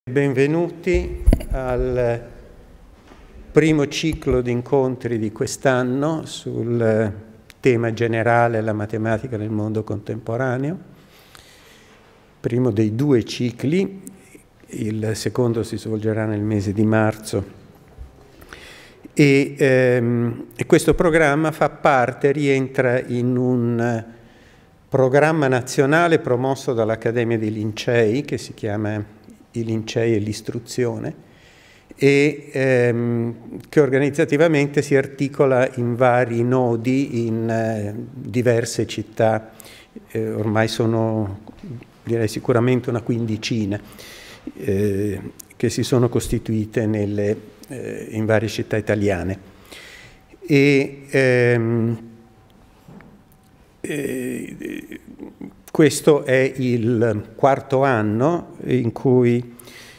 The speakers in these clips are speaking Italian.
Benvenuti al primo ciclo di incontri di quest'anno sul tema generale la matematica nel mondo contemporaneo. Primo dei due cicli, il secondo si svolgerà nel mese di marzo e questo programma rientra in un programma nazionale promosso dall'Accademia dei Lincei che si chiama i Lincei e l'istruzione e che organizzativamente si articola in vari nodi in diverse città, ormai sono direi sicuramente una quindicina che si sono costituite in varie città italiane. Questo è il quarto anno in cui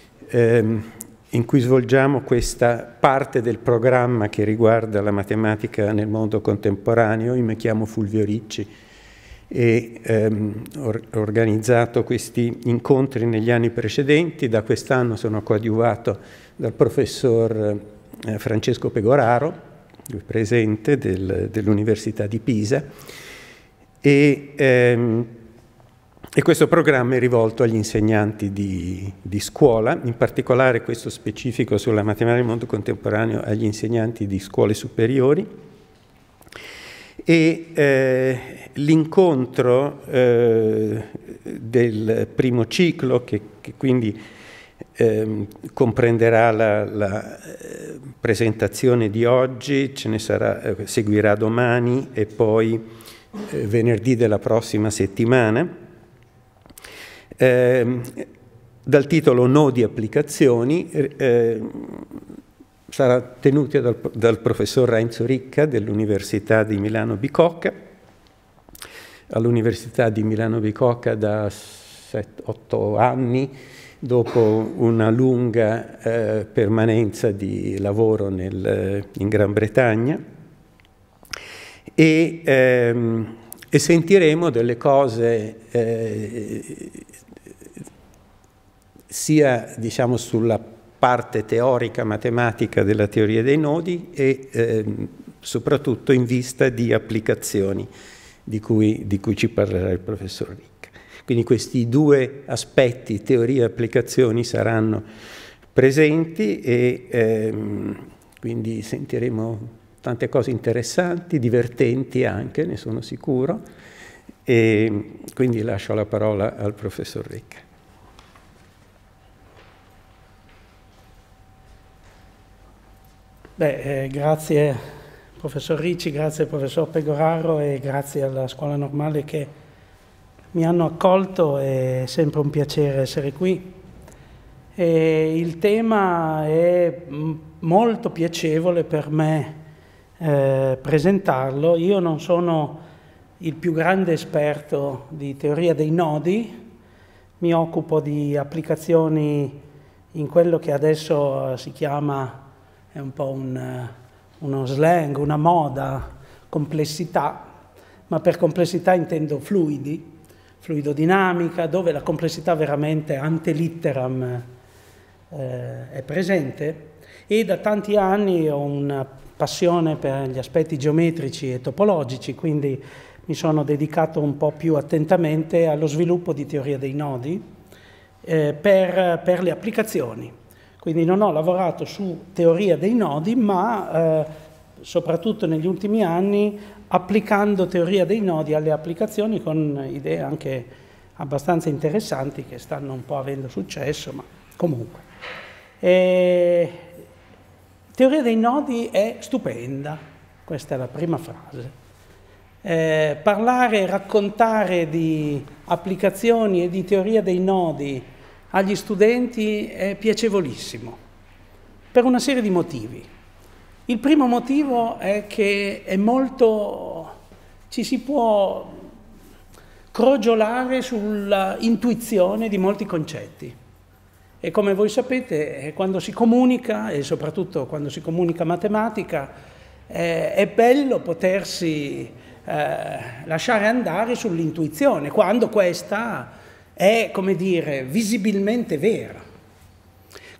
svolgiamo questa parte del programma che riguarda la matematica nel mondo contemporaneo. Io mi chiamo Fulvio Ricci e ho organizzato questi incontri negli anni precedenti. Da quest'anno sono coadiuvato dal professor Francesco Pegoraro, presente dell'Università di Pisa, e questo programma è rivolto agli insegnanti di scuola, in particolare questo specifico sulla matematica del mondo contemporaneo agli insegnanti di scuole superiori. E l'incontro del primo ciclo, che quindi comprenderà la presentazione di oggi, seguirà domani e poi venerdì della prossima settimana. Dal titolo Nodi applicazioni sarà tenuto dal professor Renzo Ricca dell'Università di Milano Bicocca. All'Università di Milano Bicocca da 8 anni, dopo una lunga permanenza di lavoro in Gran Bretagna, e sentiremo delle cose sia diciamo sulla parte teorica matematica della teoria dei nodi e soprattutto in vista di applicazioni di cui ci parlerà il professor Ricca. Quindi questi due aspetti, teoria e applicazioni, saranno presenti e quindi sentiremo tante cose interessanti, divertenti anche, ne sono sicuro, e quindi lascio la parola al professor Ricca. Grazie professor Ricci, grazie professor Pegoraro e grazie alla Scuola Normale che mi hanno accolto, è sempre un piacere essere qui. Il tema è molto piacevole per me presentarlo. Io non sono il più grande esperto di teoria dei nodi, mi occupo di applicazioni in quello che adesso si chiama, è un po' uno slang, una moda, complessità, ma per complessità intendo fluidodinamica, dove la complessità veramente ante litteram è presente, e da tanti anni ho una passione per gli aspetti geometrici e topologici, quindi mi sono dedicato un po' più attentamente allo sviluppo di teoria dei nodi per le applicazioni. Quindi non ho lavorato su teoria dei nodi, ma soprattutto negli ultimi anni applicando teoria dei nodi alle applicazioni con idee anche abbastanza interessanti che stanno un po' avendo successo, ma comunque. Teoria dei nodi è stupenda, questa è la prima frase. Parlare e raccontare di applicazioni e di teoria dei nodi agli studenti è piacevolissimo, per una serie di motivi. Il primo motivo è che ci si può crogiolare sulla intuizione di molti concetti. E come voi sapete, quando si comunica, e soprattutto quando si comunica matematica, è bello potersi lasciare andare sull'intuizione, quando questa è, come dire, visibilmente vera.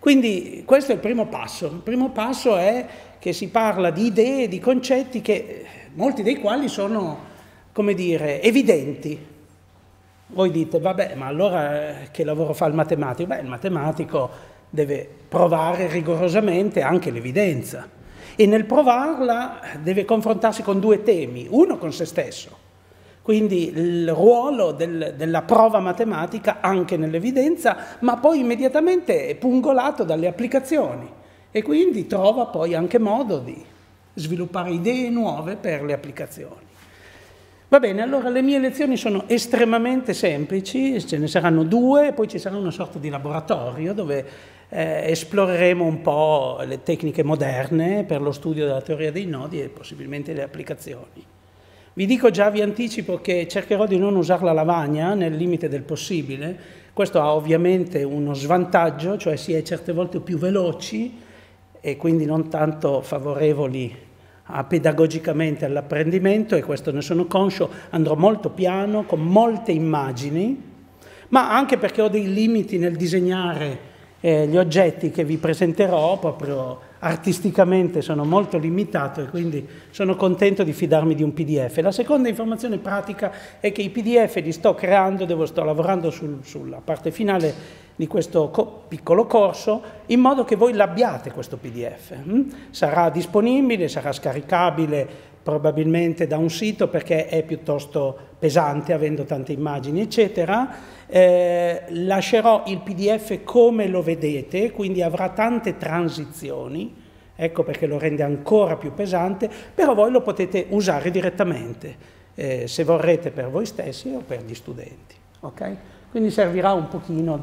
Quindi questo è il primo passo. Il primo passo è che si parla di idee, di concetti che molti dei quali sono, come dire, evidenti. Voi dite, vabbè, ma allora che lavoro fa il matematico? Beh, il matematico deve provare rigorosamente anche l'evidenza e nel provarla deve confrontarsi con due temi, uno con se stesso. Quindi il ruolo della prova matematica anche nell'evidenza, ma poi immediatamente è pungolato dalle applicazioni e quindi trova poi anche modo di sviluppare idee nuove per le applicazioni. Va bene, allora le mie lezioni sono estremamente semplici, ce ne saranno due, poi ci sarà una sorta di laboratorio dove esploreremo un po' le tecniche moderne per lo studio della teoria dei nodi e possibilmente le applicazioni. Vi dico già, vi anticipo che cercherò di non usare la lavagna nel limite del possibile. Questo ha ovviamente uno svantaggio, cioè si è certe volte più veloci e quindi non tanto favorevoli pedagogicamente all'apprendimento, e questo ne sono conscio. Andrò molto piano, con molte immagini, ma anche perché ho dei limiti nel disegnare gli oggetti che vi presenterò, proprio artisticamente sono molto limitato e quindi sono contento di fidarmi di un PDF. La seconda informazione pratica è che i PDF li sto creando, sto lavorando sulla parte finale di questo piccolo corso, in modo che voi l'abbiate questo PDF. Sarà disponibile, sarà scaricabile probabilmente da un sito perché è piuttosto pesante, avendo tante immagini, eccetera. Lascerò il PDF come lo vedete, quindi avrà tante transizioni, ecco perché lo rende ancora più pesante, però voi lo potete usare direttamente, se vorrete, per voi stessi o per gli studenti. Okay? Quindi servirà un pochino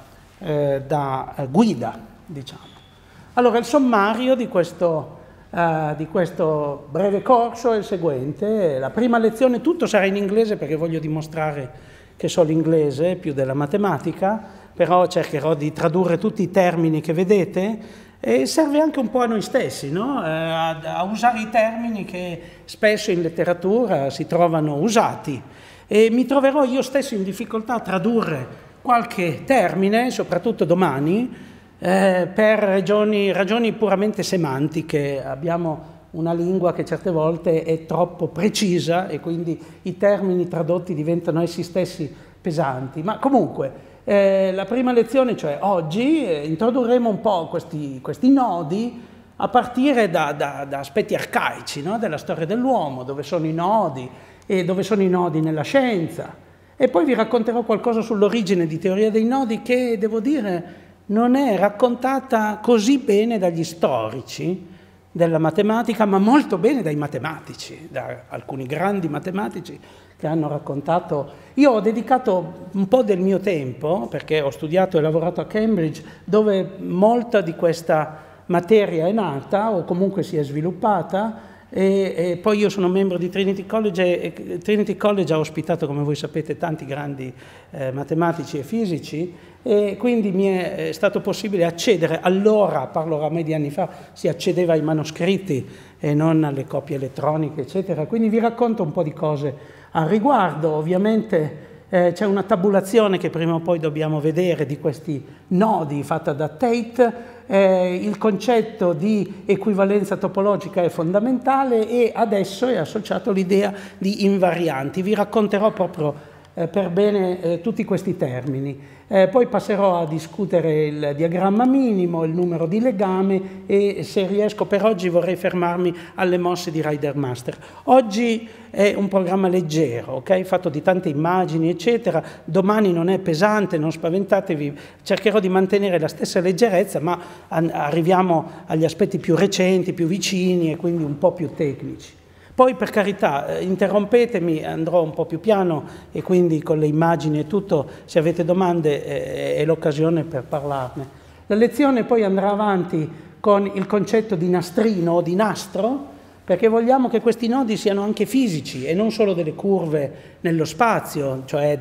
da guida, diciamo. Allora, il sommario di questo breve corso è il seguente. La prima lezione, tutto sarà in inglese perché voglio dimostrare che so l'inglese più della matematica, però cercherò di tradurre tutti i termini che vedete e serve anche un po' a noi stessi, no? A usare i termini che spesso in letteratura si trovano usati, e mi troverò io stesso in difficoltà a tradurre qualche termine, soprattutto domani, per ragioni puramente semantiche. Abbiamo una lingua che certe volte è troppo precisa e quindi i termini tradotti diventano essi stessi pesanti. Ma comunque, la prima lezione, cioè oggi, introdurremo un po' questi nodi a partire da aspetti arcaici, no? Della storia dell'uomo, dove sono i nodi e dove sono i nodi nella scienza. E poi vi racconterò qualcosa sull'origine di teoria dei nodi che, devo dire, non è raccontata così bene dagli storici della matematica, ma molto bene dai matematici, da alcuni grandi matematici che hanno raccontato. Io ho dedicato un po' del mio tempo, perché ho studiato e lavorato a Cambridge, dove molta di questa materia è nata o comunque si è sviluppata, e poi io sono membro di Trinity College e Trinity College ha ospitato, come voi sapete, tanti grandi matematici e fisici, e quindi mi è stato possibile accedere. Allora, parlo oramai di anni fa, si accedeva ai manoscritti e non alle copie elettroniche, eccetera. Quindi vi racconto un po' di cose al riguardo. Ovviamente c'è una tabulazione che prima o poi dobbiamo vedere di questi nodi fatta da Tate. Il concetto di equivalenza topologica è fondamentale e adesso è associato l'idea di invarianti. Vi racconterò proprio per bene tutti questi termini. Poi passerò a discutere il diagramma minimo, il numero di legame e, se riesco per oggi, vorrei fermarmi alle mosse di Rider-Master. Oggi è un programma leggero, ok? Fatto di tante immagini, eccetera. Domani non è pesante, non spaventatevi, cercherò di mantenere la stessa leggerezza, ma arriviamo agli aspetti più recenti, più vicini e quindi un po' più tecnici. Poi, per carità, interrompetemi, andrò un po' più piano e quindi con le immagini e tutto, se avete domande è l'occasione per parlarne. La lezione poi andrà avanti con il concetto di nastrino o di nastro, perché vogliamo che questi nodi siano anche fisici e non solo delle curve nello spazio, cioè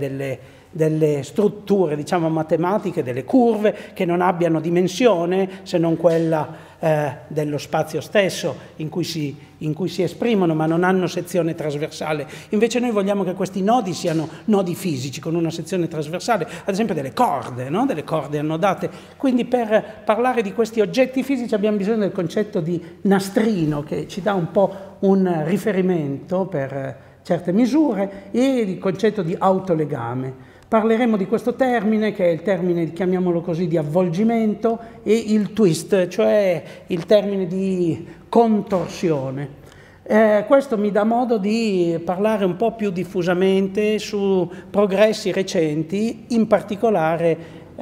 delle strutture, diciamo, matematiche, delle curve che non abbiano dimensione se non quella dello spazio stesso in cui si esprimono, ma non hanno sezione trasversale. Invece noi vogliamo che questi nodi siano nodi fisici, con una sezione trasversale, ad esempio delle corde, no? Delle corde annodate. Quindi per parlare di questi oggetti fisici abbiamo bisogno del concetto di nastrino, che ci dà un po' un riferimento per certe misure, e il concetto di autolegame. Parleremo di questo termine, che è il termine, chiamiamolo così, di avvolgimento, e il twist, cioè il termine di contorsione. Questo mi dà modo di parlare un po' più diffusamente su progressi recenti, in particolare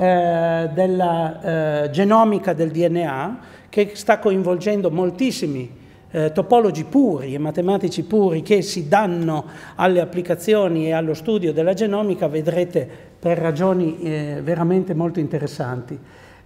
della genomica del DNA, che sta coinvolgendo moltissimi topologi puri e matematici puri che si danno alle applicazioni e allo studio della genomica, vedrete, per ragioni veramente molto interessanti.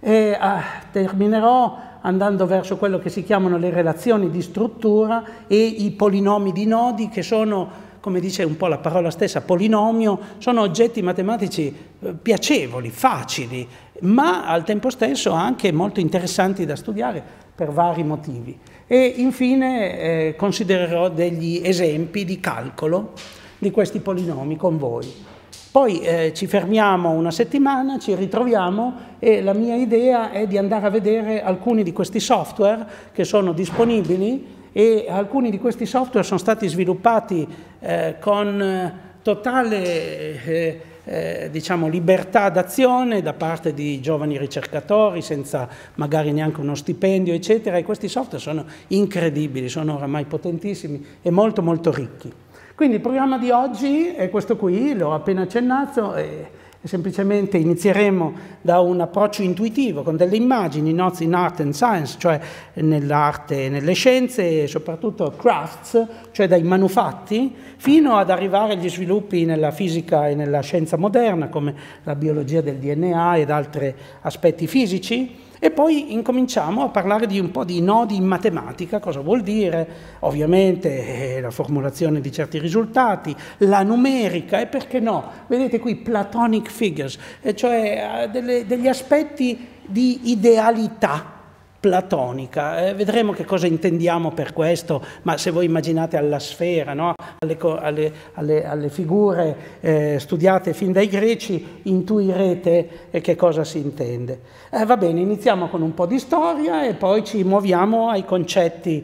Terminerò andando verso quello che si chiamano le relazioni di struttura e i polinomi di nodi, che sono, come dice un po' la parola stessa, polinomio, sono oggetti matematici piacevoli, facili, ma al tempo stesso anche molto interessanti da studiare per vari motivi. E infine considererò degli esempi di calcolo di questi polinomi con voi. Poi ci fermiamo una settimana, ci ritroviamo, e la mia idea è di andare a vedere alcuni di questi software che sono disponibili, e alcuni di questi software sono stati sviluppati con totale diciamo, libertà d'azione da parte di giovani ricercatori, senza magari neanche uno stipendio, eccetera, e questi software sono incredibili, sono oramai potentissimi e molto molto ricchi. Quindi il programma di oggi è questo qui, l'ho appena accennato, e semplicemente inizieremo da un approccio intuitivo con delle immagini, Notes in Art and Science, cioè nell'arte e nelle scienze, e soprattutto crafts, cioè dai manufatti, fino ad arrivare agli sviluppi nella fisica e nella scienza moderna, come la biologia del DNA ed altri aspetti fisici. E poi incominciamo a parlare di un po' di nodi in matematica, cosa vuol dire, ovviamente la formulazione di certi risultati, la numerica, e perché no, vedete qui platonic figures, cioè degli aspetti di idealità platonica. Vedremo che cosa intendiamo per questo, ma se voi immaginate alla sfera, no? alle figure studiate fin dai greci, intuirete che cosa si intende. Va bene, iniziamo con un po' di storia e poi ci muoviamo ai concetti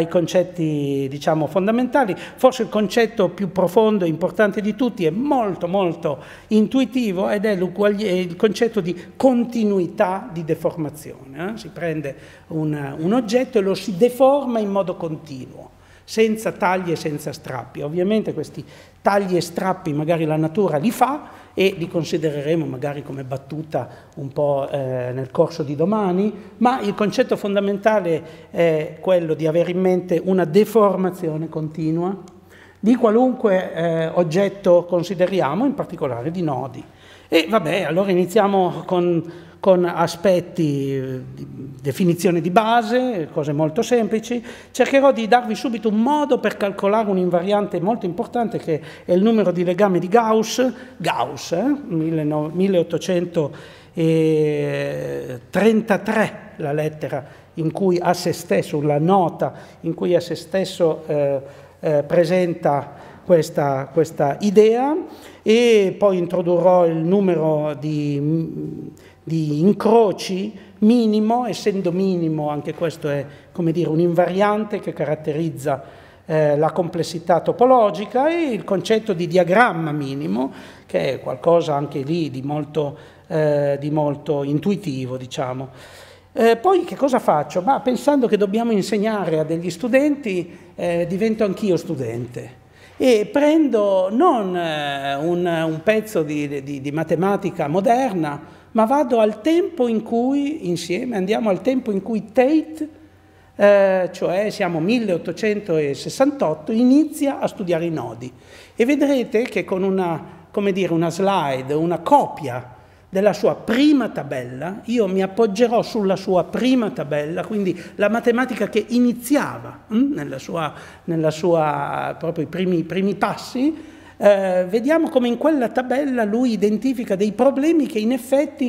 diciamo fondamentali. Forse il concetto più profondo e importante di tutti è molto molto intuitivo, ed è il concetto di continuità di deformazione. Si prende un oggetto e lo si deforma in modo continuo, senza tagli e senza strappi. Ovviamente questi tagli e strappi magari la natura li fa, e li considereremo magari come battuta un po' nel corso di domani, ma il concetto fondamentale è quello di avere in mente una deformazione continua di qualunque oggetto consideriamo, in particolare di nodi. E vabbè, allora iniziamo con aspetti, definizione di base, cose molto semplici. Cercherò di darvi subito un modo per calcolare un'invariante molto importante, che è il numero di legame di Gauss, 1833, la lettera in cui a se stesso, la nota in cui a se stesso presenta questa idea, e poi introdurrò il numero di incroci minimo, essendo minimo anche questo è, come dire, un'invariante che caratterizza la complessità topologica, e il concetto di diagramma minimo, che è qualcosa anche lì di molto intuitivo, diciamo. Poi che cosa faccio? Ma pensando che dobbiamo insegnare a degli studenti, divento anch'io studente. E prendo non un pezzo di matematica moderna, ma vado al tempo in cui, insieme, andiamo al tempo in cui Tate, cioè siamo 1868, inizia a studiare i nodi. E vedrete che con una slide, una copia della sua prima tabella, io mi appoggerò sulla sua prima tabella, quindi la matematica che iniziava nella sua proprio i primi passi. Vediamo come in quella tabella lui identifica dei problemi che in effetti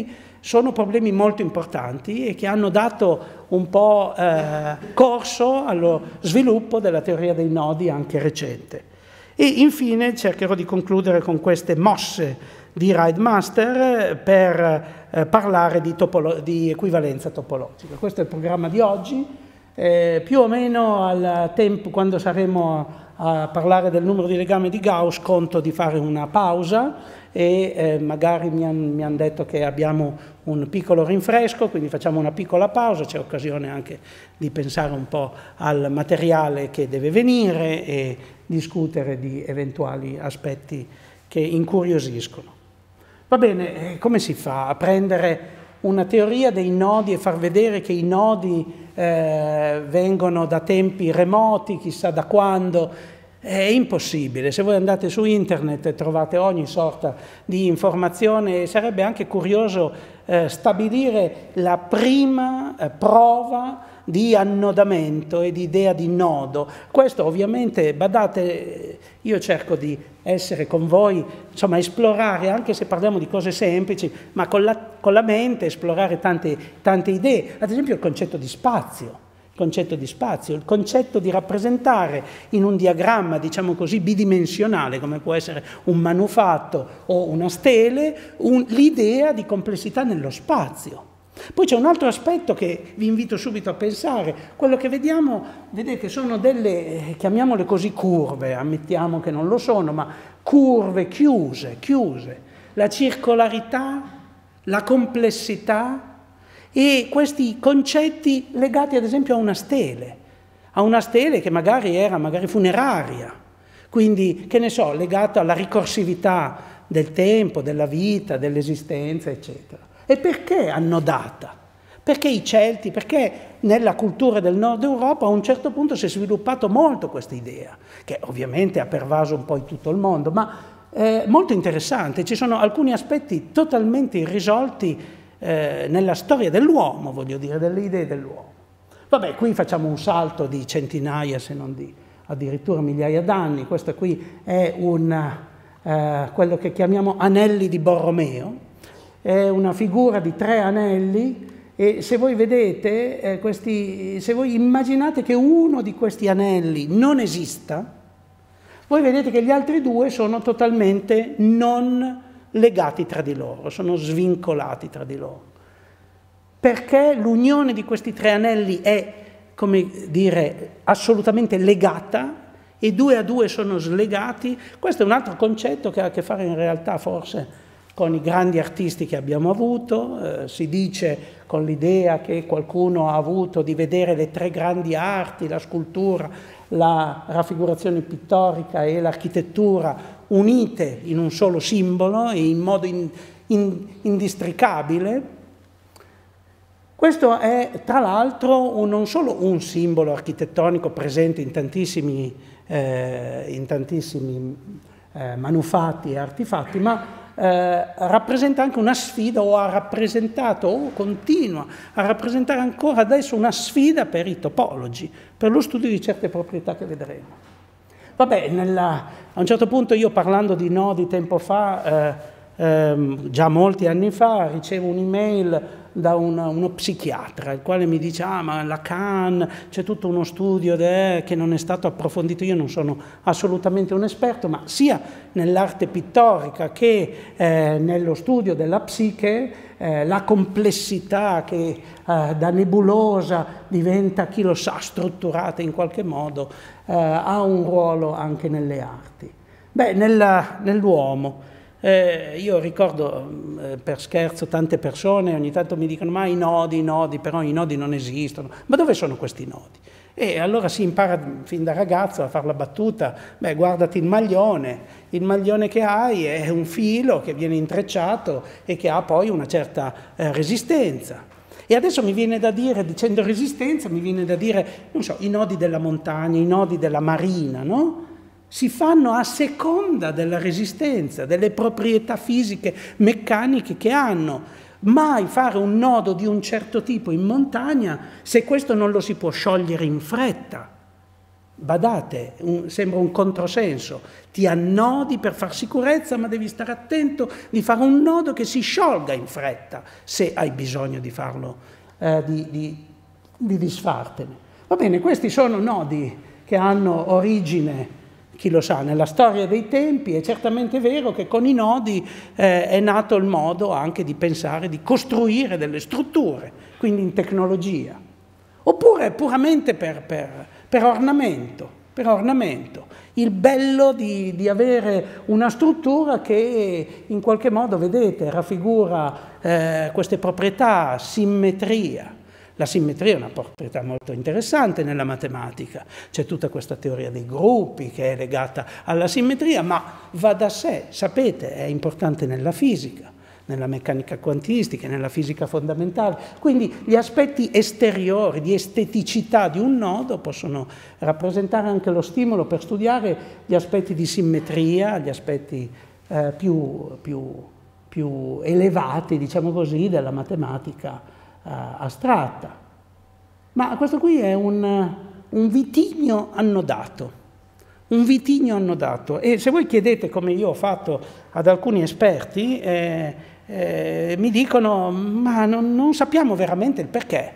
sono problemi molto importanti e che hanno dato un po' corso allo sviluppo della teoria dei nodi anche recente. E infine cercherò di concludere con queste mosse di Reidmaster per parlare di equivalenza topologica. Questo è il programma di oggi. Più o meno al tempo, quando saremo a parlare del numero di legame di Gauss, conto di fare una pausa e magari mi hanno detto che abbiamo un piccolo rinfresco, quindi facciamo una piccola pausa, c'è occasione anche di pensare un po' al materiale che deve venire e discutere di eventuali aspetti che incuriosiscono. Va bene, come si fa a prendere una teoria dei nodi e far vedere che i nodi vengono da tempi remoti, chissà da quando? È impossibile. Se voi andate su internet trovate ogni sorta di informazione, e sarebbe anche curioso stabilire la prima prova di annodamento e di idea di nodo. Questo ovviamente, badate, io cerco di essere con voi, insomma esplorare, anche se parliamo di cose semplici, ma con la mente esplorare tante idee, ad esempio il concetto di spazio. Il concetto di rappresentare in un diagramma, diciamo così, bidimensionale, come può essere un manufatto o una stele, l'idea di complessità nello spazio. Poi c'è un altro aspetto che vi invito subito a pensare, quello che vediamo, vedete, sono delle, chiamiamole così, curve, ammettiamo che non lo sono, ma curve chiuse, la circolarità, la complessità, e questi concetti legati ad esempio a una stele che magari era funeraria, quindi che ne so, legata alla ricorsività del tempo, della vita, dell'esistenza, eccetera. E perché annodata? Perché i Celti, perché nella cultura del nord Europa a un certo punto si è sviluppato molto questa idea, che ovviamente ha pervaso un po' in tutto il mondo, ma molto interessante. Ci sono alcuni aspetti totalmente irrisolti nella storia dell'uomo, voglio dire, delle idee dell'uomo. Vabbè, qui facciamo un salto di centinaia, se non di addirittura migliaia d'anni. Questo qui è quello che chiamiamo anelli di Borromeo, è una figura di 3 anelli, e se voi vedete, se voi immaginate che uno di questi anelli non esista, voi vedete che gli altri 2 sono totalmente non legati tra di loro, sono svincolati tra di loro. Perché l'unione di questi 3 anelli è, come dire, assolutamente legata e 2 a 2 sono slegati. Questo è un altro concetto che ha a che fare in realtà forse con i grandi artisti che abbiamo avuto, si dice con l'idea che qualcuno ha avuto di vedere le 3 grandi arti, la scultura, la raffigurazione pittorica e l'architettura unite in un solo simbolo e in modo indistricabile. Questo è tra l'altro non solo un simbolo architettonico presente in tantissimi manufatti e artefatti, ma rappresenta anche una sfida, o ha rappresentato, o continua a rappresentare ancora adesso una sfida per i topologi, per lo studio di certe proprietà che vedremo. Vabbè, a un certo punto io, parlando di nodi tempo fa, già molti anni fa, ricevo un'email da uno psichiatra, il quale mi dice: ah, ma Lacan, c'è tutto uno studio che non è stato approfondito. Io non sono assolutamente un esperto, ma sia nell'arte pittorica che nello studio della psiche, la complessità che da nebulosa diventa, chi lo sa, strutturata in qualche modo, ha un ruolo anche nelle arti. Beh, nell'uomo. Io ricordo per scherzo tante persone ogni tanto mi dicono: ma i nodi, però i nodi non esistono. Ma dove sono questi nodi? E allora si impara fin da ragazzo a fare la battuta: beh, guardati il maglione che hai è un filo che viene intrecciato e che ha poi una certa resistenza. E adesso mi viene da dire, dicendo resistenza, mi viene da dire, non so, i nodi della montagna, i nodi della marina, no? Si fanno a seconda della resistenza, delle proprietà fisiche, meccaniche che hanno. Mai fare un nodo di un certo tipo in montagna se questo non lo si può sciogliere in fretta. Badate, sembra un controsenso, ti annodi per far sicurezza, ma devi stare attento di fare un nodo che si sciolga in fretta, se hai bisogno di farlo, di disfartene. Va bene, questi sono nodi che hanno origine, chi lo sa, nella storia dei tempi. È certamente vero che con i nodi è nato il modo anche di pensare, di costruire delle strutture, quindi in tecnologia, oppure puramente per ornamento. Il bello di avere una struttura che in qualche modo, vedete, raffigura queste proprietà, simmetria. La simmetria è una proprietà molto interessante nella matematica, c'è tutta questa teoria dei gruppi che è legata alla simmetria, ma va da sé, sapete, è importante nella fisica, nella meccanica quantistica, nella fisica fondamentale. Quindi gli aspetti esteriori, di esteticità di un nodo possono rappresentare anche lo stimolo per studiare gli aspetti di simmetria, gli aspetti più elevati, diciamo così, della matematica astratta. Ma questo qui è un vitigno annodato. Un vitigno annodato. E se voi chiedete, come io ho fatto ad alcuni esperti, mi dicono, ma non sappiamo veramente il perché.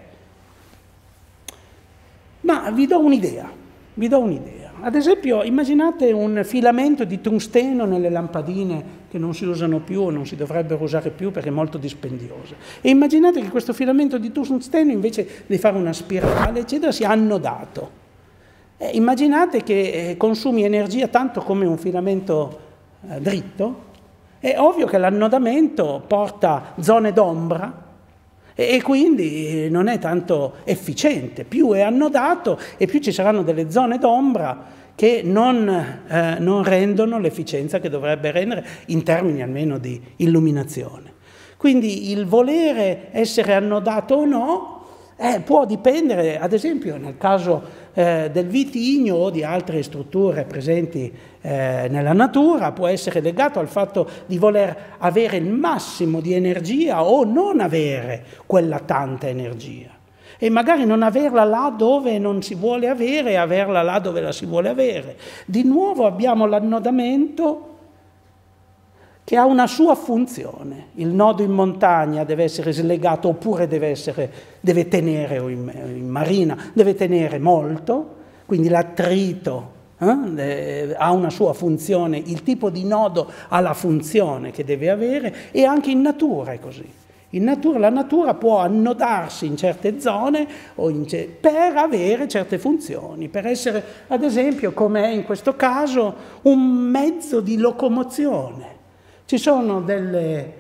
Ma vi do un'idea. Ad esempio, immaginate un filamento di tungsteno nelle lampadine che non si usano più o non si dovrebbero usare più perché è molto dispendioso. E immaginate che questo filamento di tungsteno, invece di fare una spirale, eccetera, sia annodato. Immaginate che consumi energia tanto come un filamento dritto. È ovvio che l'annodamento porta zone d'ombra e quindi non è tanto efficiente. Più è annodato e più ci saranno delle zone d'ombra che non rendono l'efficienza che dovrebbe rendere, in termini almeno di illuminazione. Quindi il volere essere annodato o no può dipendere, ad esempio nel caso del vitigno o di altre strutture presenti nella natura, può essere legato al fatto di voler avere il massimo di energia o non avere quella tanta energia. E magari non averla là dove non si vuole avere e averla là dove la si vuole avere. Di nuovo abbiamo l'annodamento che ha una sua funzione. Il nodo in montagna deve essere slegato oppure deve tenere, o in marina, deve tenere molto, quindi l'attrito ha una sua funzione, il tipo di nodo ha la funzione che deve avere, e anche in natura è così. La natura può annodarsi in certe zone per avere certe funzioni, per essere, ad esempio, come è in questo caso, un mezzo di locomozione. Ci sono delle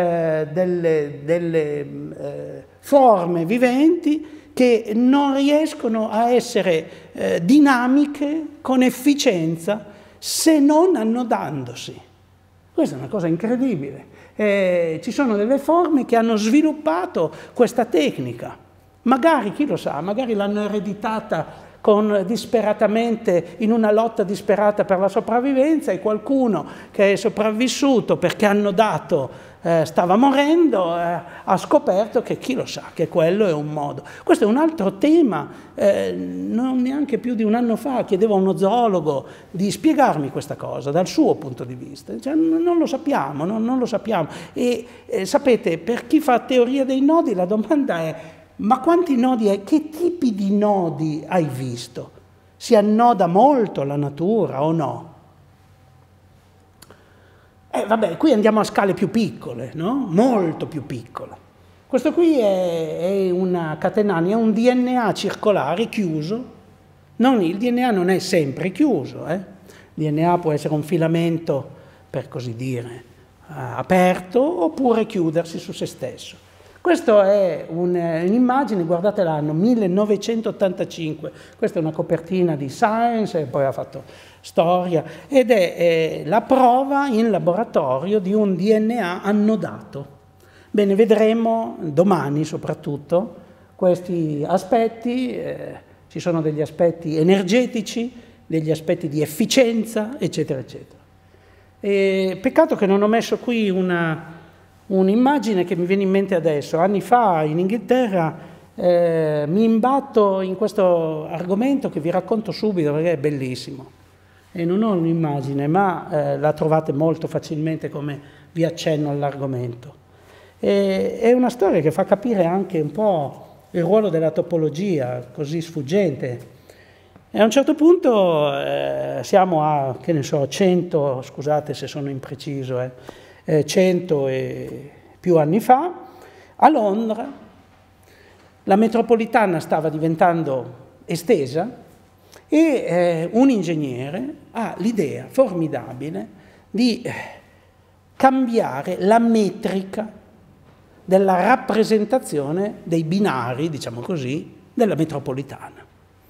forme viventi che non riescono a essere dinamiche con efficienza se non annodandosi. Questa è una cosa incredibile. Ci sono delle forme che hanno sviluppato questa tecnica. Magari, chi lo sa, magari l'hanno ereditata disperatamente, in una lotta disperata per la sopravvivenza, e qualcuno che è sopravvissuto perché annodato stava morendo, ha scoperto che, chi lo sa, che quello è un modo. Questo è un altro tema. Non neanche più di un anno fa chiedevo a uno zoologo di spiegarmi questa cosa dal suo punto di vista. Cioè, non lo sappiamo, non lo sappiamo. E sapete, per chi fa teoria dei nodi la domanda è: ma quanti nodi hai? Che tipi di nodi hai visto? Si annoda molto la natura o no? Vabbè, qui andiamo a scale più piccole, no? Molto più piccole. Questo qui è una catenania, un DNA circolare chiuso. Il DNA non è sempre chiuso. Il DNA può essere un filamento, per così dire, aperto, oppure chiudersi su se stesso. Questa è un'immagine, guardate l'anno, 1985, questa è una copertina di Science, e poi ha fatto storia, ed è la prova in laboratorio di un DNA annodato. Bene, vedremo domani soprattutto questi aspetti, ci sono degli aspetti energetici, degli aspetti di efficienza, eccetera, eccetera. Peccato che non ho messo qui un'immagine che mi viene in mente adesso. Anni fa in Inghilterra mi imbatto in questo argomento che vi racconto subito perché è bellissimo. E non ho un'immagine, ma la trovate molto facilmente come vi accenno all'argomento. È una storia che fa capire anche un po' il ruolo della topologia, così sfuggente. E a un certo punto siamo a, che ne so, 100, scusate se sono impreciso, 100 e più anni fa, a Londra. La metropolitana stava diventando estesa e un ingegnere ha l'idea formidabile di cambiare la metrica della rappresentazione dei binari, diciamo così, della metropolitana.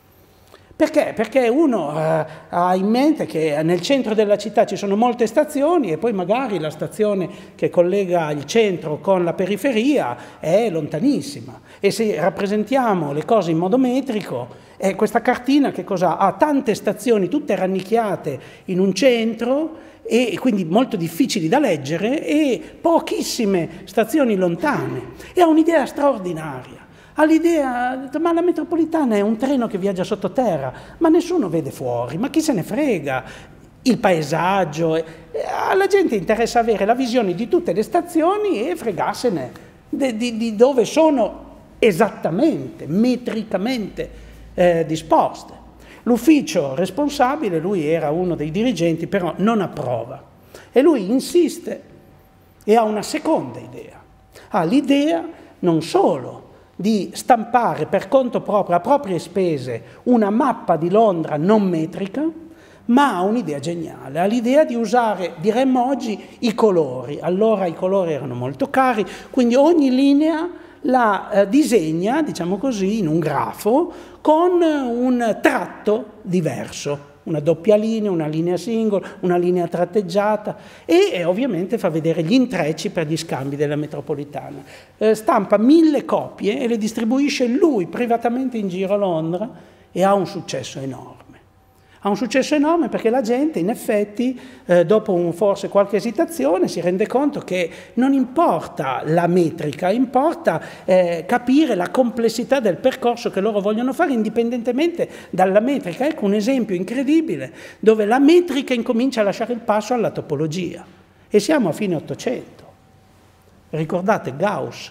Perché? Perché uno ha in mente che nel centro della città ci sono molte stazioni e poi magari la stazione che collega il centro con la periferia è lontanissima. E se rappresentiamo le cose in modo metrico, questa cartina che cosa ha? Tante stazioni tutte rannicchiate in un centro e quindi molto difficili da leggere e pochissime stazioni lontane. E ha un'idea straordinaria. Ha l'idea, ma la metropolitana è un treno che viaggia sottoterra, ma nessuno vede fuori, ma chi se ne frega? Il paesaggio, alla gente interessa avere la visione di tutte le stazioni e fregarsene di dove sono esattamente, metricamente disposte. L'ufficio responsabile, lui era uno dei dirigenti, però non approva. E lui insiste e ha una seconda idea. Ha l'idea non solo di stampare per conto proprio, a proprie spese, una mappa di Londra non metrica, ma ha un'idea geniale, ha l'idea di usare, diremmo oggi, i colori. Allora i colori erano molto cari, quindi ogni linea la disegna, diciamo così, in un grafo, con un tratto diverso. Una doppia linea, una linea singola, una linea tratteggiata e ovviamente fa vedere gli intrecci per gli scambi della metropolitana. Stampa 1000 copie e le distribuisce lui privatamente in giro a Londra e ha un successo enorme. Ha un successo enorme perché la gente in effetti dopo forse qualche esitazione si rende conto che non importa la metrica, importa capire la complessità del percorso che loro vogliono fare indipendentemente dalla metrica. Ecco un esempio incredibile dove la metrica incomincia a lasciare il passo alla topologia e siamo a fine 800. Ricordate Gauss,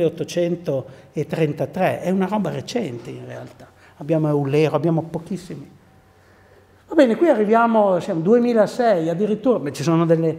1833, è una roba recente in realtà. Abbiamo Eulero, abbiamo pochissimi. Va bene, qui arriviamo, siamo 2006, addirittura, ci sono delle...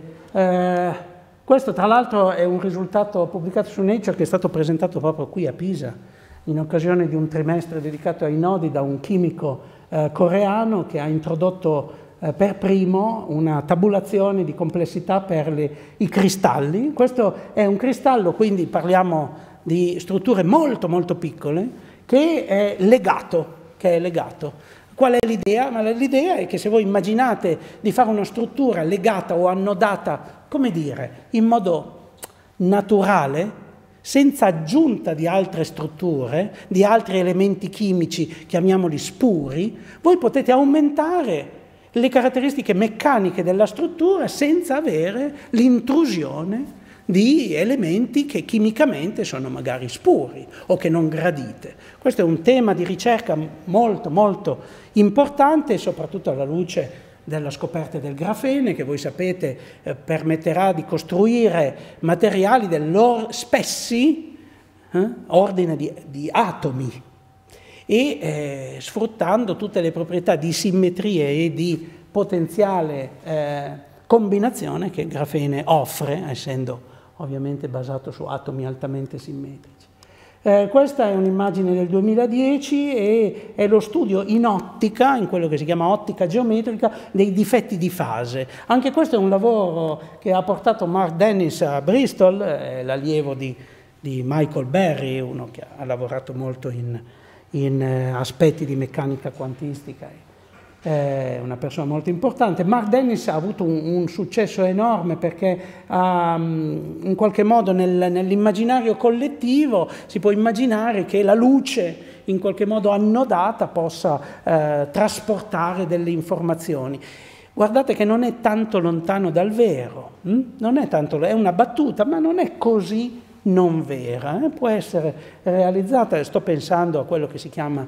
questo tra l'altro è un risultato pubblicato su Nature che è stato presentato proprio qui a Pisa, in occasione di un trimestre dedicato ai nodi da un chimico coreano che ha introdotto per primo una tabulazione di complessità per i cristalli. Questo è un cristallo, quindi parliamo di strutture molto molto piccole, che è legato. Qual è l'idea? L'idea è che se voi immaginate di fare una struttura legata o annodata, come dire, in modo naturale, senza aggiunta di altre strutture, di altri elementi chimici, chiamiamoli spuri, voi potete aumentare le caratteristiche meccaniche della struttura senza avere l'intrusione di elementi che chimicamente sono magari spuri o che non gradite. Questo è un tema di ricerca molto molto importante, soprattutto alla luce della scoperta del grafene, che voi sapete permetterà di costruire materiali spessi, ordine di atomi, e sfruttando tutte le proprietà di simmetrie e di potenziale combinazione che il grafene offre, essendo ovviamente basato su atomi altamente simmetrici. Questa è un'immagine del 2010 e è lo studio in ottica, in quello che si chiama ottica geometrica, dei difetti di fase. Anche questo è un lavoro che ha portato Mark Dennis a Bristol, l'allievo di Michael Berry, uno che ha lavorato molto in aspetti di meccanica quantistica. È una persona molto importante. Mark Dennis ha avuto un successo enorme perché in qualche modo nell'immaginario collettivo si può immaginare che la luce in qualche modo annodata possa trasportare delle informazioni. Guardate che non è tanto lontano dal vero, è una battuta, ma non è così non vera, può essere realizzata, sto pensando a quello che si chiama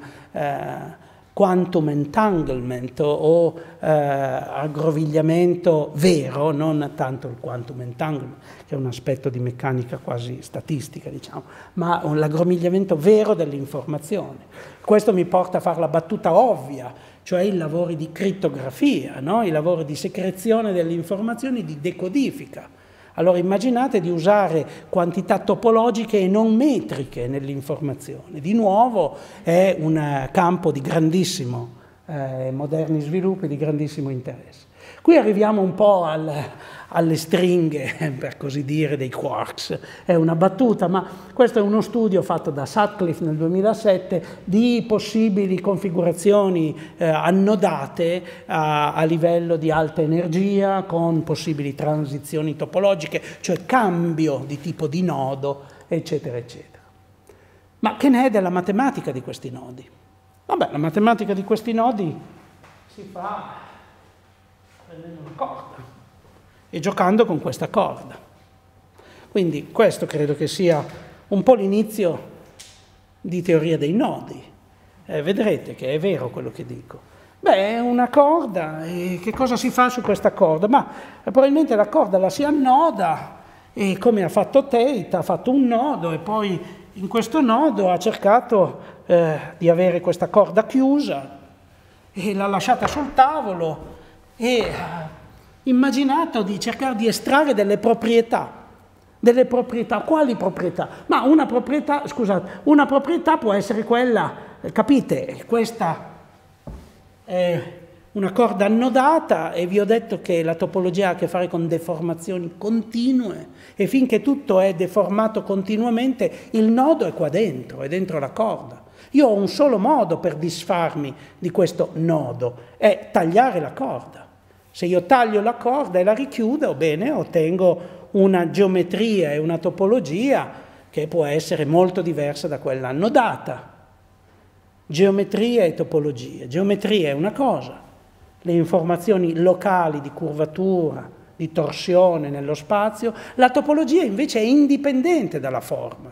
quantum entanglement o aggrovigliamento vero, non tanto il quantum entanglement, che è un aspetto di meccanica quasi statistica, diciamo, ma l'aggrovigliamento vero dell'informazione. Questo mi porta a fare la battuta ovvia, cioè i lavori di crittografia, no? I lavori di secrezione delle informazioni, di decodifica. Allora immaginate di usare quantità topologiche e non metriche nell'informazione. Di nuovo è un campo di grandissimo, moderni sviluppi, di grandissimo interesse. Qui arriviamo un po' alle stringhe, per così dire, dei quarks. È una battuta, ma questo è uno studio fatto da Sutcliffe nel 2007 di possibili configurazioni annodate a livello di alta energia con possibili transizioni topologiche, cioè cambio di tipo di nodo, eccetera, eccetera. Ma che ne è della matematica di questi nodi? Vabbè, la matematica di questi nodi si fa prendendo una corda e giocando con questa corda. Quindi questo credo che sia un po' l'inizio di teoria dei nodi. Vedrete che è vero quello che dico. Beh, è una corda, e che cosa si fa su questa corda? Ma probabilmente la corda la si annoda, e come ha fatto Tate, ha fatto un nodo e poi in questo nodo ha cercato di avere questa corda chiusa e l'ha lasciata sul tavolo e ha immaginato di cercare di estrarre delle proprietà. Delle proprietà. Quali proprietà? Ma una proprietà, scusate, una proprietà può essere quella, capite, questa è una corda annodata e vi ho detto che la topologia ha a che fare con deformazioni continue e finché tutto è deformato continuamente il nodo è qua dentro, è dentro la corda. Io ho un solo modo per disfarmi di questo nodo, è tagliare la corda. Se io taglio la corda e la richiudo, bene, ottengo una geometria e una topologia che può essere molto diversa da quella annodata. Geometria e topologia. Geometria è una cosa, le informazioni locali di curvatura, di torsione nello spazio, la topologia invece è indipendente dalla forma.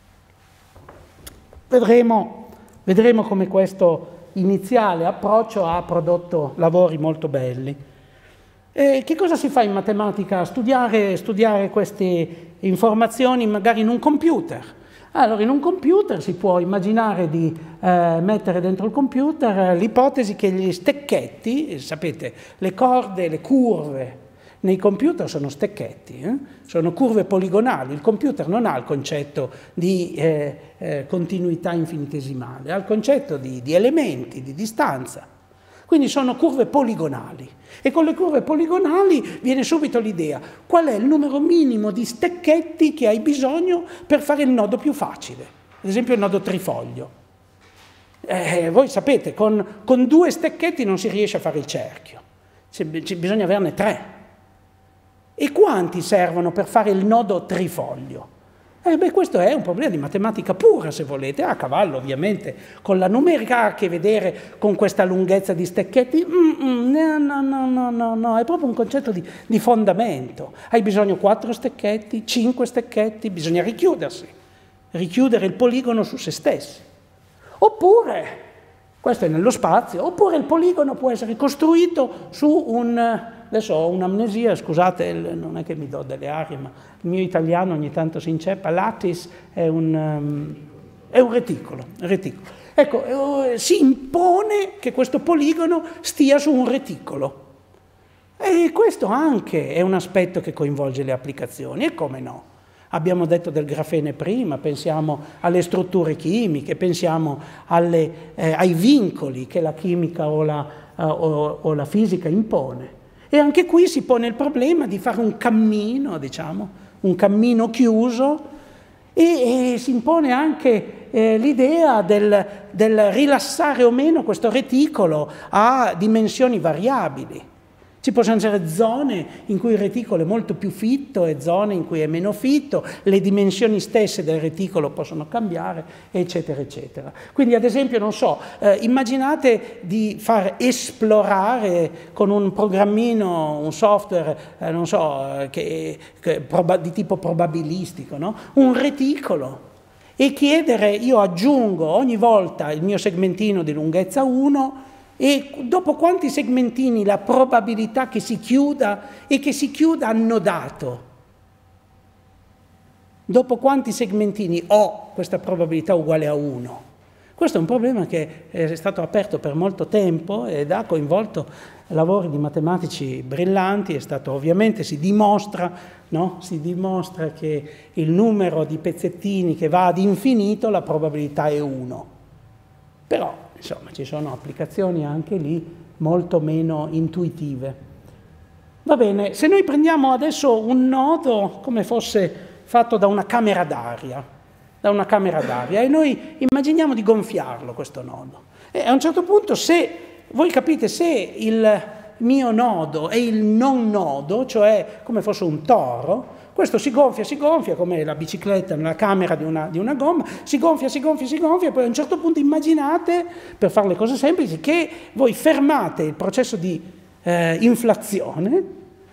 Vedremo come questo iniziale approccio ha prodotto lavori molto belli. Che cosa si fa in matematica? Studiare queste informazioni magari in un computer. Allora, in un computer si può immaginare di mettere dentro il computer l'ipotesi che gli stecchetti, sapete, le corde, le curve, nei computer sono stecchetti, sono curve poligonali. Il computer non ha il concetto di continuità infinitesimale, ha il concetto di elementi, di distanza. Quindi sono curve poligonali e con le curve poligonali viene subito l'idea qual è il numero minimo di stecchetti che hai bisogno per fare il nodo più facile, ad esempio il nodo trifoglio. Voi sapete, con 2 stecchetti non si riesce a fare il cerchio, bisogna averne 3. E quanti servono per fare il nodo trifoglio? Questo è un problema di matematica pura, se volete, a cavallo ovviamente con la numerica, ha a che vedere con questa lunghezza di stecchetti, no, è proprio un concetto di fondamento. Hai bisogno 4 stecchetti, 5 stecchetti, bisogna richiudersi, richiudere il poligono su se stessi. Oppure, questo è nello spazio, oppure il poligono può essere costruito su adesso ho un'amnesia, scusate, non è che mi do delle arie, ma il mio italiano ogni tanto si inceppa. Lattice è un reticolo. Ecco, si impone che questo poligono stia su un reticolo. E questo anche è un aspetto che coinvolge le applicazioni, e come no? Abbiamo detto del grafene prima, pensiamo alle strutture chimiche, pensiamo ai vincoli che la chimica o la fisica impone. E anche qui si pone il problema di fare un cammino, diciamo, un cammino chiuso, e si impone anche l'idea del rilassare o meno questo reticolo a dimensioni variabili. Ci possono essere zone in cui il reticolo è molto più fitto e zone in cui è meno fitto, le dimensioni stesse del reticolo possono cambiare, eccetera, eccetera. Quindi, ad esempio, non so, immaginate di far esplorare con un programmino, un software, non so, di tipo probabilistico, no? Un reticolo, e chiedere, io aggiungo ogni volta il mio segmentino di lunghezza 1, e dopo quanti segmentini la probabilità che si chiuda e che si chiuda annodato? Dopo quanti segmentini ho questa probabilità uguale a 1? Questo è un problema che è stato aperto per molto tempo ed ha coinvolto lavori di matematici brillanti. È stato, ovviamente si dimostra, no? Si dimostra che il numero di pezzettini che va ad infinito, la probabilità è 1. Però insomma, ci sono applicazioni anche lì molto meno intuitive. Va bene, se noi prendiamo adesso un nodo come fosse fatto da una camera d'aria, e noi immaginiamo di gonfiarlo questo nodo. E a un certo punto, se voi capite, se il mio nodo è il non nodo, cioè come fosse un toro, questo si gonfia come la bicicletta nella camera di una gomma, si gonfia, e poi a un certo punto immaginate, per fare le cose semplici, che voi fermate il processo di inflazione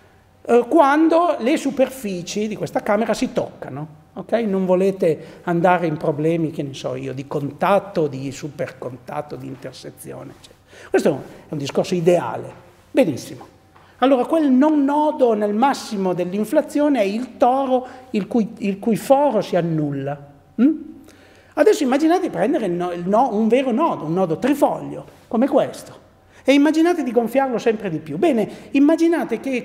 quando le superfici di questa camera si toccano. Okay? Non volete andare in problemi, che ne so io, di contatto, di supercontatto, di intersezione, eccetera. Questo è un discorso ideale. Benissimo. Allora, quel non nodo nel massimo dell'inflazione è il toro il cui foro si annulla. Adesso immaginate di prendere un vero nodo, un nodo trifoglio, come questo, e immaginate di gonfiarlo sempre di più. Bene, immaginate che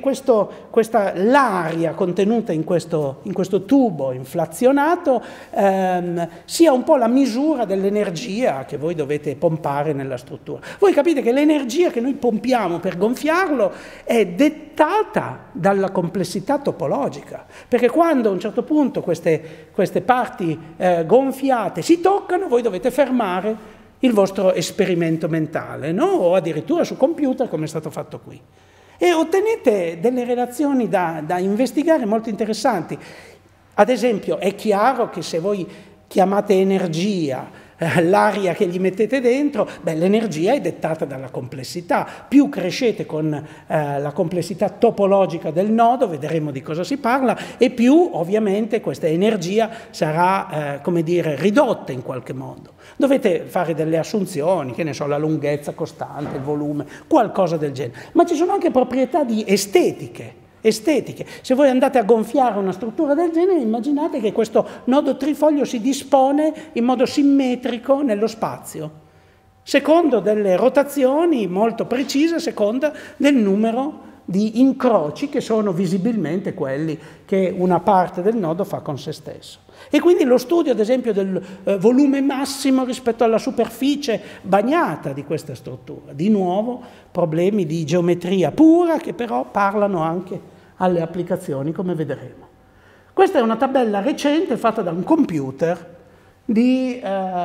l'aria contenuta in questo tubo inflazionato sia un po' la misura dell'energia che voi dovete pompare nella struttura. Voi capite che l'energia che noi pompiamo per gonfiarlo è dettata dalla complessità topologica, perché quando a un certo punto queste parti gonfiate si toccano, voi dovete fermare il vostro esperimento mentale, no? O addirittura su computer, come è stato fatto qui. E ottenete delle relazioni da investigare molto interessanti. Ad esempio, è chiaro che se voi chiamate energia l'aria che gli mettete dentro, l'energia è dettata dalla complessità. Più crescete con la complessità topologica del nodo, vedremo di cosa si parla, e più ovviamente questa energia sarà, come dire, ridotta in qualche modo. Dovete fare delle assunzioni, che ne so, la lunghezza costante, il volume, qualcosa del genere. Ma ci sono anche proprietà estetiche. Se voi andate a gonfiare una struttura del genere, immaginate che questo nodo trifoglio si dispone in modo simmetrico nello spazio, secondo delle rotazioni molto precise, secondo del numero di incroci che sono visibilmente quelli che una parte del nodo fa con se stesso. E quindi lo studio, ad esempio, del volume massimo rispetto alla superficie bagnata di questa struttura. Di nuovo, problemi di geometria pura che però parlano anche alle applicazioni, come vedremo. Questa è una tabella recente fatta da un computer di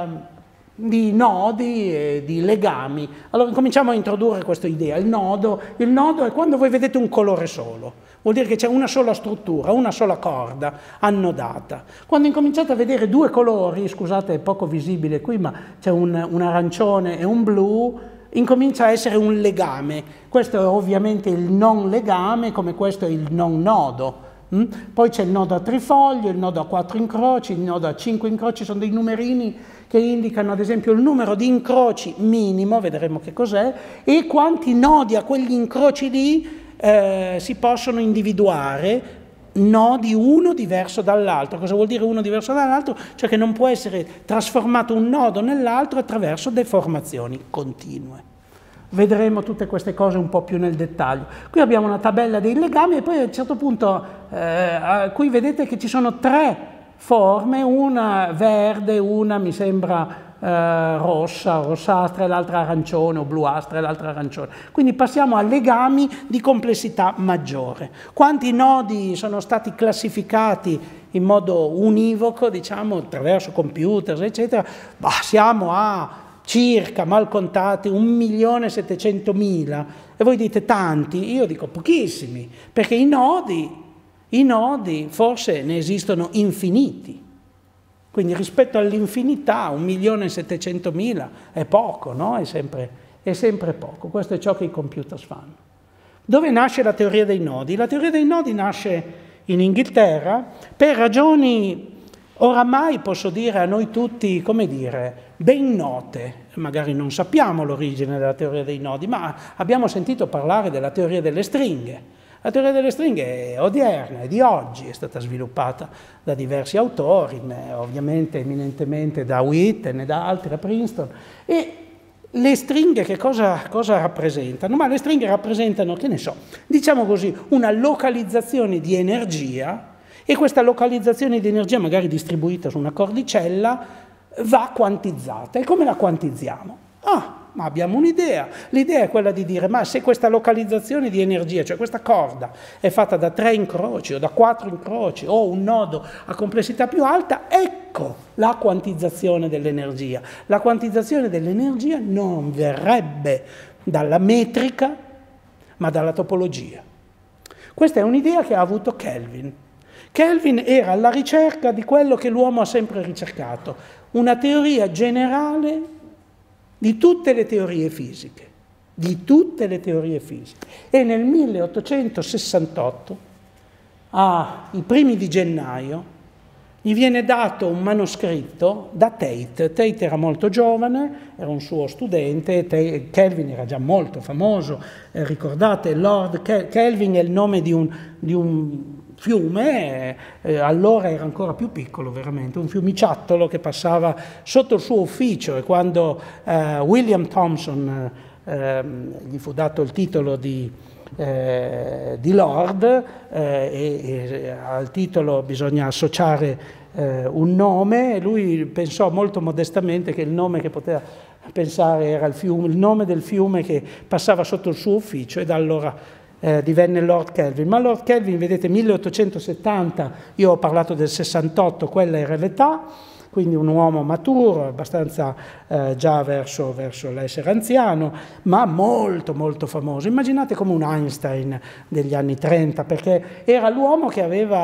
nodi e di legami. Allora cominciamo a introdurre questa idea. Il nodo è quando voi vedete un colore solo, vuol dire che c'è una sola struttura, una sola corda annodata. Quando incominciate a vedere due colori, scusate è poco visibile qui, ma c'è un arancione e un blu, incomincia a essere un legame. Questo è ovviamente il non legame, come questo è il non nodo. Poi c'è il nodo a trifoglio, il nodo a 4 incroci, il nodo a 5 incroci, sono dei numerini che indicano ad esempio il numero di incroci minimo, vedremo che cos'è, e quanti nodi a quegli incroci lì si possono individuare, nodi uno diverso dall'altro. Cosa vuol dire uno diverso dall'altro? Cioè che non può essere trasformato un nodo nell'altro attraverso deformazioni continue. Vedremo tutte queste cose un po' più nel dettaglio. Qui abbiamo una tabella dei legami e poi a un certo punto qui vedete che ci sono 3 forme, una verde, una mi sembra rossastra e l'altra arancione, o bluastra e l'altra arancione. Quindi passiamo a legami di complessità maggiore. Quanti nodi sono stati classificati in modo univoco, diciamo, attraverso computer, eccetera? Siamo a circa, mal contati, 1.700.000, e voi dite tanti, io dico pochissimi, perché i nodi forse ne esistono infiniti, quindi rispetto all'infinità 1.700.000 è poco, no? È sempre poco. Questo è ciò che i computer fanno. Dove nasce la teoria dei nodi? La teoria dei nodi nasce in Inghilterra per ragioni oramai, posso dire, a noi tutti, come dire, ben note. Magari non sappiamo l'origine della teoria dei nodi, ma abbiamo sentito parlare della teoria delle stringhe. La teoria delle stringhe è odierna, è di oggi, è stata sviluppata da diversi autori, ovviamente eminentemente da Witten e da altri a Princeton. E le stringhe che cosa rappresentano? Ma le stringhe rappresentano, che ne so, diciamo così, una localizzazione di energia, e questa localizzazione di energia, magari distribuita su una cordicella, va quantizzata. E come la quantizziamo? Ma abbiamo un'idea. L'idea è quella di dire, ma se questa localizzazione di energia, cioè questa corda, è fatta da 3 incroci o da 4 incroci o un nodo a complessità più alta, ecco la quantizzazione dell'energia. La quantizzazione dell'energia non verrebbe dalla metrica, ma dalla topologia. Questa è un'idea che ha avuto Kelvin. Kelvin era alla ricerca di quello che l'uomo ha sempre ricercato, una teoria generale di tutte le teorie fisiche, E nel 1868, ai primi di gennaio, gli viene dato un manoscritto da Tate. Tate era molto giovane, era un suo studente, Kelvin era già molto famoso, ricordate, Lord Kelvin è il nome di un fiume, allora era ancora più piccolo veramente, un fiumiciattolo che passava sotto il suo ufficio, e quando William Thomson gli fu dato il titolo di Lord, e al titolo bisogna associare un nome, e lui pensò molto modestamente che il nome che poteva pensare era il nome del fiume che passava sotto il suo ufficio, e da allora divenne Lord Kelvin. Ma Lord Kelvin, vedete, 1870, io ho parlato del 68, quella era l'età, quindi un uomo maturo, abbastanza già verso l'essere anziano, ma molto molto famoso. Immaginate come un Einstein degli anni 30, perché era l'uomo che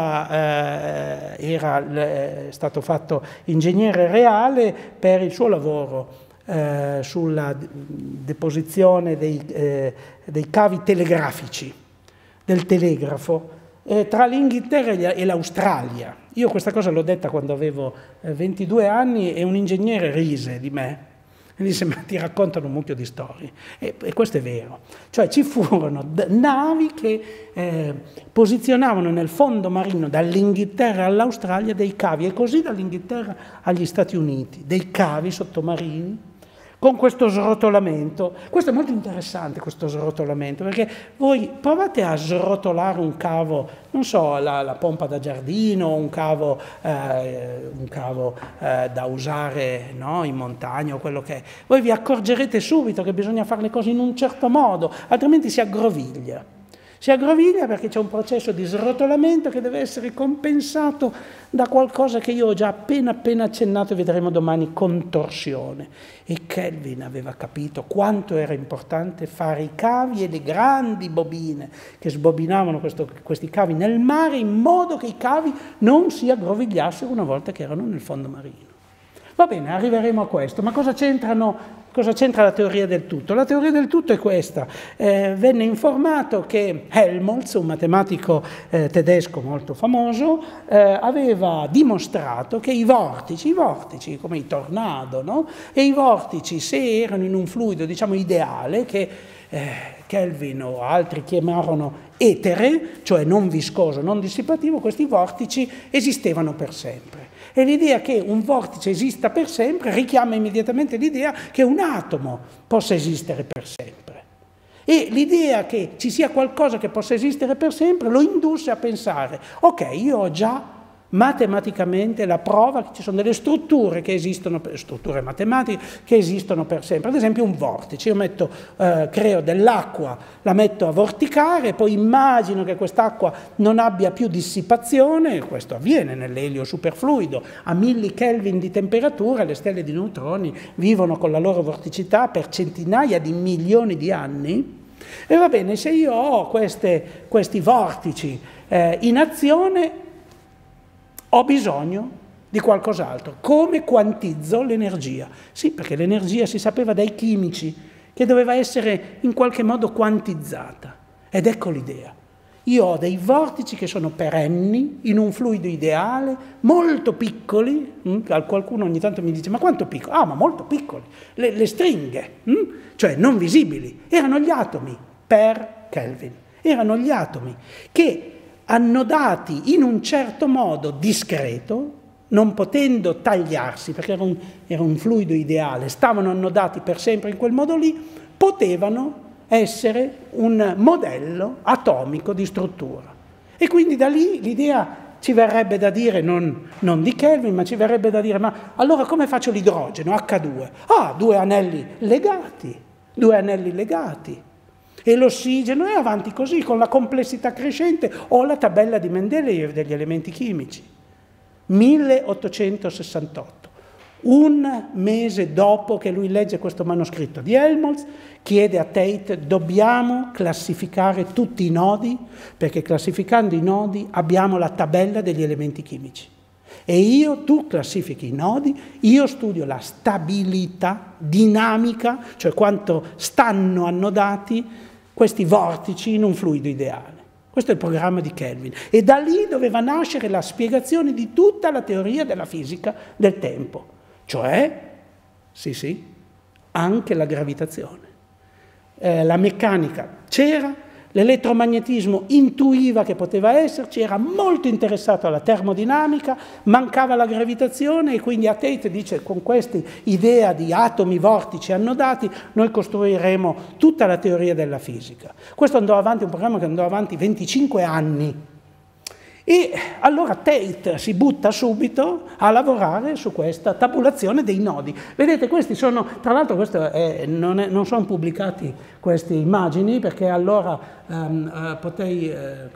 era stato fatto ingegnere reale per il suo lavoro sulla deposizione dei cavi telegrafici, del telegrafo, tra l'Inghilterra e l'Australia. Io questa cosa l'ho detta quando avevo 22 anni, e un ingegnere rise di me e disse: ma ti raccontano un mucchio di storie. E questo è vero. Cioè ci furono navi che posizionavano nel fondo marino, dall'Inghilterra all'Australia, dei cavi, e così dall'Inghilterra agli Stati Uniti, dei cavi sottomarini con questo srotolamento. Questo è molto interessante, questo srotolamento, perché voi provate a srotolare un cavo, non so, la pompa da giardino, un cavo da usare, no, in montagna o quello che è. Voi vi accorgerete subito che bisogna fare le cose in un certo modo, altrimenti si aggroviglia. Si aggroviglia perché c'è un processo di srotolamento che deve essere compensato da qualcosa che io ho già appena accennato, e vedremo domani: contorsione. E Kelvin aveva capito quanto era importante fare i cavi e le grandi bobine che sbobinavano questi cavi nel mare, in modo che i cavi non si aggrovigliassero una volta che erano nel fondo marino. Va bene, arriveremo a questo, ma cosa c'entra la teoria del tutto? La teoria del tutto è questa. Venne informato che Helmholtz, un matematico tedesco molto famoso, aveva dimostrato che i vortici come i tornado, no? E i vortici, se erano in un fluido, diciamo, ideale, che Kelvin o altri chiamarono etere, cioè non viscoso, non dissipativo, questi vortici esistevano per sempre. E l'idea che un vortice esista per sempre richiama immediatamente l'idea che un atomo possa esistere per sempre. E l'idea che ci sia qualcosa che possa esistere per sempre lo indusse a pensare: ok, io ho già matematicamente la prova che ci sono delle strutture che esistono, strutture matematiche che esistono per sempre. Ad esempio un vortice, io creo dell'acqua, la metto a vorticare, poi immagino che quest'acqua non abbia più dissipazione, questo avviene nell'elio superfluido, a 1000 Kelvin di temperatura le stelle di neutroni vivono con la loro vorticità per centinaia di milioni di anni. E va bene, se io ho questi vortici in azione, ho bisogno di qualcos'altro. Come quantizzo l'energia? Sì, perché l'energia si sapeva dai chimici che doveva essere in qualche modo quantizzata. Ed ecco l'idea. Io ho dei vortici che sono perenni, in un fluido ideale, molto piccoli. Qualcuno ogni tanto mi dice, ma quanto piccoli? Ah, ma molto piccoli. Le stringhe, cioè non visibili. Erano gli atomi per Kelvin. Erano gli atomi che, annodati in un certo modo discreto, non potendo tagliarsi, perché era un fluido ideale, stavano annodati per sempre in quel modo lì, potevano essere un modello atomico di struttura. E quindi da lì l'idea ci verrebbe da dire, non di Kelvin, ma ci verrebbe da dire, ma allora come faccio l'idrogeno, H2? Ah, due anelli legati. E l'ossigeno è avanti così, con la complessità crescente, o la tabella di Mendeleev degli elementi chimici. 1868, un mese dopo che lui legge questo manoscritto di Helmholtz, chiede a Tate, dobbiamo classificare tutti i nodi, perché classificando i nodi abbiamo la tabella degli elementi chimici. E tu classifichi i nodi, io studio la stabilità dinamica, cioè quanto stanno annodati questi vortici in un fluido ideale. Questo è il programma di Kelvin. E da lì doveva nascere la spiegazione di tutta la teoria della fisica del tempo. Cioè, sì, anche la gravitazione. La meccanica c'era, l'elettromagnetismo intuiva che poteva esserci, era molto interessato alla termodinamica, mancava la gravitazione e quindi a Tate dice, con questa idea di atomi vortici annodati, noi costruiremo tutta la teoria della fisica. Questo andò avanti, un programma che andò avanti 25 anni. E allora Tate si butta subito a lavorare su questa tabulazione dei nodi. Vedete, questi sono, tra l'altro non sono pubblicati queste immagini, perché allora potei,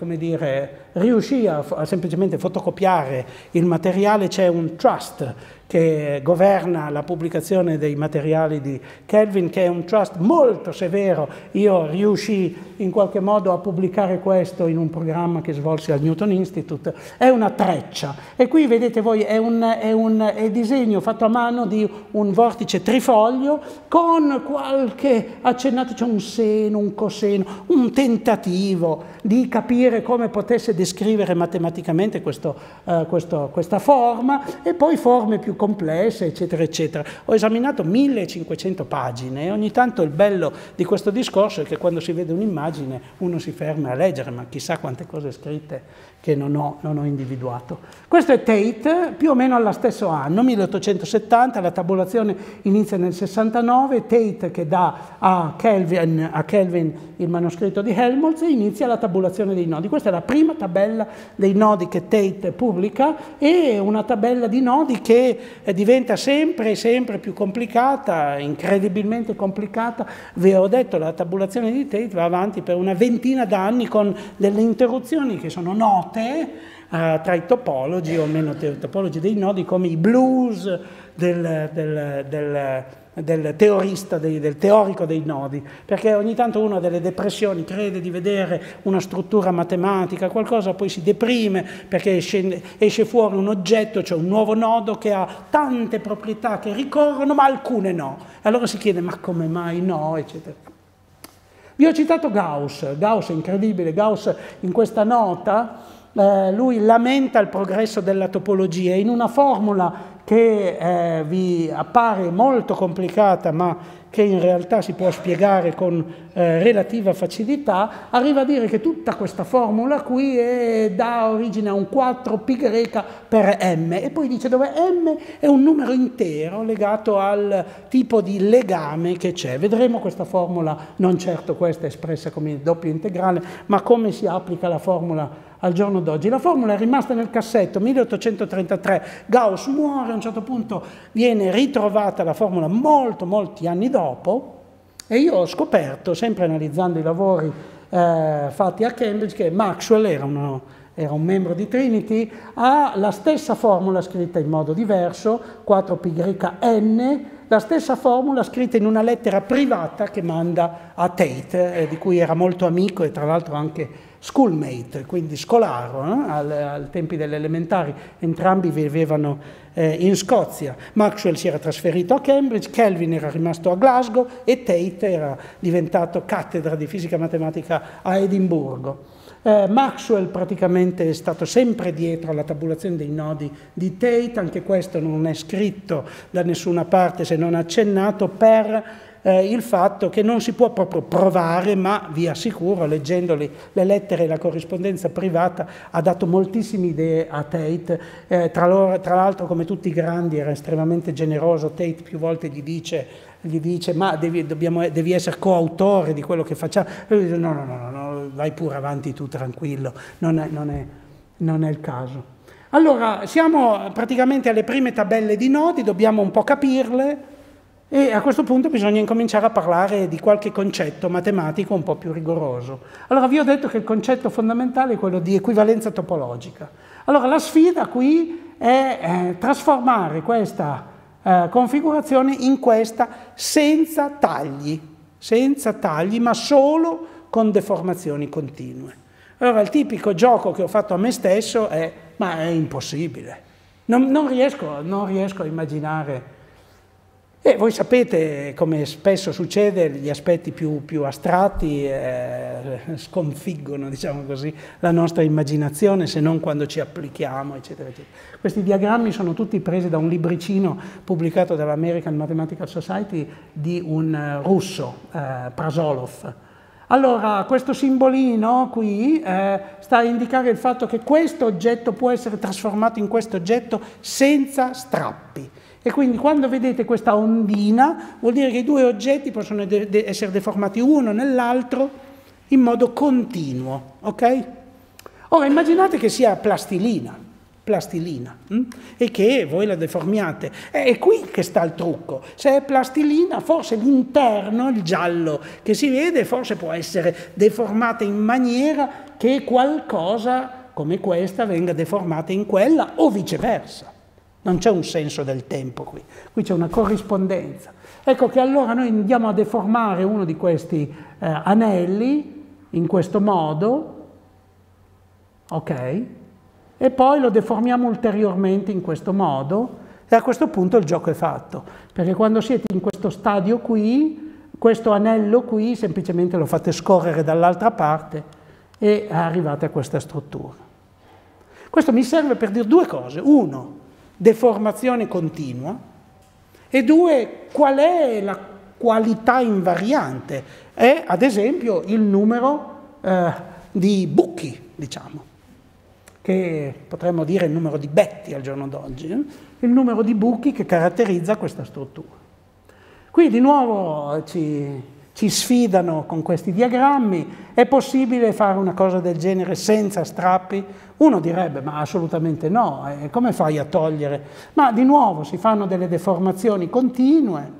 riuscì a semplicemente fotocopiare il materiale. C'è un trust che governa la pubblicazione dei materiali di Kelvin, che è un trust molto severo. Io riuscii in qualche modo a pubblicare questo in un programma che svolsi al Newton Institute. È una treccia. E qui vedete voi, è un disegno fatto a mano di un vortice trifoglio con qualche accennato, c'è un seno, un coseno, un tentativo di capire come potesse descrivere matematicamente questa forma, e poi forme più complesse, eccetera, eccetera. Ho esaminato 1500 pagine e ogni tanto il bello di questo discorso è che quando si vede un'immagine uno si ferma a leggere, ma chissà quante cose scritte che non ho individuato. Questo è Tate, più o meno allo stesso anno, 1870, la tabulazione inizia nel 69, Tate che dà a Kelvin il manoscritto di Helmholtz e inizia la tabulazione dei nodi. Questa è la prima tabella dei nodi che Tate pubblica, e una tabella di nodi che diventa sempre più complicata, incredibilmente complicata. Vi ho detto, la tabulazione di Tate va avanti per una ventina d'anni con delle interruzioni che sono note tra i topologi, o meno topologi dei nodi, come i blues del teorista, del teorico dei nodi, perché ogni tanto uno ha delle depressioni, crede di vedere una struttura matematica, qualcosa, poi si deprime perché esce fuori un oggetto, cioè un nuovo nodo che ha tante proprietà che ricorrono, ma alcune no. E allora si chiede, ma come mai no, eccetera. Vi ho citato Gauss è incredibile. Gauss in questa nota, lui lamenta il progresso della topologia in una formula che vi appare molto complicata, ma che in realtà si può spiegare con relativa facilità. Arriva a dire che tutta questa formula qui dà origine a un 4π per m, e poi dice dove m è un numero intero legato al tipo di legame che c'è. Vedremo questa formula, non certo questa espressa come doppio integrale, ma come si applica la formula al giorno d'oggi. La formula è rimasta nel cassetto, 1833, Gauss muore, a un certo punto viene ritrovata la formula molti anni dopo, e io ho scoperto, sempre analizzando i lavori fatti a Cambridge, che Maxwell era un membro di Trinity, ha la stessa formula scritta in modo diverso, 4πN, la stessa formula scritta in una lettera privata che manda a Tate, di cui era molto amico e tra l'altro anche schoolmate, quindi scolaro, al tempi delle elementari. Entrambi vivevano in Scozia. Maxwell si era trasferito a Cambridge, Kelvin era rimasto a Glasgow e Tate era diventato cattedra di fisica matematica a Edimburgo. Maxwell praticamente è stato sempre dietro alla tabulazione dei nodi di Tate, anche questo non è scritto da nessuna parte se non accennato, per il fatto che non si può proprio provare, ma vi assicuro, leggendoli le lettere e la corrispondenza privata, ha dato moltissime idee a Tate. Tra l'altro, come tutti i grandi, era estremamente generoso. Tate più volte gli dice ma devi essere coautore di quello che facciamo. E lui dice no, vai pure avanti tu tranquillo, non è il caso. Allora, siamo praticamente alle prime tabelle di nodi, dobbiamo un po' capirle, e a questo punto bisogna incominciare a parlare di qualche concetto matematico un po' più rigoroso. Allora, vi ho detto che il concetto fondamentale è quello di equivalenza topologica. Allora, la sfida qui è trasformare questa configurazione in questa senza tagli, ma solo con deformazioni continue. Allora, il tipico gioco che ho fatto a me stesso è: ma è impossibile, non riesco a immaginare. E voi sapete, come spesso succede, gli aspetti più astratti sconfiggono, diciamo così, la nostra immaginazione, se non quando ci applichiamo, eccetera, eccetera. Questi diagrammi sono tutti presi da un libricino pubblicato dall'American Mathematical Society di un russo, Prasolov. Allora, questo simbolino qui sta a indicare il fatto che questo oggetto può essere trasformato in questo oggetto senza strappi. E quindi quando vedete questa ondina vuol dire che i due oggetti possono essere deformati uno nell'altro in modo continuo, ok? Ora immaginate che sia plastilina, e che voi la deformiate. È qui che sta il trucco. Se è plastilina, forse l'interno, il giallo che si vede, forse può essere deformata in maniera che qualcosa come questa venga deformata in quella o viceversa. Non c'è un senso del tempo qui c'è una corrispondenza. Ecco che allora noi andiamo a deformare uno di questi anelli in questo modo, ok? E poi lo deformiamo ulteriormente in questo modo, e a questo punto il gioco è fatto, perché quando siete in questo stadio qui, questo anello qui, semplicemente lo fate scorrere dall'altra parte e arrivate a questa struttura. Questo mi serve per dire due cose: uno, deformazione continua, e due, qual è la qualità invariante? È ad esempio il numero di buchi, diciamo, che potremmo dire il numero di Betti al giorno d'oggi, il numero di buchi che caratterizza questa struttura. Qui di nuovo ci sfidano con questi diagrammi. È possibile fare una cosa del genere senza strappi? Uno direbbe, ma assolutamente no, come fai a togliere? Ma di nuovo si fanno delle deformazioni continue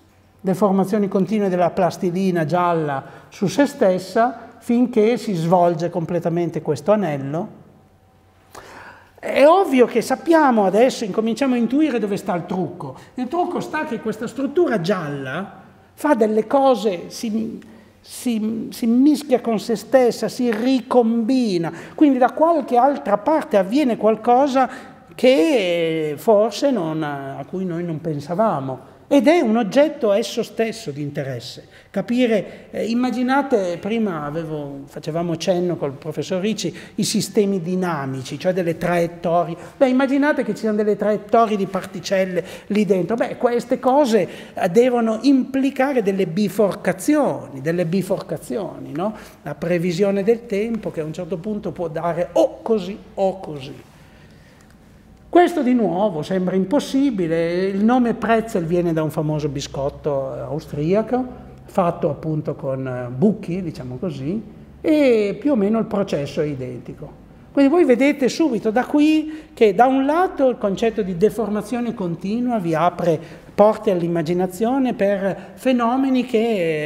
della plastilina gialla su se stessa, finché si svolge completamente questo anello. È ovvio che sappiamo adesso, incominciamo a intuire dove sta il trucco. Il trucco sta che questa struttura gialla fa delle cose, si mischia con se stessa, si ricombina, quindi da qualche altra parte avviene qualcosa che forse a cui noi non pensavamo. Ed è un oggetto esso stesso di interesse. Capire, immaginate, prima facevamo cenno col professor Ricci, i sistemi dinamici, cioè delle traiettorie. Immaginate che ci siano delle traiettorie di particelle lì dentro. Queste cose devono implicare delle biforcazioni, no? La previsione del tempo che a un certo punto può dare o così o così. Questo di nuovo sembra impossibile. Il nome pretzel viene da un famoso biscotto austriaco, fatto appunto con buchi, diciamo così, e più o meno il processo è identico. Quindi voi vedete subito da qui che da un lato il concetto di deformazione continua vi apre porte all'immaginazione per fenomeni a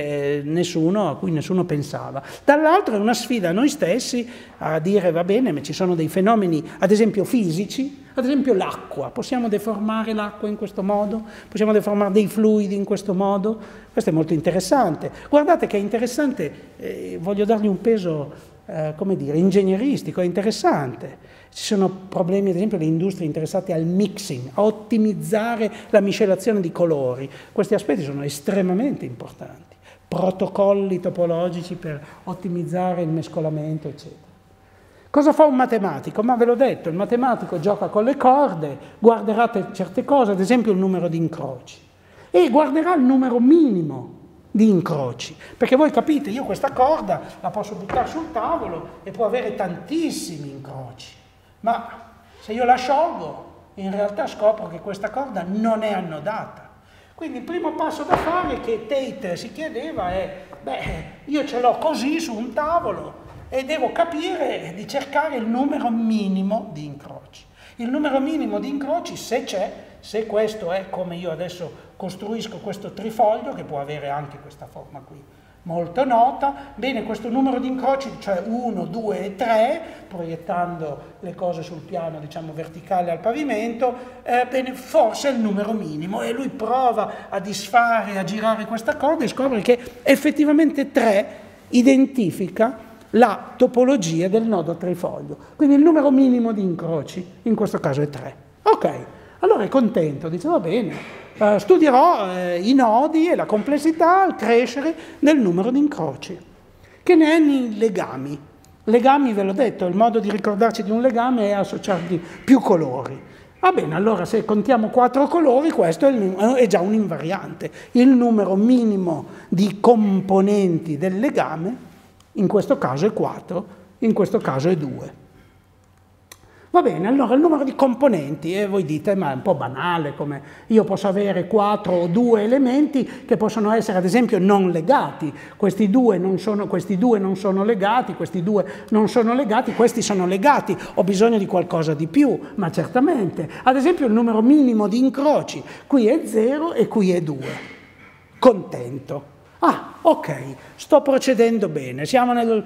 cui nessuno pensava. Dall'altro è una sfida a noi stessi a dire va bene, ma ci sono dei fenomeni, ad esempio fisici, ad esempio l'acqua. Possiamo deformare l'acqua in questo modo? Possiamo deformare dei fluidi in questo modo? Questo è molto interessante. Guardate che è interessante, voglio dargli un peso come dire, ingegneristico, è interessante. Ci sono problemi, ad esempio, le industrie interessate al mixing, a ottimizzare la miscelazione di colori. Questi aspetti sono estremamente importanti. Protocolli topologici per ottimizzare il mescolamento, eccetera. Cosa fa un matematico? Ma ve l'ho detto, il matematico gioca con le corde, guarderà certe cose, ad esempio il numero di incroci, e guarderà il numero minimo di incroci, perché voi capite, io questa corda la posso buttare sul tavolo e può avere tantissimi incroci, ma se io la sciolgo in realtà scopro che questa corda non è annodata. Quindi il primo passo da fare che Tate si chiedeva è, io ce l'ho così su un tavolo e devo capire di cercare il numero minimo di incroci. Il numero minimo di incroci, se c'è, se questo è come io adesso costruisco questo trifoglio, che può avere anche questa forma qui, molto nota, bene, questo numero di incroci, cioè 1, 2 e 3, proiettando le cose sul piano, diciamo, verticale al pavimento, bene, forse è il numero minimo, e lui prova a disfare, a girare questa corda e scopre che effettivamente 3 identifica la topologia del nodo trifoglio. Quindi il numero minimo di incroci, in questo caso è 3. Ok, allora è contento, dice va bene, studierò i nodi e la complessità al crescere del numero di incroci. Che ne è nei legami? Legami, ve l'ho detto, il modo di ricordarci di un legame è associargli più colori. Va bene, allora se contiamo 4 colori, questo è già un invariante. Il numero minimo di componenti del legame in questo caso è 4, in questo caso è 2. Va bene, allora il numero di componenti, e voi dite, ma è un po' banale, come io posso avere 4 o 2 elementi che possono essere ad esempio non legati, questi due non sono legati, questi due non sono legati, questi sono legati, ho bisogno di qualcosa di più, ma certamente. Ad esempio il numero minimo di incroci, qui è 0 e qui è 2. Contento. Ah, ok, sto procedendo bene, siamo nel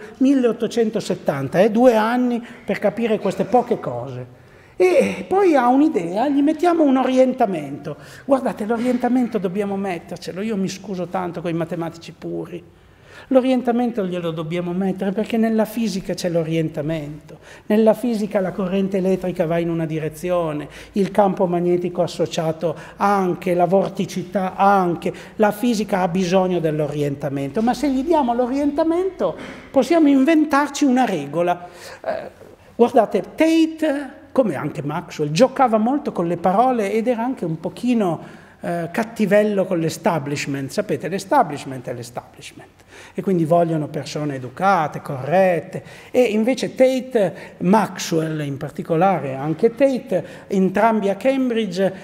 1870, 2 anni per capire queste poche cose. E poi ha un'idea, gli mettiamo un orientamento. Guardate, l'orientamento dobbiamo mettercelo, io mi scuso tanto con i matematici puri. L'orientamento glielo dobbiamo mettere perché nella fisica c'è l'orientamento. Nella fisica la corrente elettrica va in una direzione, il campo magnetico associato anche, la vorticità anche. La fisica ha bisogno dell'orientamento, ma se gli diamo l'orientamento possiamo inventarci una regola. Guardate, Tate, come anche Maxwell, giocava molto con le parole ed era anche un pochino cattivello con l'establishment. Sapete, l'establishment è l'establishment e quindi vogliono persone educate, corrette, e invece Tate, Maxwell in particolare, anche Tate, entrambi a Cambridge,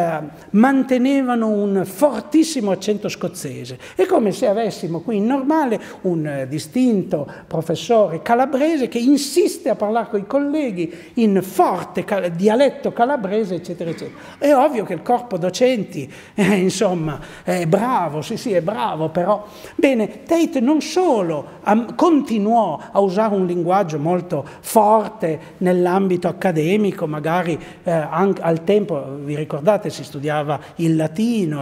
mantenevano un fortissimo accento scozzese. È come se avessimo qui in Normale un distinto professore calabrese che insiste a parlare con i colleghi in forte dialetto calabrese, eccetera, eccetera. È ovvio che il corpo docenti insomma, è bravo, sì, è bravo, però. Bene, Tate non solo continuò a usare un linguaggio molto forte nell'ambito accademico, magari anche al tempo, vi ricordate, si studiava il latino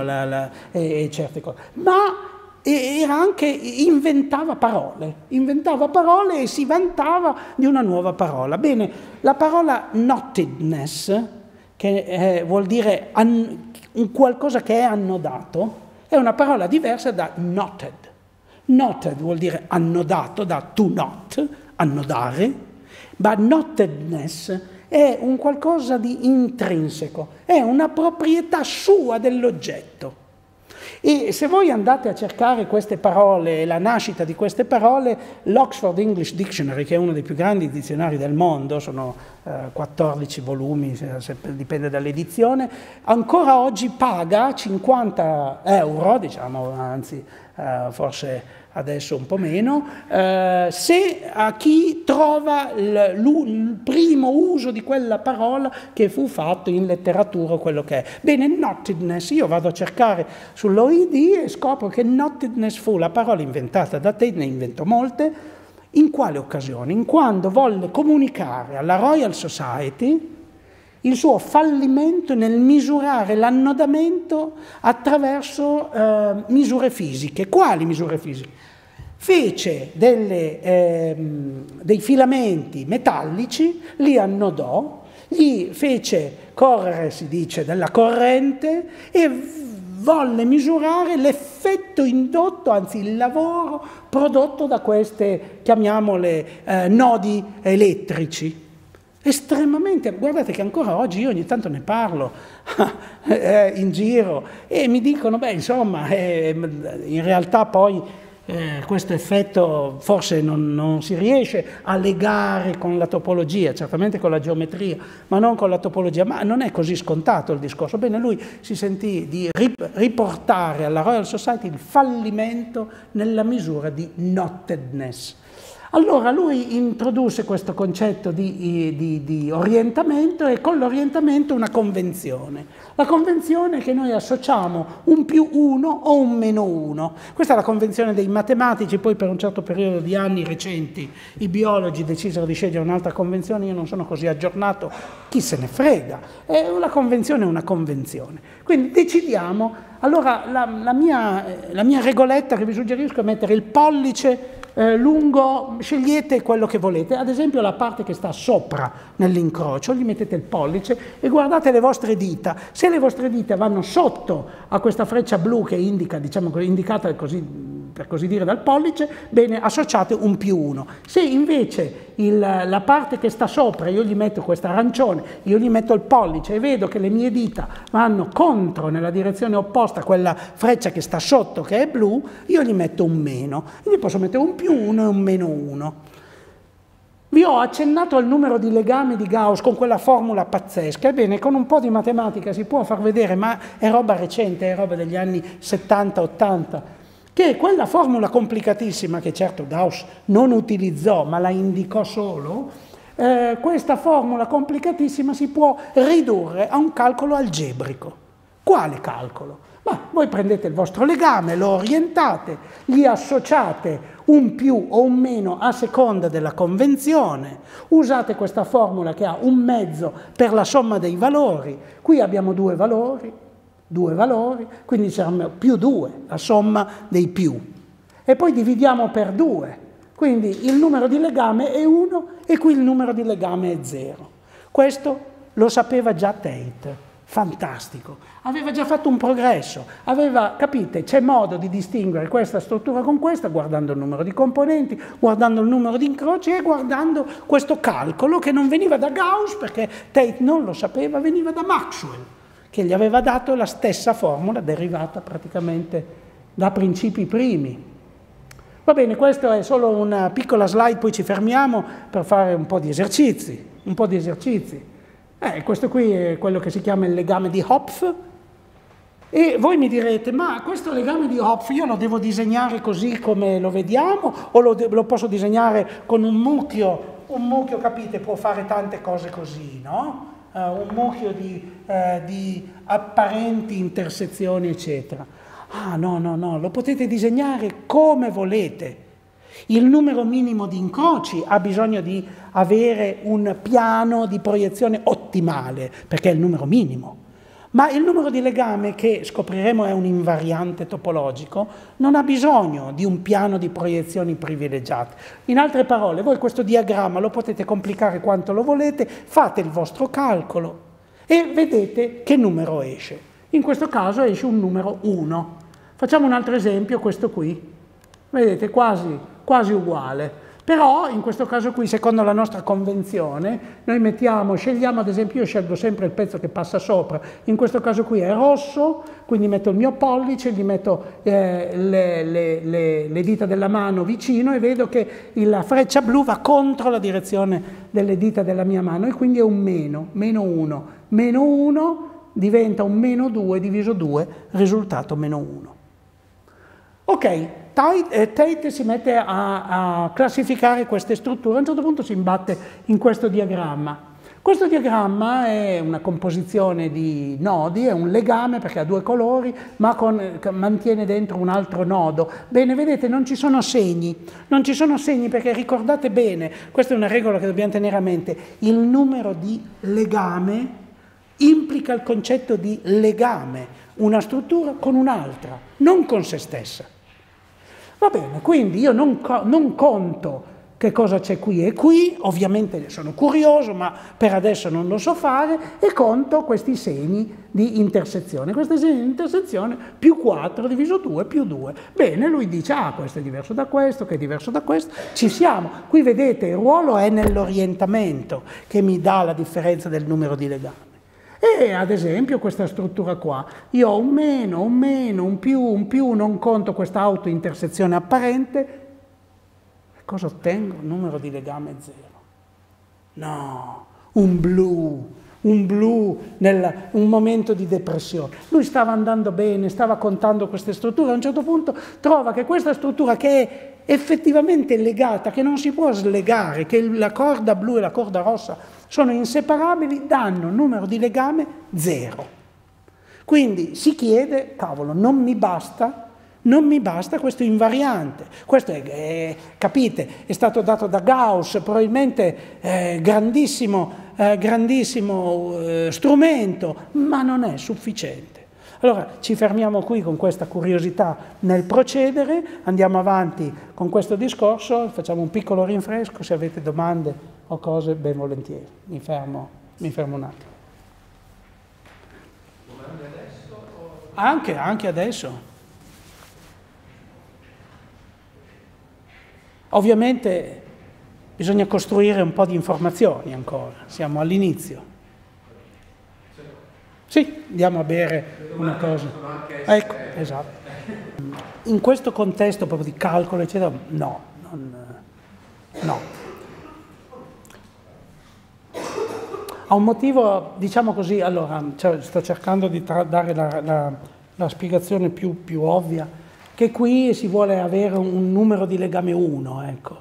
e certe cose, ma era anche, inventava parole e si vantava di una nuova parola. Bene, la parola knottedness, che vuol dire un qualcosa che è annodato, è una parola diversa da knotted. Knotted vuol dire annodato, da to knot, annodare, ma knottedness è un qualcosa di intrinseco, è una proprietà sua dell'oggetto. E se voi andate a cercare queste parole, la nascita di queste parole, l'Oxford English Dictionary, che è uno dei più grandi dizionari del mondo, sono 14 volumi, dipende dall'edizione, ancora oggi paga 50 euro, diciamo, anzi forse adesso un po' meno, se a chi trova il primo uso di quella parola che fu fatto in letteratura, quello che è. Bene, knottedness, io vado a cercare sull'OID e scopro che knottedness fu la parola inventata da Tate, ne inventò molte. In quale occasione? In quando volle comunicare alla Royal Society il suo fallimento nel misurare l'annodamento attraverso misure fisiche. Quali misure fisiche? Fece dei filamenti metallici, li annodò, gli fece correre, si dice, della corrente e volle misurare l'effetto indotto, anzi il lavoro prodotto da queste, chiamiamole, nodi elettrici. Estremamente, guardate che ancora oggi io ogni tanto ne parlo in giro e mi dicono, beh, insomma, in realtà poi questo effetto forse non si riesce a legare con la topologia, certamente con la geometria, ma non con la topologia, ma non è così scontato il discorso. Bene, lui si sentì di riportare alla Royal Society il fallimento nella misura di knottedness. Allora lui introdusse questo concetto di orientamento e con l'orientamento una convenzione. La convenzione è che noi associamo un più 1 o un meno 1. Questa è la convenzione dei matematici, poi per un certo periodo di anni recenti i biologi decisero di scegliere un'altra convenzione, io non sono così aggiornato, chi se ne frega, una convenzione è una convenzione. Quindi decidiamo, allora la mia regoletta che vi suggerisco è mettere il pollice lungo, scegliete quello che volete, ad esempio la parte che sta sopra nell'incrocio, gli mettete il pollice e guardate le vostre dita. Se le vostre dita vanno sotto a questa freccia blu che indica, diciamo, indicata così, per così dire dal pollice, bene, associate un più 1. Se invece la parte che sta sopra, io gli metto questo arancione, io gli metto il pollice e vedo che le mie dita vanno contro, nella direzione opposta a quella freccia che sta sotto che è blu, io gli metto un meno. Quindi posso mettere un più 1 e un meno 1. Vi ho accennato al numero di legami di Gauss con quella formula pazzesca. Ebbene, con un po' di matematica si può far vedere, ma è roba recente, è roba degli anni 70-80, che quella formula complicatissima, che certo Gauss non utilizzò, ma la indicò solo, questa formula complicatissima si può ridurre a un calcolo algebrico. Quale calcolo? Ma voi prendete il vostro legame, lo orientate, gli associate un più o un meno a seconda della convenzione, usate questa formula che ha un mezzo per la somma dei valori, qui abbiamo due valori, quindi saranno più 2, la somma dei più. E poi dividiamo per 2, quindi il numero di legame è 1 e qui il numero di legame è 0. Questo lo sapeva già Tate. Fantastico, aveva già fatto un progresso, capite, c'è modo di distinguere questa struttura con questa guardando il numero di componenti, guardando il numero di incroci e guardando questo calcolo che non veniva da Gauss perché Tate non lo sapeva, veniva da Maxwell, che gli aveva dato la stessa formula derivata praticamente da principi primi. Va bene, questa è solo una piccola slide, poi ci fermiamo per fare un po' di esercizi, questo qui è quello che si chiama il legame di Hopf e voi mi direte, ma questo legame di Hopf io lo devo disegnare così come lo vediamo o lo posso disegnare con un mucchio, capite, può fare tante cose così, no? Un mucchio di apparenti intersezioni, eccetera. Ah, no, lo potete disegnare come volete. Il numero minimo di incroci ha bisogno di avere un piano di proiezione ottimale, perché è il numero minimo. Ma il numero di legame, che scopriremo è un invariante topologico, non ha bisogno di un piano di proiezioni privilegiate. In altre parole, voi questo diagramma lo potete complicare quanto lo volete, fate il vostro calcolo e vedete che numero esce. In questo caso esce un numero 1. Facciamo un altro esempio, questo qui. Vedete, quasi uguale. Però in questo caso qui, secondo la nostra convenzione, noi scegliamo ad esempio, io scelgo sempre il pezzo che passa sopra, in questo caso qui è rosso, quindi metto il mio pollice, gli metto le dita della mano vicino e vedo che la freccia blu va contro la direzione delle dita della mia mano e quindi è un meno 1. Meno 1 diventa un meno 2 diviso 2, risultato meno 1. Ok. Tate si mette a classificare queste strutture, a un certo punto si imbatte in questo diagramma. Questo diagramma è una composizione di nodi, è un legame perché ha due colori, ma mantiene dentro un altro nodo. Bene, vedete, non ci sono segni perché ricordate bene, questa è una regola che dobbiamo tenere a mente, il numero di legame implica il concetto di legame, una struttura con un'altra, non con se stessa. Va bene, quindi io non conto che cosa c'è qui e qui, ovviamente sono curioso, ma per adesso non lo so fare, e conto questi segni di intersezione. Questi segni di intersezione più 4 diviso 2 più 2. Bene, lui dice, questo è diverso da questo, che è diverso da questo, ci siamo. Qui vedete, il ruolo è nell'orientamento che mi dà la differenza del numero di legami. E ad esempio questa struttura qua, io ho un meno, un più, non conto questa autointersezione apparente, cosa ottengo? Numero di legame 0. No, un blu, un momento di depressione. Lui stava andando bene, stava contando queste strutture, a un certo punto trova che questa struttura che è effettivamente legata, che non si può slegare, che la corda blu e la corda rossa sono inseparabili, danno un numero di legame 0. Quindi si chiede, cavolo, non mi basta questo invariante. Questo capite, è stato dato da Gauss, probabilmente grandissimo strumento, ma non è sufficiente. Allora ci fermiamo qui con questa curiosità nel procedere, andiamo avanti con questo discorso, facciamo un piccolo rinfresco, se avete domande o cose ben volentieri. Mi fermo un attimo. Domande adesso? Anche adesso. Ovviamente bisogna costruire un po' di informazioni ancora, siamo all'inizio. Sì, andiamo a bere una cosa. Ecco, esatto. In questo contesto proprio di calcolo, eccetera, no. Ha un motivo, diciamo così, allora, sto cercando di dare la spiegazione più ovvia, che qui si vuole avere un numero di legame 1, ecco.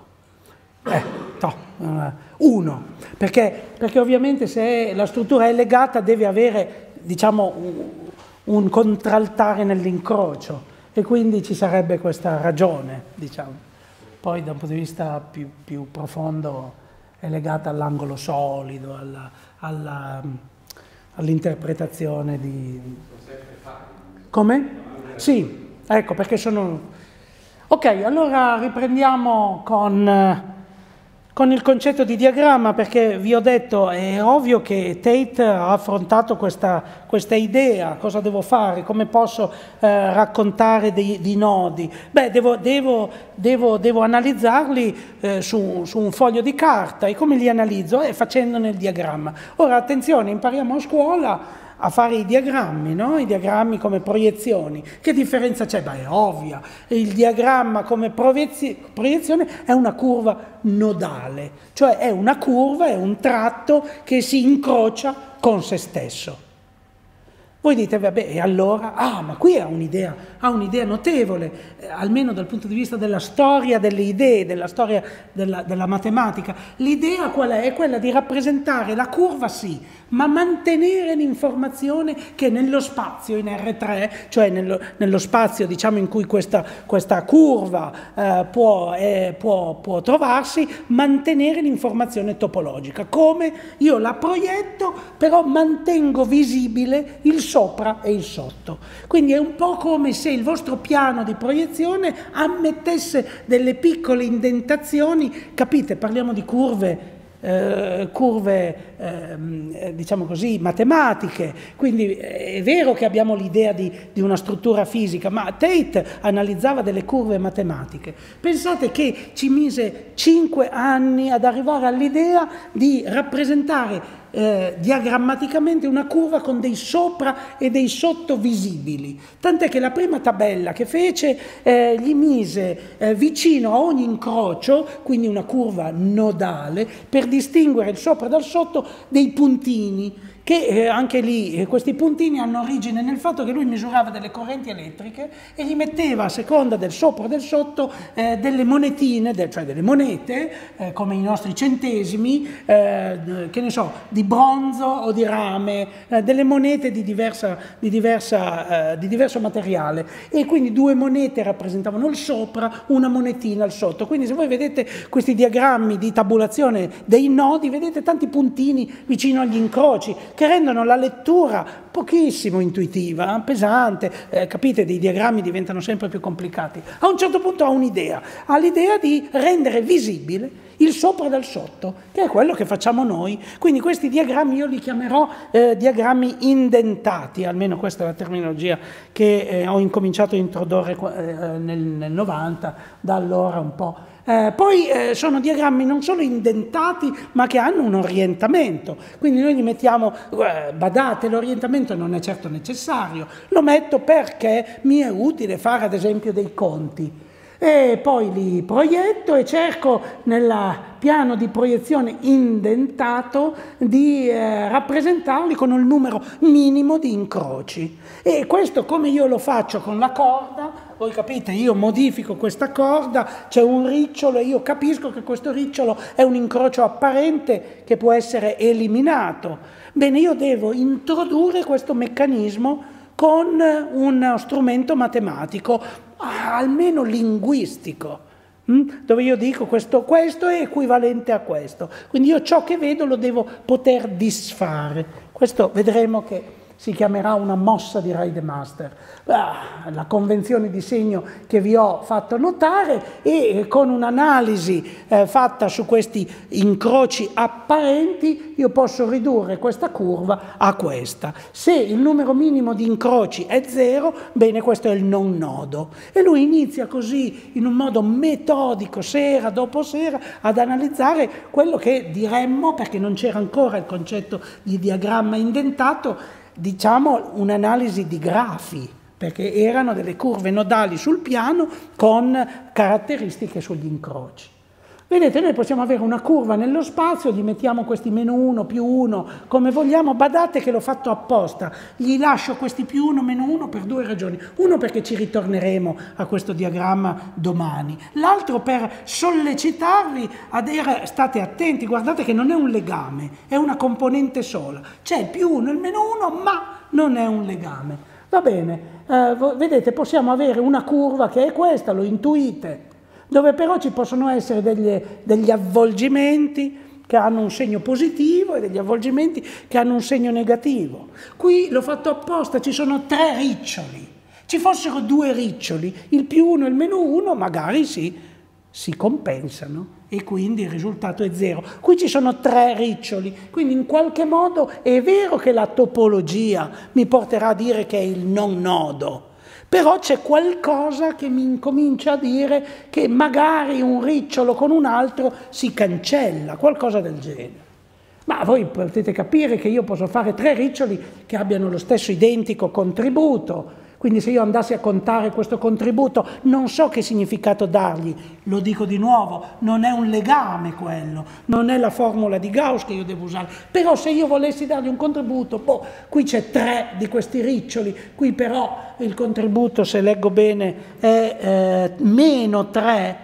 1, perché ovviamente se la struttura è legata deve avere, diciamo, un contraltare nell'incrocio e quindi ci sarebbe questa ragione, diciamo. Poi da un punto di vista più profondo è legata all'angolo solido, all'interpretazione di... Come? Sì, ecco, perché sono... Ok, allora riprendiamo con il concetto di diagramma, perché vi ho detto, è ovvio che Tate ha affrontato questa idea, cosa devo fare, come posso raccontare di nodi. Beh, devo analizzarli su un foglio di carta, e come li analizzo? Facendone il diagramma. Ora, attenzione, impariamo a scuola a fare i diagrammi, no? I diagrammi come proiezioni. Che differenza c'è? Beh, è ovvia. Il diagramma come proiezione è una curva nodale, cioè è una curva, è un tratto che si incrocia con se stesso. Voi dite, vabbè, e allora? Ma qui ha un'idea notevole, almeno dal punto di vista della storia delle idee, della storia della matematica. L'idea qual è? È quella di rappresentare la curva, sì, ma mantenere l'informazione che nello spazio, in R3, cioè nello spazio, diciamo, in cui questa curva può trovarsi, mantenere l'informazione topologica. Come? Io la proietto, però mantengo visibile il sopra e il sotto. Quindi è un po' come se il vostro piano di proiezione ammettesse delle piccole indentazioni, capite? Parliamo di curve curve diciamo così, matematiche, quindi è vero che abbiamo l'idea di una struttura fisica, ma Tate analizzava delle curve matematiche. Pensate che ci mise 5 anni ad arrivare all'idea di rappresentare diagrammaticamente una curva con dei sopra e dei sotto visibili, tant'è che la prima tabella che fece gli mise vicino a ogni incrocio, quindi una curva nodale, per distinguere il sopra dal sotto, dei puntini, che anche lì questi puntini hanno origine nel fatto che lui misurava delle correnti elettriche e gli metteva a seconda del sopra o del sotto delle monetine, cioè delle monete come i nostri centesimi, che ne so, di bronzo o di rame, delle monete di diverso materiale, e quindi 2 monete rappresentavano il sopra, una monetina il sotto. Quindi se voi vedete questi diagrammi di tabulazione dei nodi, vedete tanti puntini vicino agli incroci che rendono la lettura pochissimo intuitiva, pesante, capite, dei diagrammi diventano sempre più complicati. A un certo punto ha l'idea di rendere visibile il sopra dal sotto, che è quello che facciamo noi. Quindi questi diagrammi io li chiamerò diagrammi indentati, almeno questa è la terminologia che ho incominciato a introdurre nel 90, da allora un po'. Poi sono diagrammi non solo indentati, ma che hanno un orientamento, quindi noi li mettiamo, badate, l'orientamento non è certo necessario, lo metto perché mi è utile fare ad esempio dei conti, e poi li proietto e cerco nel piano di proiezione indentato di rappresentarli con il numero minimo di incroci. E questo, come io lo faccio con la corda, voi capite, io modifico questa corda, c'è un ricciolo e io capisco che questo ricciolo è un incrocio apparente che può essere eliminato. Bene, io devo introdurre questo meccanismo con uno strumento matematico, almeno linguistico, dove io dico questo è equivalente a questo, quindi io ciò che vedo lo devo poter disfare. Questo vedremo che si chiamerà una mossa di Rademacher, la convenzione di segno che vi ho fatto notare, e con un'analisi fatta su questi incroci apparenti io posso ridurre questa curva a questa. Se il numero minimo di incroci è 0, bene, questo è il non nodo. E lui inizia così, in un modo metodico, sera dopo sera, ad analizzare quello che diremmo, perché non c'era ancora il concetto di diagramma indentato, diciamo un'analisi di grafi, perché erano delle curve nodali sul piano con caratteristiche sugli incroci. Vedete, noi possiamo avere una curva nello spazio, gli mettiamo questi -1, +1, come vogliamo. Badate che l'ho fatto apposta, gli lascio questi +1, -1 per 2 ragioni. Uno, perché ci ritorneremo a questo diagramma domani. L'altro, per sollecitarvi a dire, state attenti, guardate che non è un legame, è una componente sola. C'è il +1 e il -1, ma non è un legame. Va bene, vedete, possiamo avere una curva che è questa, lo intuite, dove però ci possono essere degli avvolgimenti che hanno un segno positivo e degli avvolgimenti che hanno un segno negativo. Qui l'ho fatto apposta, ci sono 3 riccioli. Ci fossero 2 riccioli, il +1 e il -1 magari si compensano e quindi il risultato è 0. Qui ci sono 3 riccioli, quindi in qualche modo è vero che la topologia mi porterà a dire che è il non nodo, però c'è qualcosa che mi incomincia a dire che magari un ricciolo con un altro si cancella, qualcosa del genere. Ma voi potete capire che io posso fare 3 riccioli che abbiano lo stesso identico contributo, quindi se io andassi a contare questo contributo non so che significato dargli, lo dico di nuovo, non è un legame quello, non è la formula di Gauss che io devo usare, però se io volessi dargli un contributo, qui c'è 3 di questi riccioli, qui però il contributo, se leggo bene, è -3,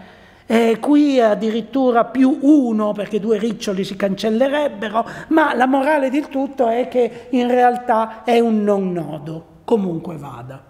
qui addirittura +1 perché 2 riccioli si cancellerebbero, ma la morale del tutto è che in realtà è un non nodo, comunque vada.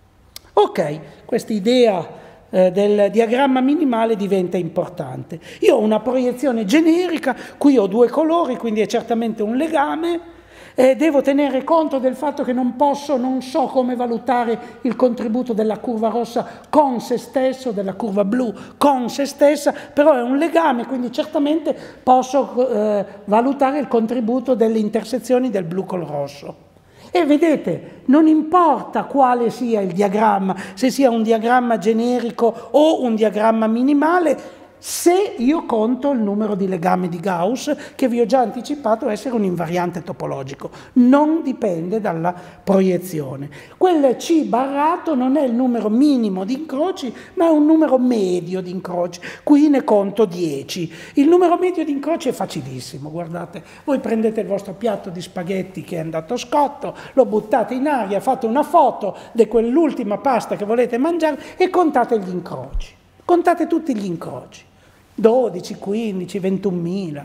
Ok, questa idea del diagramma minimale diventa importante. Io ho una proiezione generica, qui ho 2 colori, quindi è certamente un legame, Devo tenere conto del fatto che non so come valutare il contributo della curva rossa con se stesso, della curva blu con se stessa, però è un legame, quindi certamente posso valutare il contributo delle intersezioni del blu col rosso. E vedete, non importa quale sia il diagramma, se sia un diagramma generico o un diagramma minimale, se io conto il numero di legami di Gauss, che vi ho già anticipato essere un invariante topologico, non dipende dalla proiezione. Quel C barrato non è il numero minimo di incroci, ma è un numero medio di incroci. Qui ne conto 10. Il numero medio di incroci è facilissimo, guardate. Voi prendete il vostro piatto di spaghetti che è andato a scotto, lo buttate in aria, fate una foto di quell'ultima pasta che volete mangiare e contate gli incroci. Contate tutti gli incroci. 12, 15, 21.000.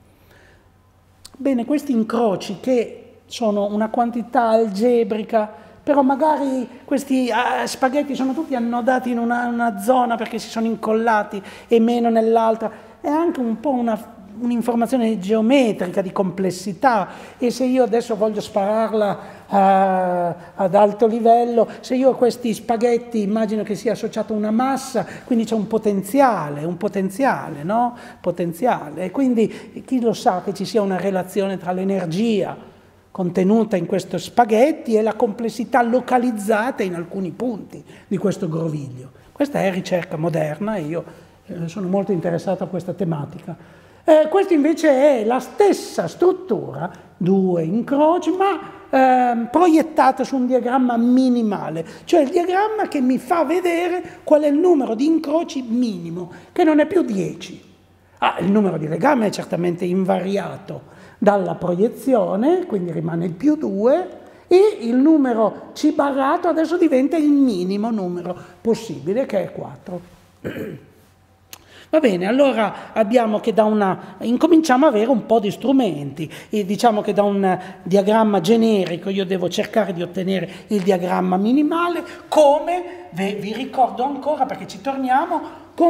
Bene, questi incroci che sono una quantità algebrica, però magari questi spaghetti sono tutti annodati in una zona perché si sono incollati e meno nell'altra, è anche un po' un'informazione geometrica di complessità, e se io adesso voglio spararla ad alto livello, se io a questi spaghetti immagino che sia associato una massa, quindi c'è un potenziale, no? Potenziale, e quindi chi lo sa che ci sia una relazione tra l'energia contenuta in questo spaghetti e la complessità localizzata in alcuni punti di questo groviglio. Questa è ricerca moderna e io sono molto interessato a questa tematica. Questo invece è la stessa struttura, 2 incroci, ma proiettata su un diagramma minimale, cioè il diagramma che mi fa vedere qual è il numero di incroci minimo, che non è più 10. Il numero di legame è certamente invariato dalla proiezione, quindi rimane il più 2, e il numero C barrato adesso diventa il minimo numero possibile, che è 4. Va bene, allora abbiamo che incominciamo a avere un po' di strumenti, e diciamo che da un diagramma generico io devo cercare di ottenere il diagramma minimale, come, vi ricordo ancora perché ci torniamo,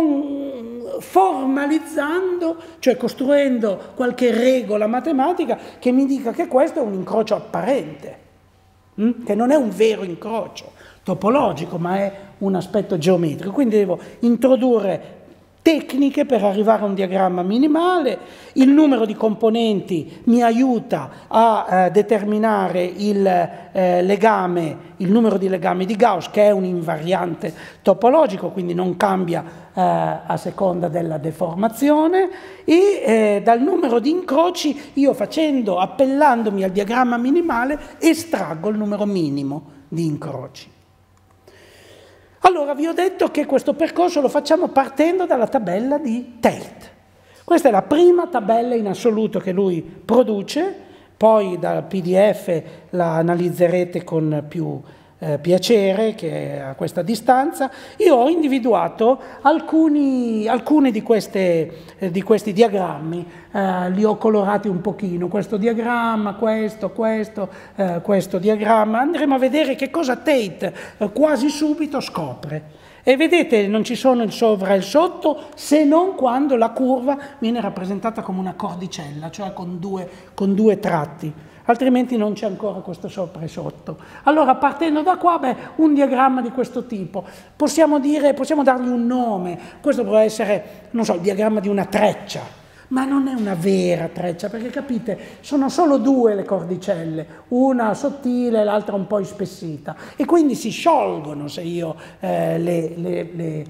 formalizzando, cioè costruendo qualche regola matematica che mi dica che questo è un incrocio apparente, che non è un vero incrocio topologico, ma è un aspetto geometrico. Quindi devo introdurre tecniche per arrivare a un diagramma minimale. Il numero di componenti mi aiuta a determinare il numero di legami di Gauss, che è un invariante topologico, quindi non cambia a seconda della deformazione, e dal numero di incroci io appellandomi al diagramma minimale estraggo il numero minimo di incroci. Allora, vi ho detto che questo percorso lo facciamo partendo dalla tabella di Tate. Questa è la prima tabella in assoluto che lui produce, poi dal PDF la analizzerete con più piacere, che a questa distanza. Io ho individuato alcuni di questi diagrammi, li ho colorati un pochino, questo diagramma, questo diagramma. Andremo a vedere che cosa Tate quasi subito scopre. E vedete, non ci sono il sopra e il sotto, se non quando la curva viene rappresentata come una cordicella, cioè con due tratti. Altrimenti non c'è ancora questo sopra e sotto. Allora, partendo da qua, un diagramma di questo tipo, possiamo dargli un nome. Questo può essere, non so, il diagramma di una treccia, ma non è una vera treccia, perché capite, sono solo 2 le cordicelle, una sottile e l'altra un po' ispessita, e quindi si sciolgono se io le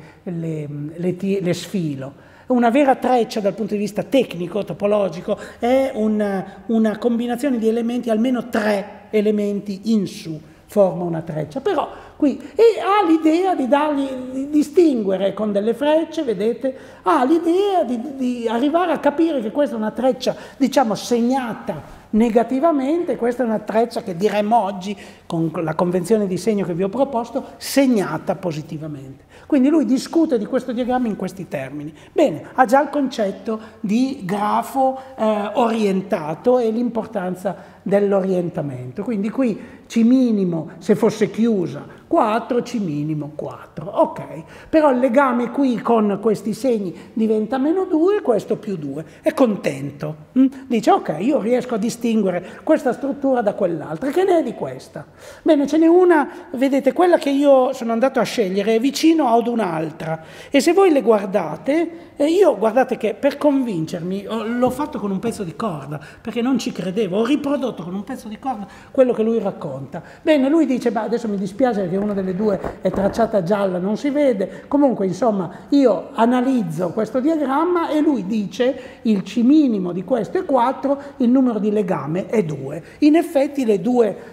sfilo. Una vera treccia dal punto di vista tecnico, topologico, è una combinazione di elementi, almeno 3 elementi in su forma una treccia. Però qui ha l'idea di distinguere con delle frecce, vedete, ha l'idea di arrivare a capire che questa è una treccia, diciamo, segnata negativamente, questa è una treccia che diremmo oggi, con la convenzione di segno che vi ho proposto, segnata positivamente. Quindi lui discute di questo diagramma in questi termini. Bene, ha già il concetto di grafo orientato e l'importanza dell'orientamento. Quindi qui C minimo, se fosse chiusa, 4, C minimo 4. Ok, però il legame qui con questi segni diventa -2, questo +2. È contento. Dice, ok, io riesco a distinguere questa struttura da quell'altra. Che ne è di questa? Bene, ce n'è una, vedete, quella che io sono andato a scegliere è vicino ad un'altra, e se voi le guardate, io guardate che per convincermi l'ho fatto con un pezzo di corda, perché non ci credevo, ho riprodotto con un pezzo di corda quello che lui racconta. Bene, lui dice, beh, adesso mi dispiace che una delle due è tracciata gialla, non si vede, comunque insomma io analizzo questo diagramma e lui dice il C minimo di questo è 4, il numero di legame è 2. In effetti le due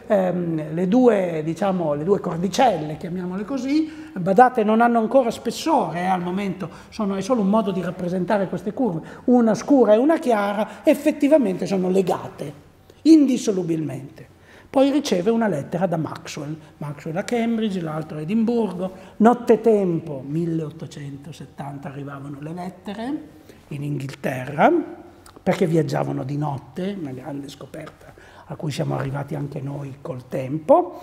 cordicelle, chiamiamole così, badate, non hanno ancora spessore, al momento è solo un modo di rappresentare queste curve, una scura e una chiara, effettivamente sono legate indissolubilmente. Poi riceve una lettera da Maxwell a Cambridge, l'altro a Edimburgo, nottetempo, 1870 arrivavano le lettere in Inghilterra, perché viaggiavano di notte, una grande scoperta a cui siamo arrivati anche noi col tempo,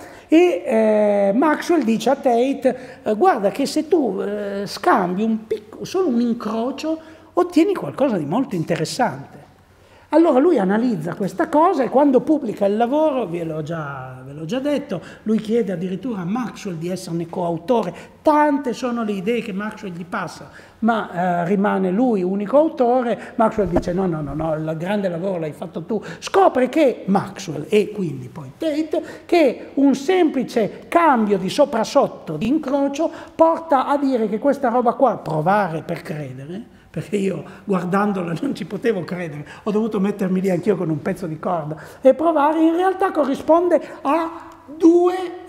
e Maxwell dice a Tate, guarda che se tu scambi solo un incrocio, ottieni qualcosa di molto interessante. Allora lui analizza questa cosa e quando pubblica il lavoro, ve l'ho già detto, lui chiede addirittura a Maxwell di esserne coautore. Tante sono le idee che Maxwell gli passa, ma rimane lui unico autore. Maxwell dice no, il grande lavoro l'hai fatto tu. Scopre che Maxwell, e quindi poi Tate, che un semplice cambio di sopra-sotto, di incrocio, porta a dire che questa roba qua, provare per credere, perché io guardandola non ci potevo credere, ho dovuto mettermi lì anch'io con un pezzo di corda e provare, in realtà corrisponde a due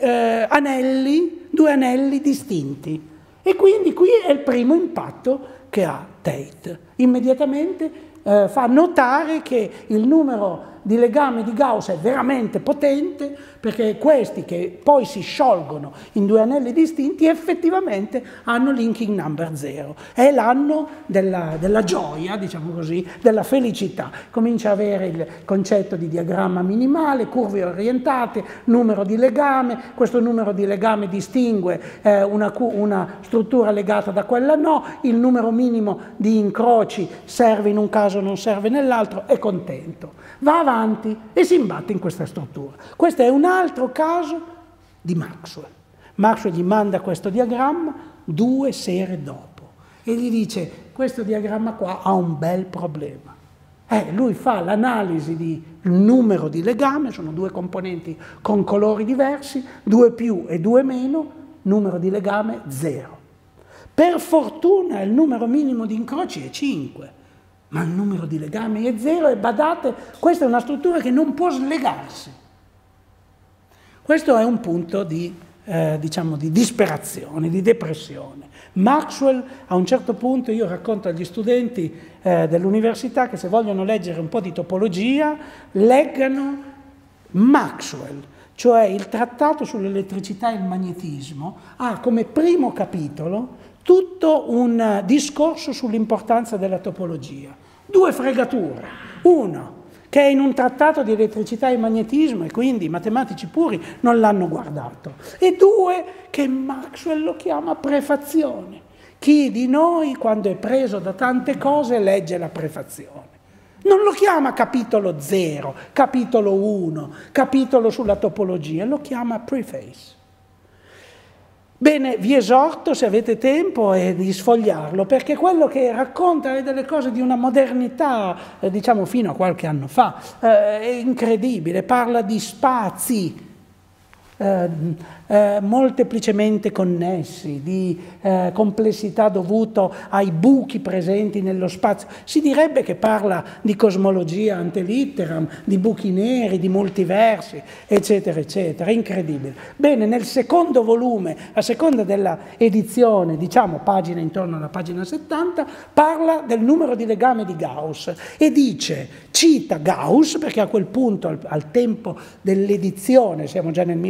anelli distinti. E quindi qui è il primo impatto che ha Tate. Immediatamente fa notare che il numero di legame di Gauss è veramente potente, perché questi che poi si sciolgono in due anelli distinti effettivamente hanno linking number 0. È l'anno della gioia, diciamo così, della felicità. Comincia a avere il concetto di diagramma minimale, curve orientate, numero di legame. Questo numero di legame distingue una struttura legata da quella no, il numero minimo di incroci serve in un caso, non serve nell'altro, è contento. Va avanti e si imbatte in questa struttura. Questo è un altro caso di Maxwell. Maxwell gli manda questo diagramma 2 sere dopo e gli dice: questo diagramma qua ha un bel problema. Lui fa l'analisi di numero di legame, sono due componenti con colori diversi, 2 più e 2 meno, numero di legame 0. Per fortuna il numero minimo di incroci è 5. Ma il numero di legami è 0 e badate, questa è una struttura che non può slegarsi. Questo è un punto di disperazione, di depressione. Maxwell, a un certo punto, io racconto agli studenti dell'università che se vogliono leggere un po' di topologia, leggano Maxwell, cioè il trattato sull'elettricità e il magnetismo, ha come primo capitolo tutto un discorso sull'importanza della topologia. 2 fregature. Uno, che è in un trattato di elettricità e magnetismo e quindi i matematici puri non l'hanno guardato. E 2, che Maxwell lo chiama prefazione. Chi di noi, quando è preso da tante cose, legge la prefazione? Non lo chiama capitolo 0, capitolo 1, capitolo sulla topologia, lo chiama preface. Bene, vi esorto, se avete tempo, di sfogliarlo, perché quello che racconta è delle cose di una modernità, diciamo fino a qualche anno fa, è incredibile, parla di spazi molteplicemente connessi, di complessità dovuto ai buchi presenti nello spazio. Si direbbe che parla di cosmologia ante litteram, di buchi neri, di multiversi, eccetera, eccetera. Incredibile. Bene, nel secondo volume, a seconda della edizione, diciamo pagina intorno alla pagina 70, parla del numero di legame di Gauss e dice, cita Gauss, perché a quel punto, al tempo dell'edizione, siamo già nel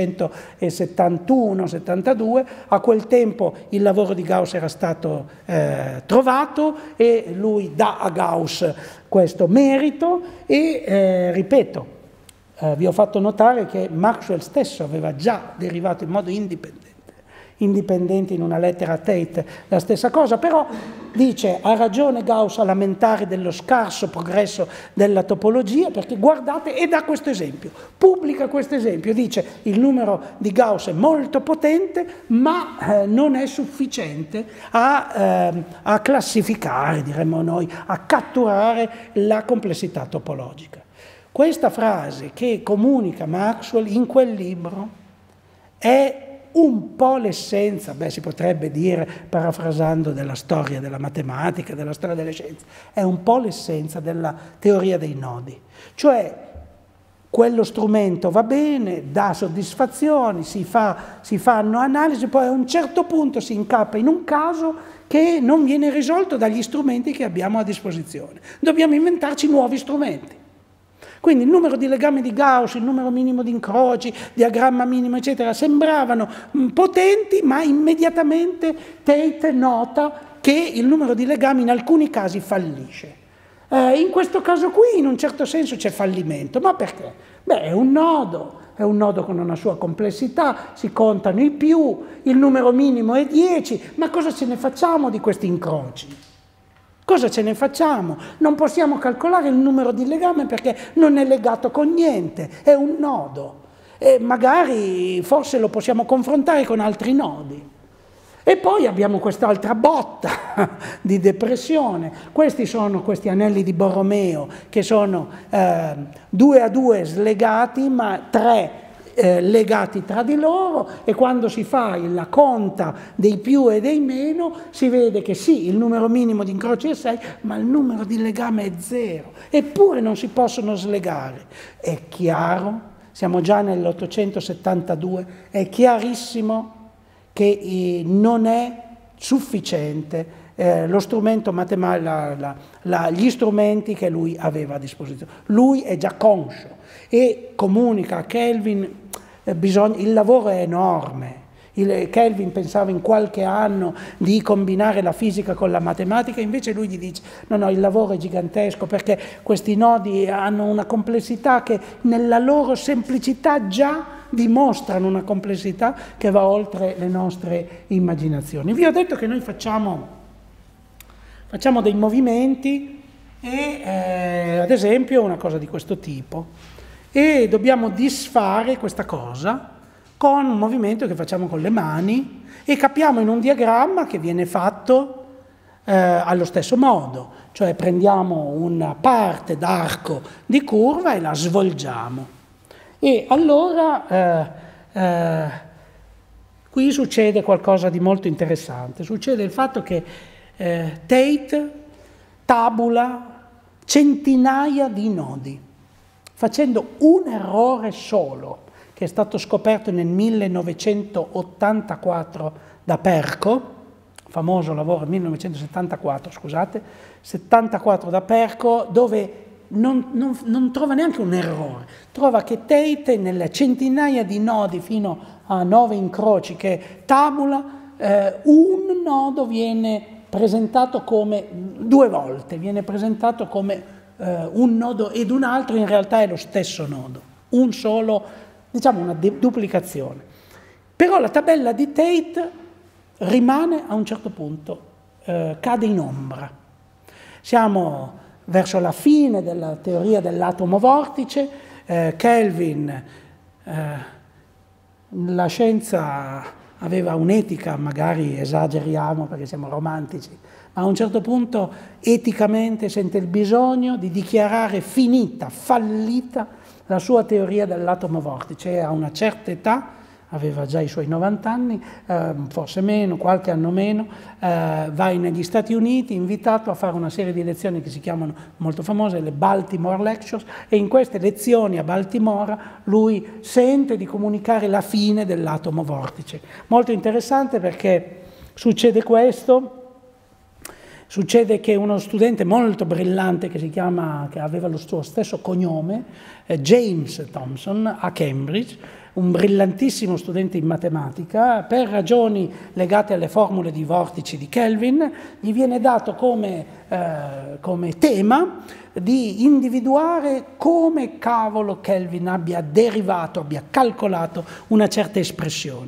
1871-72, a quel tempo il lavoro di Gauss era stato trovato e lui dà a Gauss questo merito e, ripeto, vi ho fatto notare che Maxwell stesso aveva già derivato in modo indipendente indipendenti in una lettera a Tate la stessa cosa, però dice ha ragione Gauss a lamentare dello scarso progresso della topologia, perché guardate, e dà questo esempio, pubblica questo esempio, dice il numero di Gauss è molto potente ma non è sufficiente a classificare, diremmo noi, a catturare la complessità topologica. Questa frase che comunica Maxwell in quel libro è un po' l'essenza, si potrebbe dire, parafrasando, della storia della matematica, della storia delle scienze, è un po' l'essenza della teoria dei nodi. Cioè, quello strumento va bene, dà soddisfazioni, si fanno analisi, poi a un certo punto si incappa in un caso che non viene risolto dagli strumenti che abbiamo a disposizione. Dobbiamo inventarci nuovi strumenti. Quindi il numero di legami di Gauss, il numero minimo di incroci, diagramma minimo, eccetera, sembravano potenti, ma immediatamente Tate nota che il numero di legami in alcuni casi fallisce. In questo caso qui, in un certo senso, c'è fallimento. Ma perché? È un nodo con una sua complessità, si contano i più, il numero minimo è 10, ma cosa ce ne facciamo di questi incroci? Cosa ce ne facciamo? Non possiamo calcolare il numero di legame perché non è legato con niente, è un nodo. E magari forse lo possiamo confrontare con altri nodi. E poi abbiamo quest'altra botta di depressione. Questi sono questi anelli di Borromeo che sono 2 a 2 slegati, ma 3 legati tra di loro, e quando si fa la conta dei più e dei meno si vede che sì, il numero minimo di incroci è 6, ma il numero di legame è 0, eppure non si possono slegare. È chiaro, siamo già nell'872, è chiarissimo che non è sufficiente lo strumento matematico, gli strumenti che lui aveva a disposizione. Lui è già conscio e comunica a Kelvin, il lavoro è enorme. Kelvin pensava in qualche anno di combinare la fisica con la matematica, invece lui gli dice no, il lavoro è gigantesco perché questi nodi hanno una complessità che nella loro semplicità già dimostrano una complessità che va oltre le nostre immaginazioni. Vi ho detto che noi facciamo dei movimenti e ad esempio una cosa di questo tipo, e dobbiamo disfare questa cosa con un movimento che facciamo con le mani e capiamo in un diagramma che viene fatto allo stesso modo, cioè prendiamo una parte d'arco di curva e la svolgiamo. E allora qui succede qualcosa di molto interessante, succede il fatto che Tate tabula centinaia di nodi, facendo un errore solo, che è stato scoperto nel 1984 da Perko, famoso lavoro 1974, scusate, 74 da Perko, dove non trova neanche un errore, trova che Tate nelle centinaia di nodi fino a 9 incroci che tabula, un nodo viene presentato come 2 volte, viene presentato come un nodo ed un altro, in realtà è lo stesso nodo, un solo, diciamo una duplicazione. Però la tabella di Tate rimane a un certo punto, cade in ombra. Siamo verso la fine della teoria dell'atomo vortice, Kelvin, la scienza aveva un'etica, magari esageriamo perché siamo romantici, ma a un certo punto eticamente sente il bisogno di dichiarare finita, fallita la sua teoria dell'atomo vortice. A una certa età, aveva già i suoi 90 anni, forse meno, qualche anno meno, va negli Stati Uniti, invitato a fare una serie di lezioni che si chiamano, molto famose, le Baltimore Lectures, e in queste lezioni a Baltimora lui sente di comunicare la fine dell'atomo vortice. Molto interessante perché succede questo. Succede che uno studente molto brillante che aveva lo suo stesso cognome, James Thomson, a Cambridge, un brillantissimo studente in matematica, per ragioni legate alle formule di vortici di Kelvin, gli viene dato come tema di individuare come cavolo Kelvin abbia derivato, abbia calcolato una certa espressione.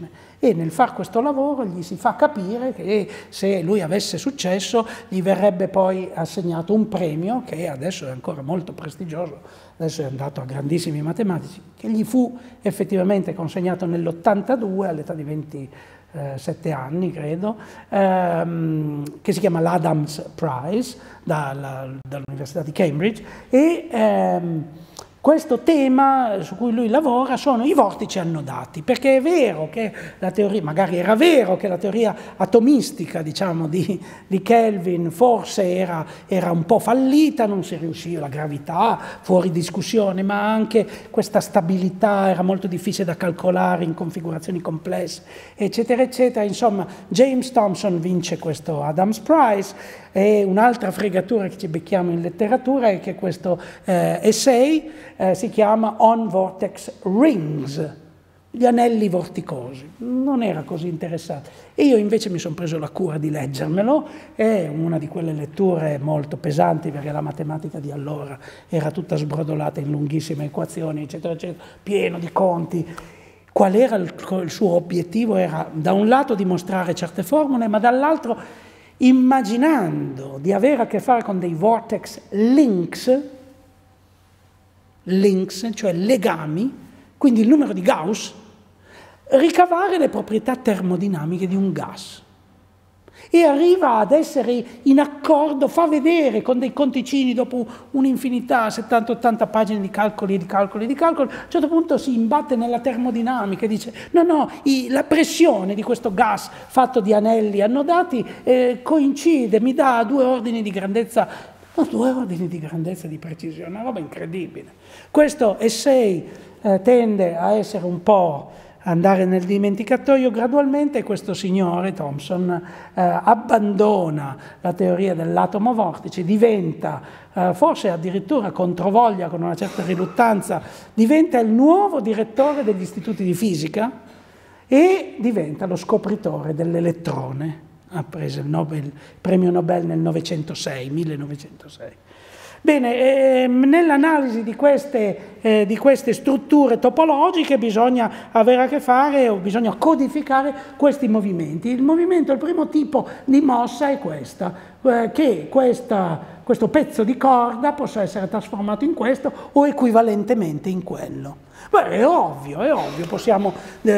e nel far questo lavoro gli si fa capire che se lui avesse successo gli verrebbe poi assegnato un premio che adesso è ancora molto prestigioso, adesso è andato a grandissimi matematici, che gli fu effettivamente consegnato nell'82 all'età di 27 anni, credo, che si chiama l'Adams Prize dall'Università di Cambridge, e questo tema su cui lui lavora sono i vortici annodati, perché è vero che la teoria, magari era vero che la teoria atomistica, diciamo, di Kelvin forse era un po' fallita, non si riusciva, la gravità fuori discussione, ma anche questa stabilità era molto difficile da calcolare in configurazioni complesse, eccetera, eccetera. Insomma, James Thomson vince questo Adams Prize, e un'altra fregatura che ci becchiamo in letteratura è che questo essay si chiama On Vortex Rings, gli anelli vorticosi. Non era così interessante. E io invece mi sono preso la cura di leggermelo, è una di quelle letture molto pesanti perché la matematica di allora era tutta sbrodolata in lunghissime equazioni, eccetera, eccetera, pieno di conti. Qual era il suo obiettivo? Era da un lato dimostrare certe formule, ma dall'altro immaginando di avere a che fare con dei vortex links, cioè legami, quindi il numero di Gauss, ricavare le proprietà termodinamiche di un gas. E arriva ad essere in accordo, fa vedere con dei conticini dopo un'infinità, 70-80 pagine di calcoli, a un certo punto si imbatte nella termodinamica e dice no, la pressione di questo gas fatto di anelli annodati coincide, mi dà 2 ordini di grandezza, 2 ordini di grandezza di precisione, una roba incredibile. Questo essay tende a essere un po' andare nel dimenticatoio gradualmente, e questo signore, Thomson, abbandona la teoria dell'atomo vortice, diventa, forse addirittura controvoglia, con una certa riluttanza, diventa il nuovo direttore degli istituti di fisica e diventa lo scopritore dell'elettrone. Ha preso il premio Nobel nel 1906. Bene, nell'analisi di queste strutture topologiche bisogna avere a che fare, o bisogna codificare questi movimenti. Il primo tipo di mossa è questa, che questo pezzo di corda possa essere trasformato in questo o equivalentemente in quello. Beh, è ovvio, possiamo...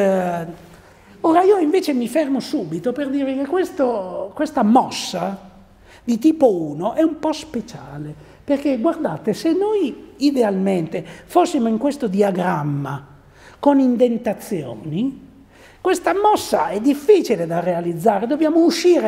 Ora io invece mi fermo subito per dire che questa mossa di tipo 1 è un po' speciale. Perché guardate, se noi idealmente fossimo in questo diagramma con indentazioni, questa mossa è difficile da realizzare, dobbiamo uscire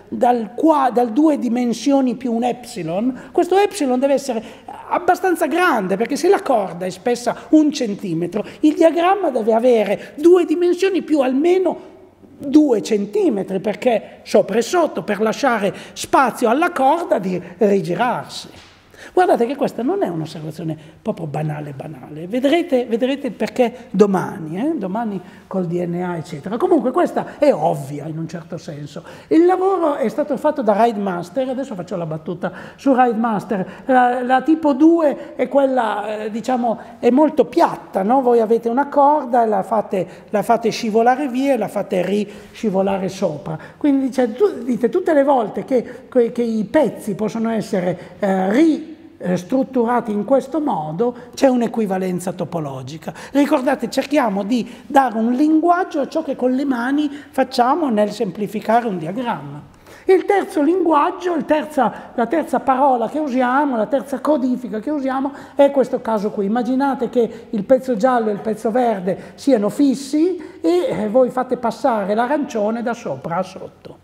dal 2 dimensioni più un epsilon. Questo epsilon deve essere abbastanza grande, perché se la corda è spessa 1 centimetro, il diagramma deve avere 2 dimensioni più almeno 2 centimetri, perché sopra e sotto, per lasciare spazio alla corda di rigirarsi. Guardate che questa non è un'osservazione proprio banale. Vedrete il perché domani col DNA, eccetera. Comunque questa è ovvia in un certo senso. Il lavoro è stato fatto da Riedmaster, adesso faccio la battuta su Riedmaster. La tipo 2 è quella, diciamo, è molto piatta, no? Voi avete una corda e la fate scivolare via e la fate riscivolare sopra. Quindi dite tutte le volte che i pezzi possono essere strutturati in questo modo, c'è un'equivalenza topologica. Ricordate, cerchiamo di dare un linguaggio a ciò che con le mani facciamo nel semplificare un diagramma. Il terzo linguaggio, la terza parola che usiamo, la terza codifica che usiamo è questo caso qui. Immaginate che il pezzo giallo e il pezzo verde siano fissi e voi fate passare l'arancione da sopra a sotto.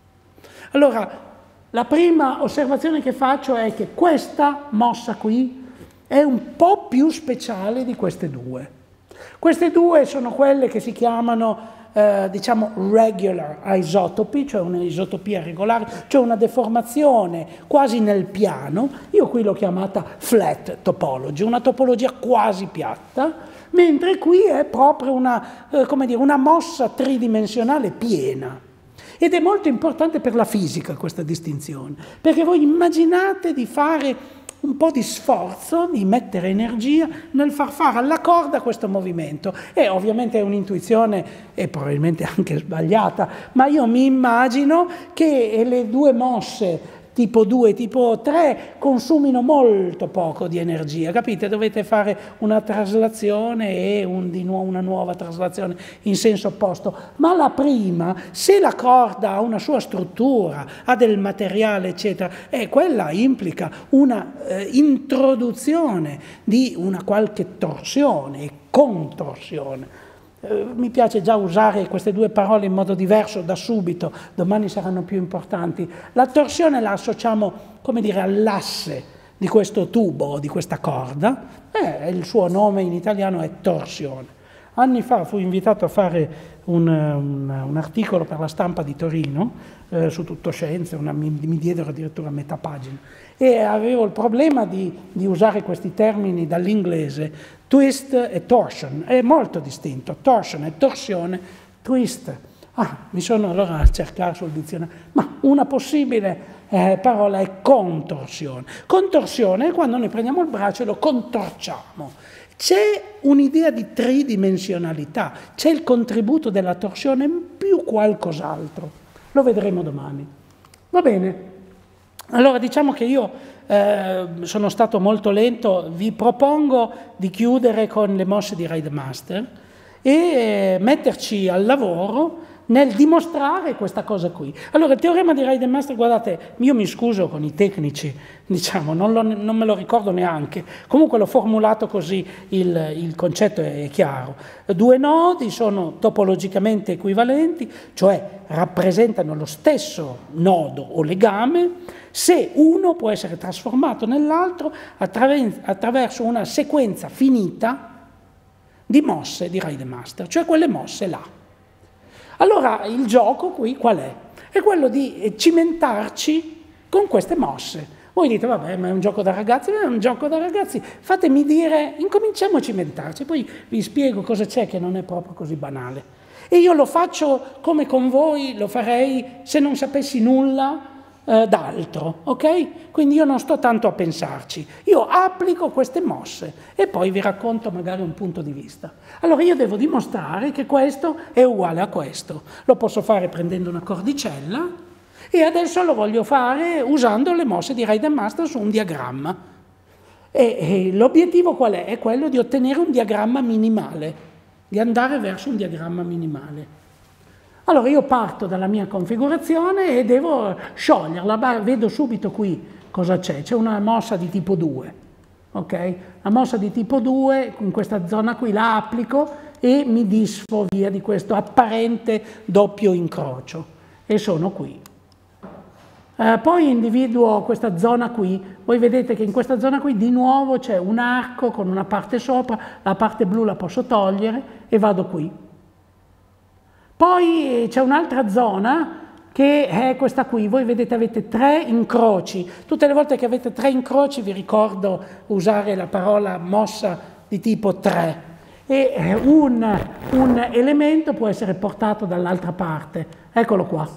Allora, la prima osservazione che faccio è che questa mossa qui è un po' più speciale di queste due. Queste due sono quelle che si chiamano, diciamo, regular isotopy, cioè un'isotopia regolare, cioè una deformazione quasi nel piano. Io qui l'ho chiamata flat topology, una topologia quasi piatta, mentre qui è proprio una mossa tridimensionale piena. Ed è molto importante per la fisica questa distinzione, perché voi immaginate di fare un po' di sforzo, di mettere energia nel far fare alla corda questo movimento. E ovviamente è un'intuizione, e probabilmente anche sbagliata, ma io mi immagino che le due mosse tipo 2 e tipo 3 consumino molto poco di energia, capite? Dovete fare una traslazione e di nuovo una nuova traslazione in senso opposto, ma la prima, se la corda ha una sua struttura, ha del materiale eccetera, quella implica una introduzione di una qualche torsione e contorsione. Mi piace già usare queste due parole in modo diverso da subito, domani saranno più importanti. La torsione la associamo, come dire, all'asse di questo tubo, di questa corda, il suo nome in italiano è torsione. Anni fa fui invitato a fare un articolo per la stampa di Torino, su Tutto Scienze, mi diedero addirittura metà pagina, e avevo il problema di usare questi termini dall'inglese. Twist e torsion, è molto distinto, torsion è torsione, twist. Mi sono allora a cercare sul dizionario, ma una possibile parola è contorsione. Contorsione è quando noi prendiamo il braccio e lo contorciamo. C'è un'idea di tridimensionalità, c'è il contributo della torsione più qualcos'altro. Lo vedremo domani. Va bene? Allora diciamo che io sono stato molto lento, vi propongo di chiudere con le mosse di Reidemaster e metterci al lavoro nel dimostrare questa cosa qui. Allora il teorema di Reidemaster, guardate, io mi scuso con i tecnici, diciamo, non me lo ricordo neanche, comunque l'ho formulato così, il concetto è chiaro. Due nodi sono topologicamente equivalenti, cioè rappresentano lo stesso nodo o legame, se uno può essere trasformato nell'altro attraverso una sequenza finita di mosse di Reidemaster, cioè quelle mosse là. Allora il gioco qui qual è? È quello di cimentarci con queste mosse. Voi dite, vabbè, ma è un gioco da ragazzi? Non è un gioco da ragazzi. Fatemi dire, incominciamo a cimentarci, poi vi spiego cosa c'è che non è proprio così banale. E io lo faccio come con voi, lo farei se non sapessi nulla d'altro, ok? Quindi io non sto tanto a pensarci, io applico queste mosse e poi vi racconto magari un punto di vista. Allora io devo dimostrare che questo è uguale a questo, lo posso fare prendendo una cordicella e adesso lo voglio fare usando le mosse di Reidemaster su un diagramma. E l'obiettivo qual è? È quello di ottenere un diagramma minimale, di andare verso un diagramma minimale. Allora io parto dalla mia configurazione e devo scioglierla, vedo subito qui cosa c'è una mossa di tipo 2, ok? La mossa di tipo 2 in questa zona qui la applico e mi disfo via di questo apparente doppio incrocio e sono qui. Poi individuo questa zona qui, voi vedete che in questa zona qui di nuovo c'è un arco con una parte sopra, la parte blu la posso togliere e vado qui. Poi c'è un'altra zona che è questa qui, voi vedete avete 3 incroci, tutte le volte che avete 3 incroci vi ricordo usare la parola mossa di tipo 3 e un elemento può essere portato dall'altra parte, eccolo qua.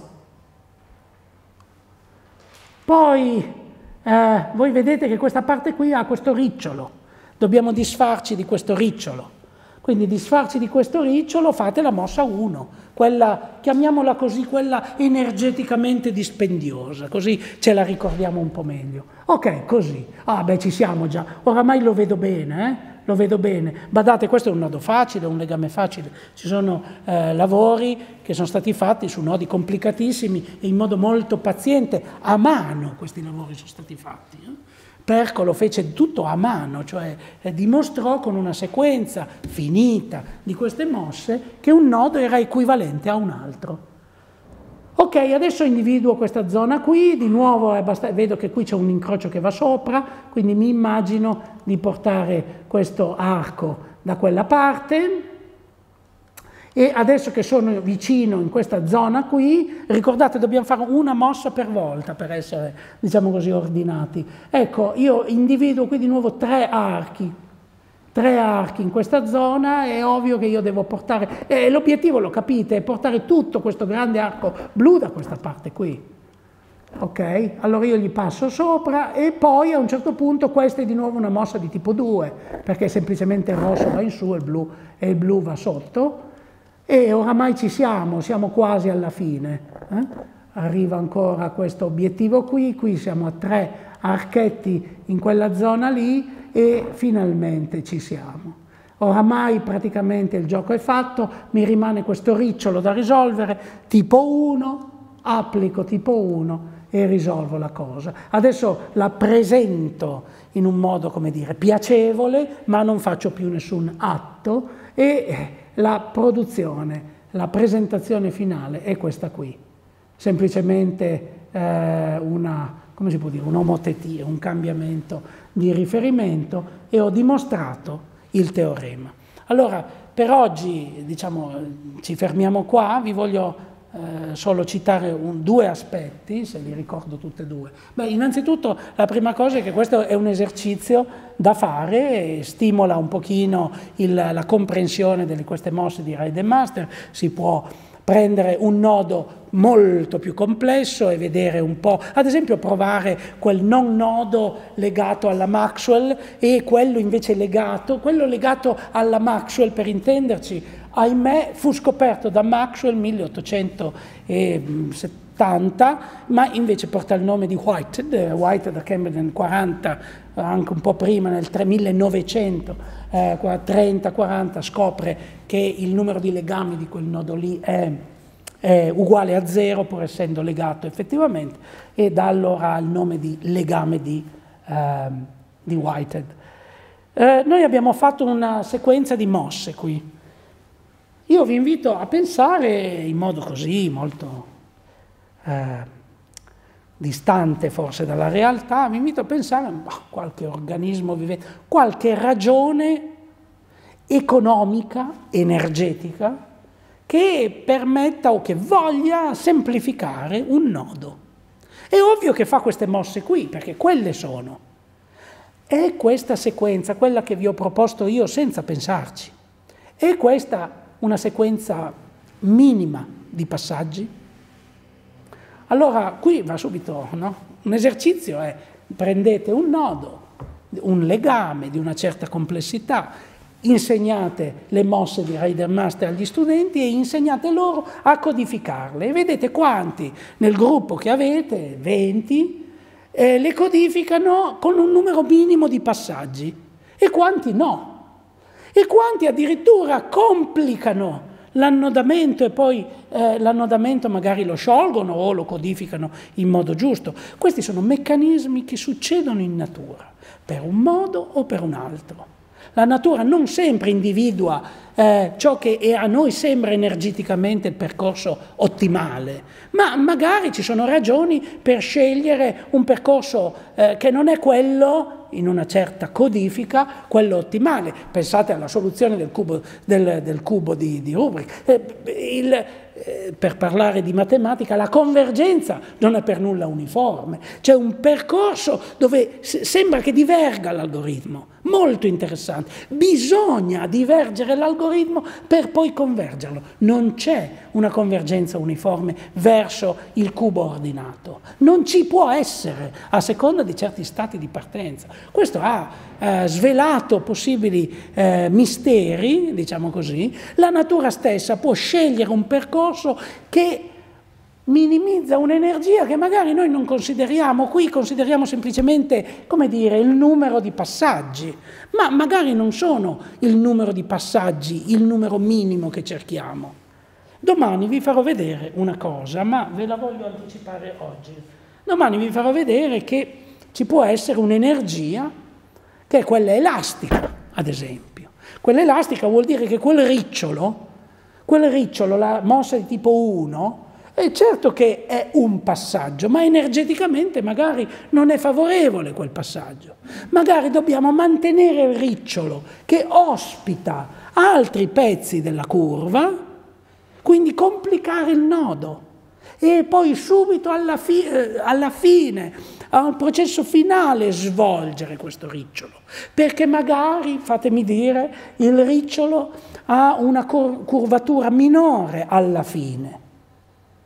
Poi voi vedete che questa parte qui ha questo ricciolo, dobbiamo disfarci di questo ricciolo. Quindi disfarci di questo ricciolo fate la mossa 1, quella, chiamiamola così, quella energeticamente dispendiosa, così ce la ricordiamo un po' meglio. Ok, così. Ci siamo già. Oramai lo vedo bene, Lo vedo bene. Badate, questo è un nodo facile, un legame facile. Ci sono lavori che sono stati fatti su nodi complicatissimi e in modo molto paziente, a mano questi lavori sono stati fatti. Perco lo fece tutto a mano, cioè dimostrò con una sequenza finita di queste mosse che un nodo era equivalente a un altro. Ok, adesso individuo questa zona qui, di nuovo vedo che qui c'è un incrocio che va sopra, quindi mi immagino di portare questo arco da quella parte. E adesso che sono vicino in questa zona qui, ricordate, dobbiamo fare una mossa per volta per essere, diciamo così, ordinati. Ecco, io individuo qui di nuovo tre archi in questa zona, è ovvio che io devo portare, l'obiettivo, lo capite, è portare tutto questo grande arco blu da questa parte qui. ok? Allora io gli passo sopra e poi a un certo punto questa è di nuovo una mossa di tipo 2, perché semplicemente il rosso va in su e il blu va sotto, e oramai siamo quasi alla fine. Arriva ancora questo obiettivo qui siamo a 3 archetti in quella zona lì e finalmente ci siamo. Oramai praticamente il gioco è fatto, mi rimane questo ricciolo da risolvere, tipo 1, applico tipo 1 e risolvo la cosa. Adesso la presento in un modo, come dire, piacevole, ma non faccio più nessun atto, e la produzione, la presentazione finale è questa qui. Semplicemente come si può dire, un'omotetia, un cambiamento di riferimento, e ho dimostrato il teorema. Allora, per oggi, diciamo, ci fermiamo qua, vi voglio solo citare 2 aspetti, se li ricordo tutti e 2. Beh, innanzitutto la prima cosa è che questo è un esercizio da fare, e stimola un pochino la comprensione di queste mosse di Reidemaster. Si può prendere un nodo molto più complesso e vedere un po', ad esempio provare quel non nodo legato alla Maxwell e quello invece legato alla Maxwell, per intenderci, ahimè fu scoperto da Maxwell nel 1870, ma invece porta il nome di Whitehead da Cambridge nel 40, anche un po' prima, nel 1930-40, scopre che il numero di legami di quel nodo lì è uguale a 0, pur essendo legato effettivamente, e da allora il nome di legame di Whitehead. Noi abbiamo fatto una sequenza di mosse qui. Io vi invito a pensare in modo così molto distante forse dalla realtà, vi invito a pensare a qualche organismo vivente, qualche ragione economica, energetica, che permetta o che voglia semplificare un nodo. È ovvio che fa queste mosse qui, perché quelle sono. È questa sequenza quella che vi ho proposto io senza pensarci? È questa una sequenza minima di passaggi? Allora, qui va subito, no? Un esercizio è: prendete un nodo, un legame di una certa complessità, insegnate le mosse di Reidemaster agli studenti e insegnate loro a codificarle. E vedete quanti nel gruppo che avete, 20, le codificano con un numero minimo di passaggi, e quanti no. E quanti addirittura complicano l'annodamento e poi l'annodamento magari lo sciolgono o lo codificano in modo giusto. Questi sono meccanismi che succedono in natura, per un modo o per un altro. La natura non sempre individua ciò che a noi sembra energeticamente il percorso ottimale, ma magari ci sono ragioni per scegliere un percorso che non è quello, in una certa codifica, quello ottimale. Pensate alla soluzione del cubo di Rubik. Per parlare di matematica, la convergenza non è per nulla uniforme. C'è un percorso dove sembra che diverga l'algoritmo, molto interessante. Bisogna divergere l'algoritmo per poi convergerlo. Non c'è una convergenza uniforme verso il cubo ordinato. Non ci può essere, a seconda di certi stati di partenza. Questo ha svelato possibili misteri, diciamo così. La natura stessa può scegliere un percorso che minimizza un'energia che magari noi non consideriamo. Qui consideriamo semplicemente, come dire, il numero di passaggi, ma magari non sono il numero di passaggi il numero minimo che cerchiamo. Domani vi farò vedere una cosa, ma ve la voglio anticipare oggi. Domani vi farò vedere che ci può essere un'energia che è quella elastica, ad esempio. Quella elastica vuol dire che quel ricciolo, la mossa di tipo 1, è certo che è un passaggio, ma energeticamente magari non è favorevole quel passaggio. Magari dobbiamo mantenere il ricciolo che ospita altri pezzi della curva, quindi complicare il nodo, e poi subito alla fine, al processo finale, svolgere questo ricciolo, perché magari, fatemi dire, il ricciolo ha una curvatura minore alla fine.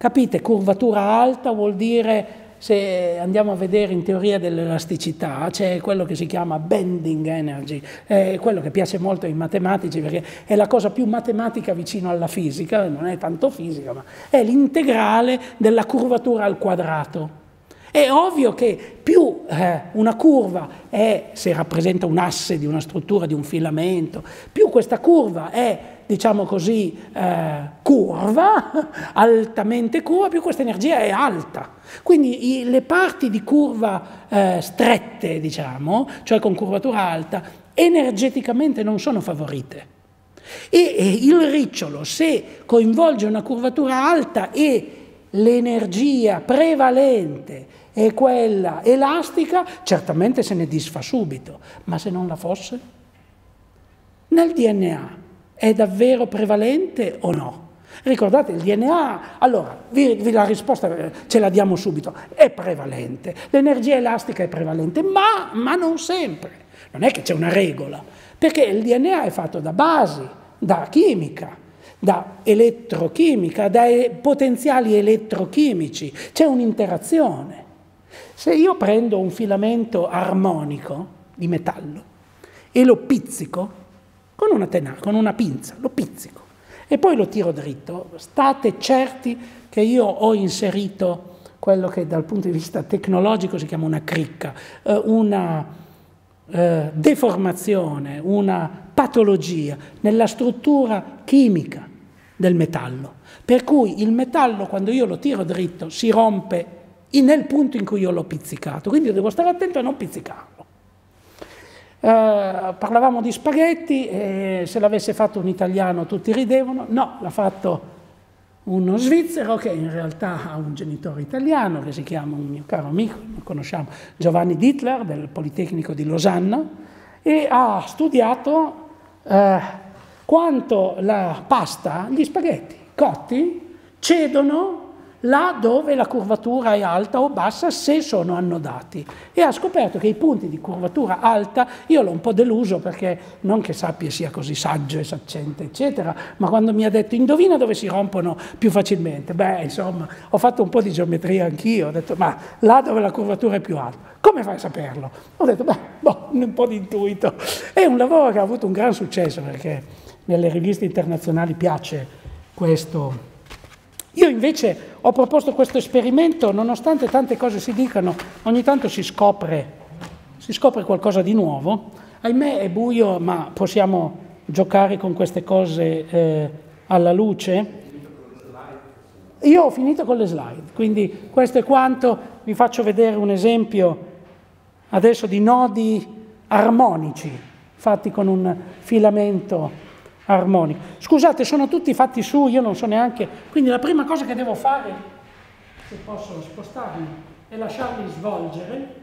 Capite? Curvatura alta vuol dire, se andiamo a vedere in teoria dell'elasticità, c'è quello che si chiama bending energy, è quello che piace molto ai matematici perché è la cosa più matematica vicino alla fisica, non è tanto fisica, ma è l'integrale della curvatura al quadrato. È ovvio che più una curva è, se rappresenta un asse di una struttura, di un filamento, più questa curva è, diciamo così, curva, altamente curva, più questa energia è alta. Quindi le parti di curva strette, diciamo, cioè con curvatura alta, energeticamente non sono favorite. E il ricciolo, se coinvolge una curvatura alta e l'energia prevalente è quella elastica, certamente se ne disfa subito, ma se non la fosse? Nel DNA è davvero prevalente o no? Ricordate il DNA, allora la risposta ce la diamo subito, è prevalente, l'energia elastica è prevalente, ma non sempre, non è che c'è una regola, perché il DNA è fatto da basi, da chimica, da elettrochimica, da potenziali elettrochimici, c'è un'interazione. Se io prendo un filamento armonico di metallo e lo pizzico con una pinza, lo pizzico e poi lo tiro dritto, state certi che io ho inserito quello che dal punto di vista tecnologico si chiama una cricca, una deformazione, una patologia nella struttura chimica del metallo, per cui il metallo quando io lo tiro dritto si rompe nel punto in cui io l'ho pizzicato, quindi io devo stare attento a non pizzicarlo. Parlavamo di spaghetti, se l'avesse fatto un italiano tutti ridevano, no, l'ha fatto uno svizzero che in realtà ha un genitore italiano che si chiama, un mio caro amico, lo conosciamo, Giovanni Dittler del Politecnico di Losanna, e ha studiato quanto la pasta, gli spaghetti cotti cedono là dove la curvatura è alta o bassa se sono annodati, e ha scoperto che i punti di curvatura alta, io l'ho un po' deluso perché non che sappia sia così saggio e saccente eccetera, ma quando mi ha detto indovina dove si rompono più facilmente, beh insomma ho fatto un po' di geometria anch'io, ho detto ma là dove la curvatura è più alta, come fai a saperlo? Ho detto un po' di intuito. È un lavoro che ha avuto un gran successo perché nelle riviste internazionali piace questo. Io invece ho proposto questo esperimento, nonostante tante cose si dicano, ogni tanto si scopre qualcosa di nuovo. Ahimè è buio, ma possiamo giocare con queste cose alla luce. Io ho finito con le slide, quindi questo è quanto. Vi faccio vedere un esempio adesso di nodi armonici fatti con un filamento armonico. Scusate, sono tutti fatti su, io non so neanche, quindi la prima cosa che devo fare, se posso spostarmi, è lasciarli svolgere.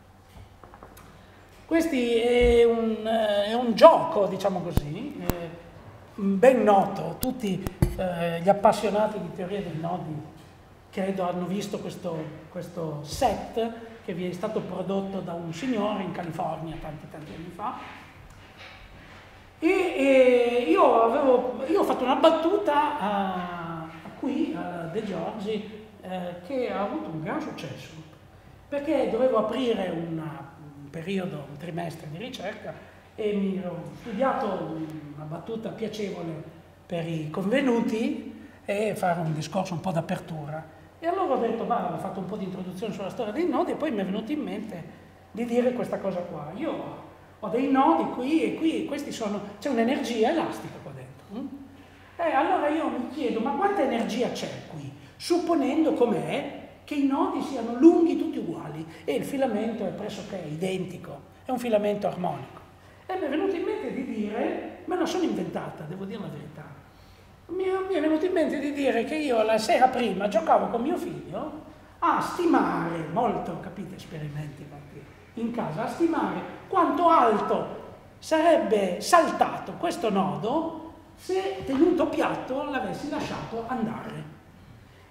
Questo è un gioco, diciamo così, ben noto. Tutti gli appassionati di teoria dei nodi credo hanno visto questo set che vi è stato prodotto da un signore in California tanti anni fa. E io ho fatto una battuta qui a De Giorgi che ha avuto un gran successo, perché dovevo aprire un trimestre di ricerca e mi ero studiato una battuta piacevole per i convenuti e fare un discorso un po' d'apertura. E allora ho detto, ho fatto un po' di introduzione sulla storia dei nodi e poi mi è venuto in mente di dire questa cosa qua. Io ho dei nodi qui e qui, c'è un'energia elastica qua dentro. Allora io mi chiedo, ma quanta energia c'è qui? Supponendo com'è che i nodi siano lunghi tutti uguali e il filamento è pressoché identico, è un filamento armonico. E mi è venuto in mente di dire, me la sono inventata, devo dire la verità, mi è venuto in mente di dire che io la sera prima giocavo con mio figlio a stimare, molto, capite, esperimenti in casa, a stimare quanto alto sarebbe saltato questo nodo se tenuto piatto l'avessi lasciato andare.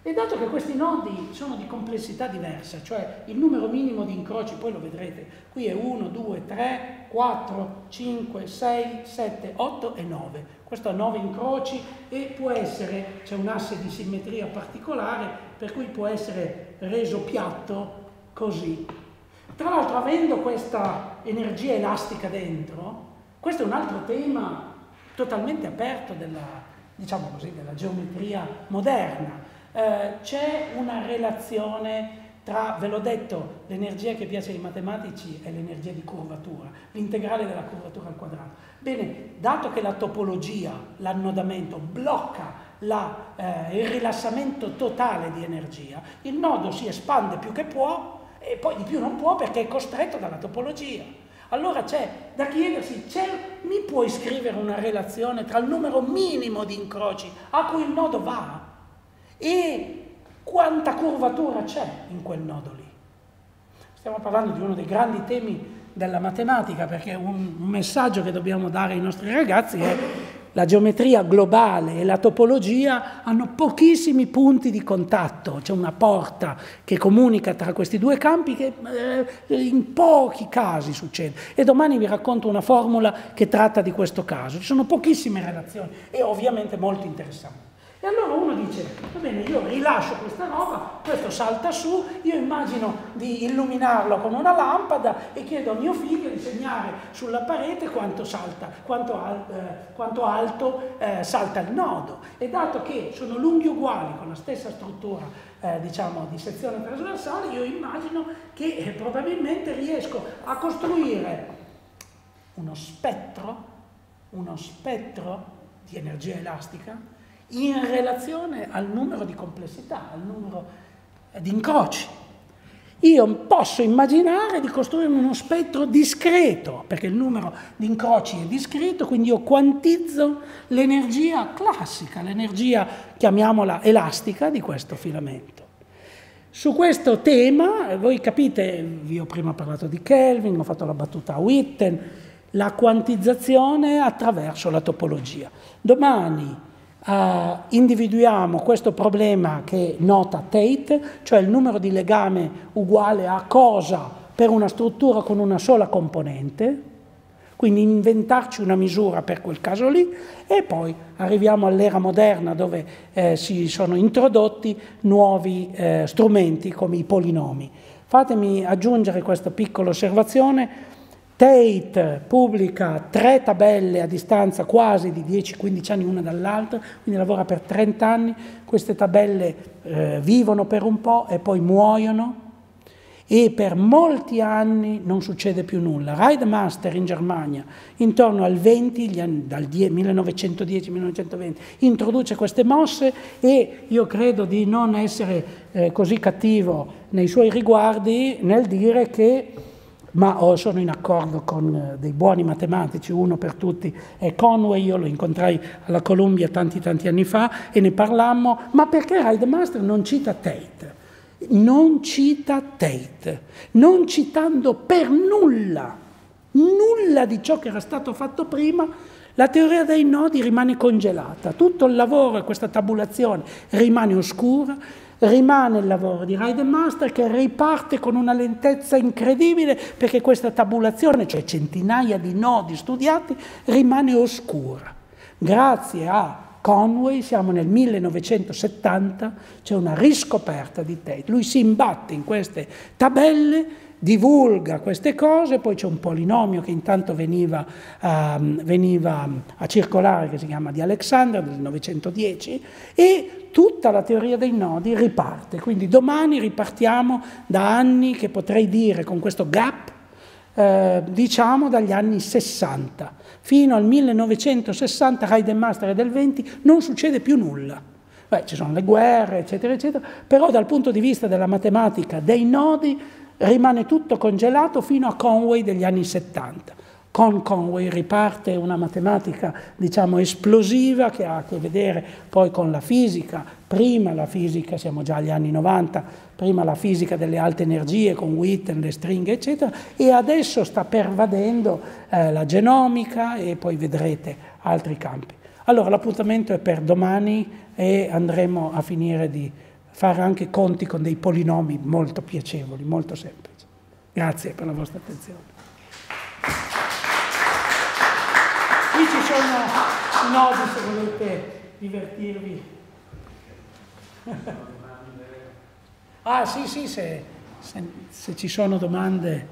E dato che questi nodi sono di complessità diversa, cioè il numero minimo di incroci, poi lo vedrete, qui è 1, 2, 3, 4, 5, 6, 7, 8 e 9. Questo ha 9 incroci e può essere, c'è un asse di simmetria particolare, per cui può essere reso piatto così. Tra l'altro, avendo questa energia elastica dentro, questo è un altro tema totalmente aperto della, diciamo così, della geometria moderna. C'è una relazione tra, ve l'ho detto, l'energia che piace ai matematici è l'energia di curvatura, l'integrale della curvatura al quadrato. Bene, dato che la topologia, l'annodamento, blocca il rilassamento totale di energia, il nodo si espande più che può e poi di più non può perché è costretto dalla topologia. Allora c'è da chiedersi, mi puoi scrivere una relazione tra il numero minimo di incroci a cui il nodo va e quanta curvatura c'è in quel nodo lì? Stiamo parlando di uno dei grandi temi della matematica, perché un messaggio che dobbiamo dare ai nostri ragazzi è la geometria globale e la topologia hanno pochissimi punti di contatto, c'è una porta che comunica tra questi due campi che in pochi casi succede. E domani vi racconto una formula che tratta di questo caso. Ci sono pochissime relazioni e ovviamente molto interessanti. E allora uno dice, va bene, io rilascio questa roba, questo salta su, io immagino di illuminarlo con una lampada e chiedo a mio figlio di segnare sulla parete quanto alto salta il nodo. E dato che sono lunghi uguali con la stessa struttura, diciamo, di sezione trasversale, io immagino che probabilmente riesco a costruire uno spettro di energia elastica in relazione al numero di complessità, al numero di incroci. Io posso immaginare di costruire uno spettro discreto, perché il numero di incroci è discreto, quindi io quantizzo l'energia classica, l'energia, chiamiamola elastica, di questo filamento. Su questo tema, voi capite, vi ho prima parlato di Kelvin, ho fatto la battuta a Witten, la quantizzazione attraverso la topologia. Domani individuiamo questo problema che nota Tate, cioè il numero di legame uguale a cosa per una struttura con una sola componente, quindi inventarci una misura per quel caso lì, e poi arriviamo all'era moderna dove si sono introdotti nuovi strumenti come i polinomi. Fatemi aggiungere questa piccola osservazione. Tate pubblica 3 tabelle a distanza quasi di 10-15 anni una dall'altra, quindi lavora per 30 anni, queste tabelle vivono per un po' e poi muoiono e per molti anni non succede più nulla. Reidemaster in Germania, intorno al 20, dal 1910-1920, introduce queste mosse e io credo di non essere così cattivo nei suoi riguardi nel dire che ma sono in accordo con dei buoni matematici, uno per tutti è Conway, io lo incontrai alla Columbia tanti anni fa e ne parlammo, ma perché Reidemaster non cita Tate? Non cita Tate, non citando per nulla di ciò che era stato fatto prima, la teoria dei nodi rimane congelata, tutto il lavoro e questa tabulazione rimane oscura, rimane il lavoro di Reidemaster che riparte con una lentezza incredibile perché questa tabulazione, cioè centinaia di nodi studiati, rimane oscura. Grazie a Conway, siamo nel 1970, c'è una riscoperta di Tate. Lui si imbatte in queste tabelle, divulga queste cose, poi c'è un polinomio che intanto veniva a circolare, che si chiama di Alexander, del 910, e tutta la teoria dei nodi riparte. Quindi domani ripartiamo da anni che potrei dire con questo gap, diciamo dagli anni 60. Fino al 1960, Reidemaster è del 20, non succede più nulla. Ci sono le guerre, eccetera, eccetera, però dal punto di vista della matematica dei nodi rimane tutto congelato fino a Conway degli anni 70. Con Conway riparte una matematica, diciamo, esplosiva che ha a che vedere poi con la fisica. Prima la fisica, siamo già agli anni 90, prima la fisica delle alte energie con Witten, le stringhe, eccetera, e adesso sta pervadendo la genomica e poi vedrete altri campi. Allora l'appuntamento è per domani e andremo a finire di fare anche conti con dei polinomi molto piacevoli, molto semplici. Grazie per la vostra attenzione. Qui ci sono i nodi se volete divertirvi. Ah sì, se ci sono domande.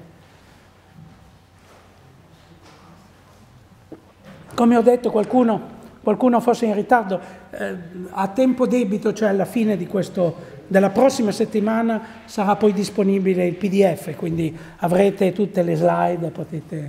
Come ho detto, qualcuno fosse in ritardo, a tempo debito, cioè alla fine della prossima settimana sarà poi disponibile il PDF, quindi avrete tutte le slide, potete...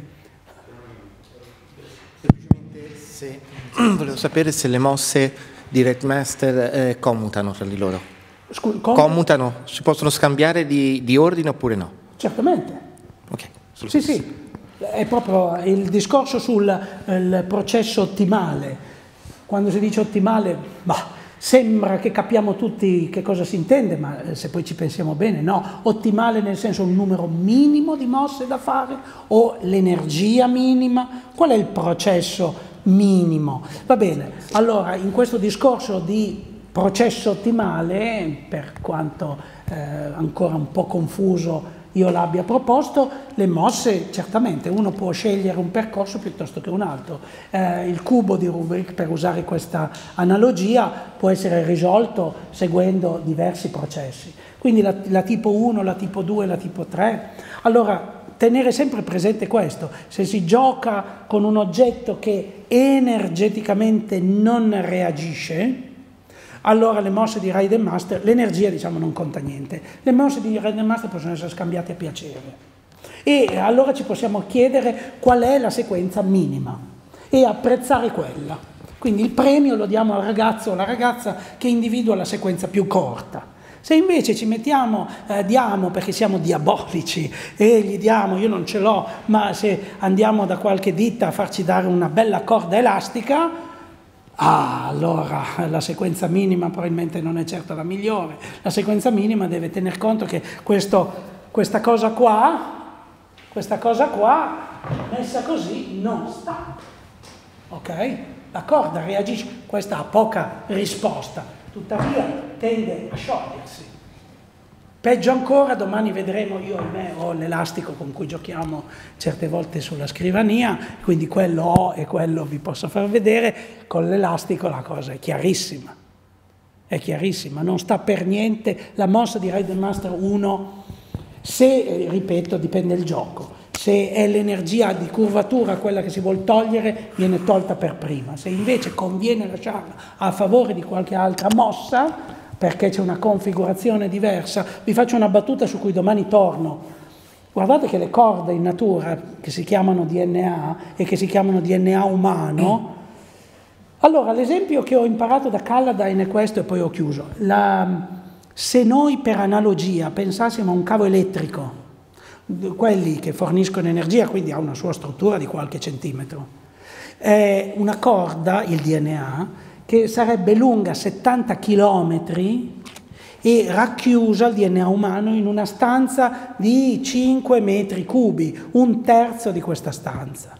Semplicemente volevo sapere se le mosse di Redmaster commutano tra di loro. Commutano? Si possono scambiare di ordine oppure no? Certamente. Ok. Sì. È proprio il discorso sul processo ottimale. Quando si dice ottimale, sembra che capiamo tutti che cosa si intende, ma se poi ci pensiamo bene, no. Ottimale nel senso un numero minimo di mosse da fare o l'energia minima. Qual è il processo minimo? Va bene, allora in questo discorso di processo ottimale, per quanto ancora un po' confuso io l'abbia proposto, le mosse certamente uno può scegliere un percorso piuttosto che un altro. Il cubo di Rubik, per usare questa analogia, può essere risolto seguendo diversi processi. Quindi la tipo 1, la tipo 2, la tipo 3. Allora, tenere sempre presente questo: se si gioca con un oggetto che energeticamente non reagisce, allora le mosse di Raiden Master, l'energia diciamo non conta niente, le mosse di Raiden Master possono essere scambiate a piacere e allora ci possiamo chiedere qual è la sequenza minima e apprezzare quella. Quindi il premio lo diamo al ragazzo o alla ragazza che individua la sequenza più corta. Se invece ci mettiamo, diamo, perché siamo diabolici, e gli diamo, io non ce l'ho, ma se andiamo da qualche ditta a farci dare una bella corda elastica, allora la sequenza minima probabilmente non è certo la migliore. La sequenza minima deve tener conto che questa cosa qua, messa così, non sta. Ok? La corda reagisce, questa ha poca risposta, tuttavia tende a sciogliersi. Peggio ancora, domani vedremo, io e me ho l'elastico con cui giochiamo certe volte sulla scrivania, quindi quello ho e quello vi posso far vedere. Con l'elastico la cosa è chiarissima, non sta per niente. La mossa di Raiden Master 1, se, ripeto, dipende dal gioco, se è l'energia di curvatura quella che si vuol togliere, viene tolta per prima. Se invece conviene lasciarla a favore di qualche altra mossa, perché c'è una configurazione diversa, vi faccio una battuta su cui domani torno. Guardate che le corde in natura, che si chiamano DNA e che si chiamano DNA umano, allora l'esempio che ho imparato da Calladine è questo e poi ho chiuso. Se noi per analogia pensassimo a un cavo elettrico, quelli che forniscono energia, quindi ha una sua struttura di qualche centimetro, una corda, il DNA, che sarebbe lunga 70 km e racchiusa il DNA umano in una stanza di 5 metri cubi, un terzo di questa stanza.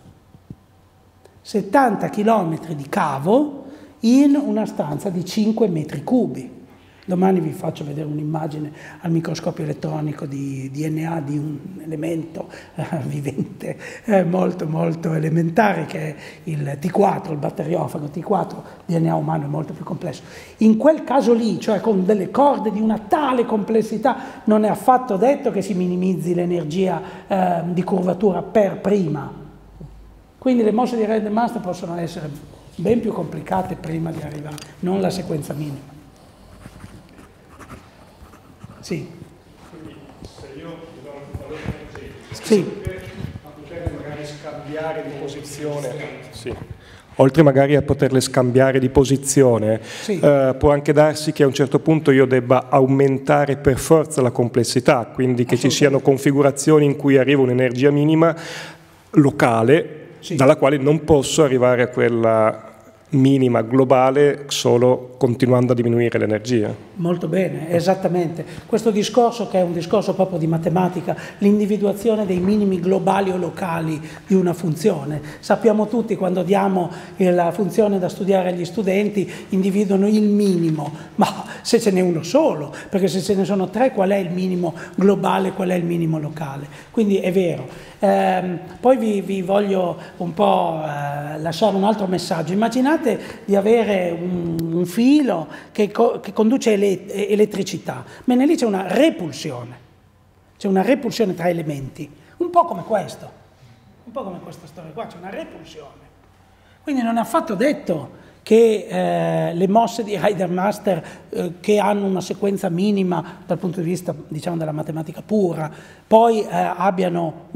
70 km di cavo in una stanza di 5 metri cubi. Domani vi faccio vedere un'immagine al microscopio elettronico di DNA di un elemento vivente molto molto elementare che è il T4, il batteriofago T4. DNA umano è molto più complesso. In quel caso lì, cioè con delle corde di una tale complessità, non è affatto detto che si minimizzi l'energia di curvatura per prima. Quindi le mosse di Raiden Master possono essere ben più complicate prima di arrivare, non la sequenza minima. Sì. Quindi se io do un valore sì. potrei magari scambiare di posizione. Sì. Oltre magari a poterle scambiare di posizione, sì. Può anche darsi che a un certo punto io debba aumentare per forza la complessità, quindi che ci siano configurazioni in cui arriva un'energia minima locale, sì. Dalla quale non posso arrivare a quella minima globale solo continuando a diminuire l'energia. Molto bene, esattamente. Questo discorso, che è un discorso proprio di matematica, l'individuazione dei minimi globali o locali di una funzione. Sappiamo tutti, quando diamo la funzione da studiare agli studenti, individuano il minimo, ma se ce n'è uno solo, perché se ce ne sono tre, qual è il minimo globale, qual è il minimo locale? Quindi è vero. Poi vi voglio un po' lasciare un altro messaggio. Immaginate di avere un filo che conduce elettricità, ma lì c'è una repulsione tra elementi, un po' come questo, un po' come questa storia qua, c'è una repulsione. Quindi non è affatto detto che le mosse di Rider-Master che hanno una sequenza minima dal punto di vista, diciamo, della matematica pura, poi abbiano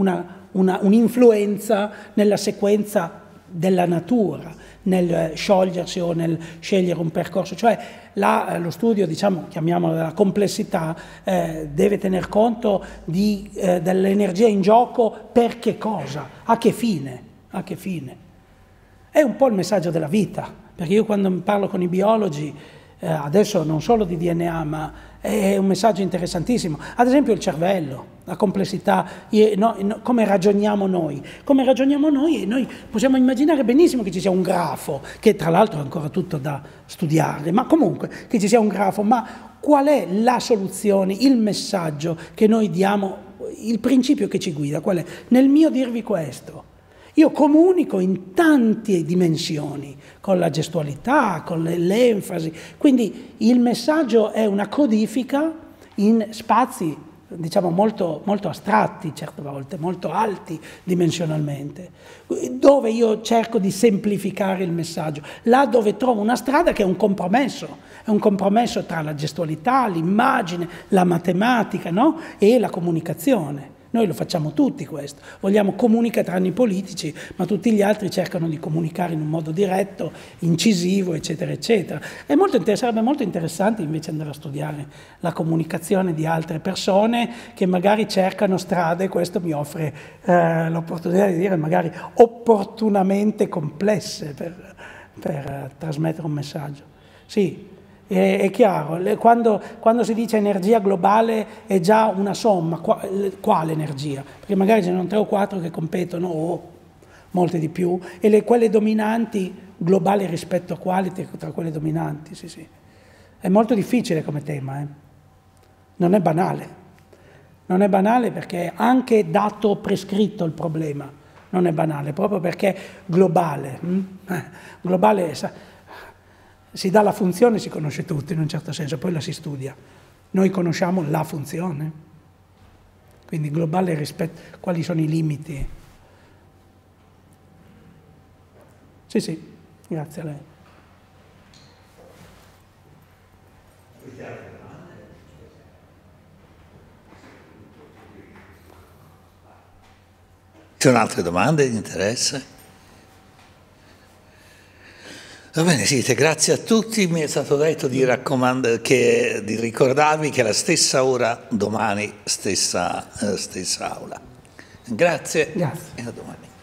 un'influenza nella sequenza della natura, nel sciogliersi o nel scegliere un percorso. Cioè lo studio, diciamo, chiamiamolo della complessità, deve tener conto dell'energia in gioco. Per che cosa? A che fine? A che fine? È un po' il messaggio della vita, perché io quando parlo con i biologi, adesso non solo di DNA, ma è un messaggio interessantissimo. Ad esempio il cervello, la complessità, come ragioniamo noi. Come ragioniamo noi possiamo immaginare benissimo che ci sia un grafo, che tra l'altro è ancora tutto da studiare, ma comunque che ci sia un grafo, ma qual è la soluzione, il messaggio che noi diamo, il principio che ci guida, qual è? Nel mio dirvi questo. Io comunico in tante dimensioni, con la gestualità, con l'enfasi, quindi il messaggio è una codifica in spazi, diciamo, molto, molto astratti certe volte, molto alti dimensionalmente, dove io cerco di semplificare il messaggio, là dove trovo una strada che è un compromesso tra la gestualità, l'immagine, la matematica, no? E la comunicazione. Noi lo facciamo tutti questo, vogliamo comunicare, tranne i politici, ma tutti gli altri cercano di comunicare in un modo diretto, incisivo, eccetera, eccetera. Sarebbe molto interessante invece andare a studiare la comunicazione di altre persone che magari cercano strade, questo mi offre l'opportunità di dire magari opportunamente complesse per trasmettere un messaggio. Sì. È chiaro, quando si dice energia globale è già una somma, quale energia? Perché magari ce ne sono 3 o 4 che competono, o molte di più, e quelle dominanti, globali rispetto a quali tra quelle dominanti, sì. È molto difficile come tema, non è banale perché anche dato prescritto il problema, non è banale, proprio perché globale, si dà la funzione, si conosce tutti in un certo senso, poi la si studia. Noi conosciamo la funzione, quindi globale rispetto, quali sono i limiti? Sì, grazie a lei. Ci sono altre domande di interesse? Va bene, Site, grazie a tutti. Mi è stato detto di ricordarvi che alla stessa ora domani, stessa aula. Grazie. Grazie. E a domani.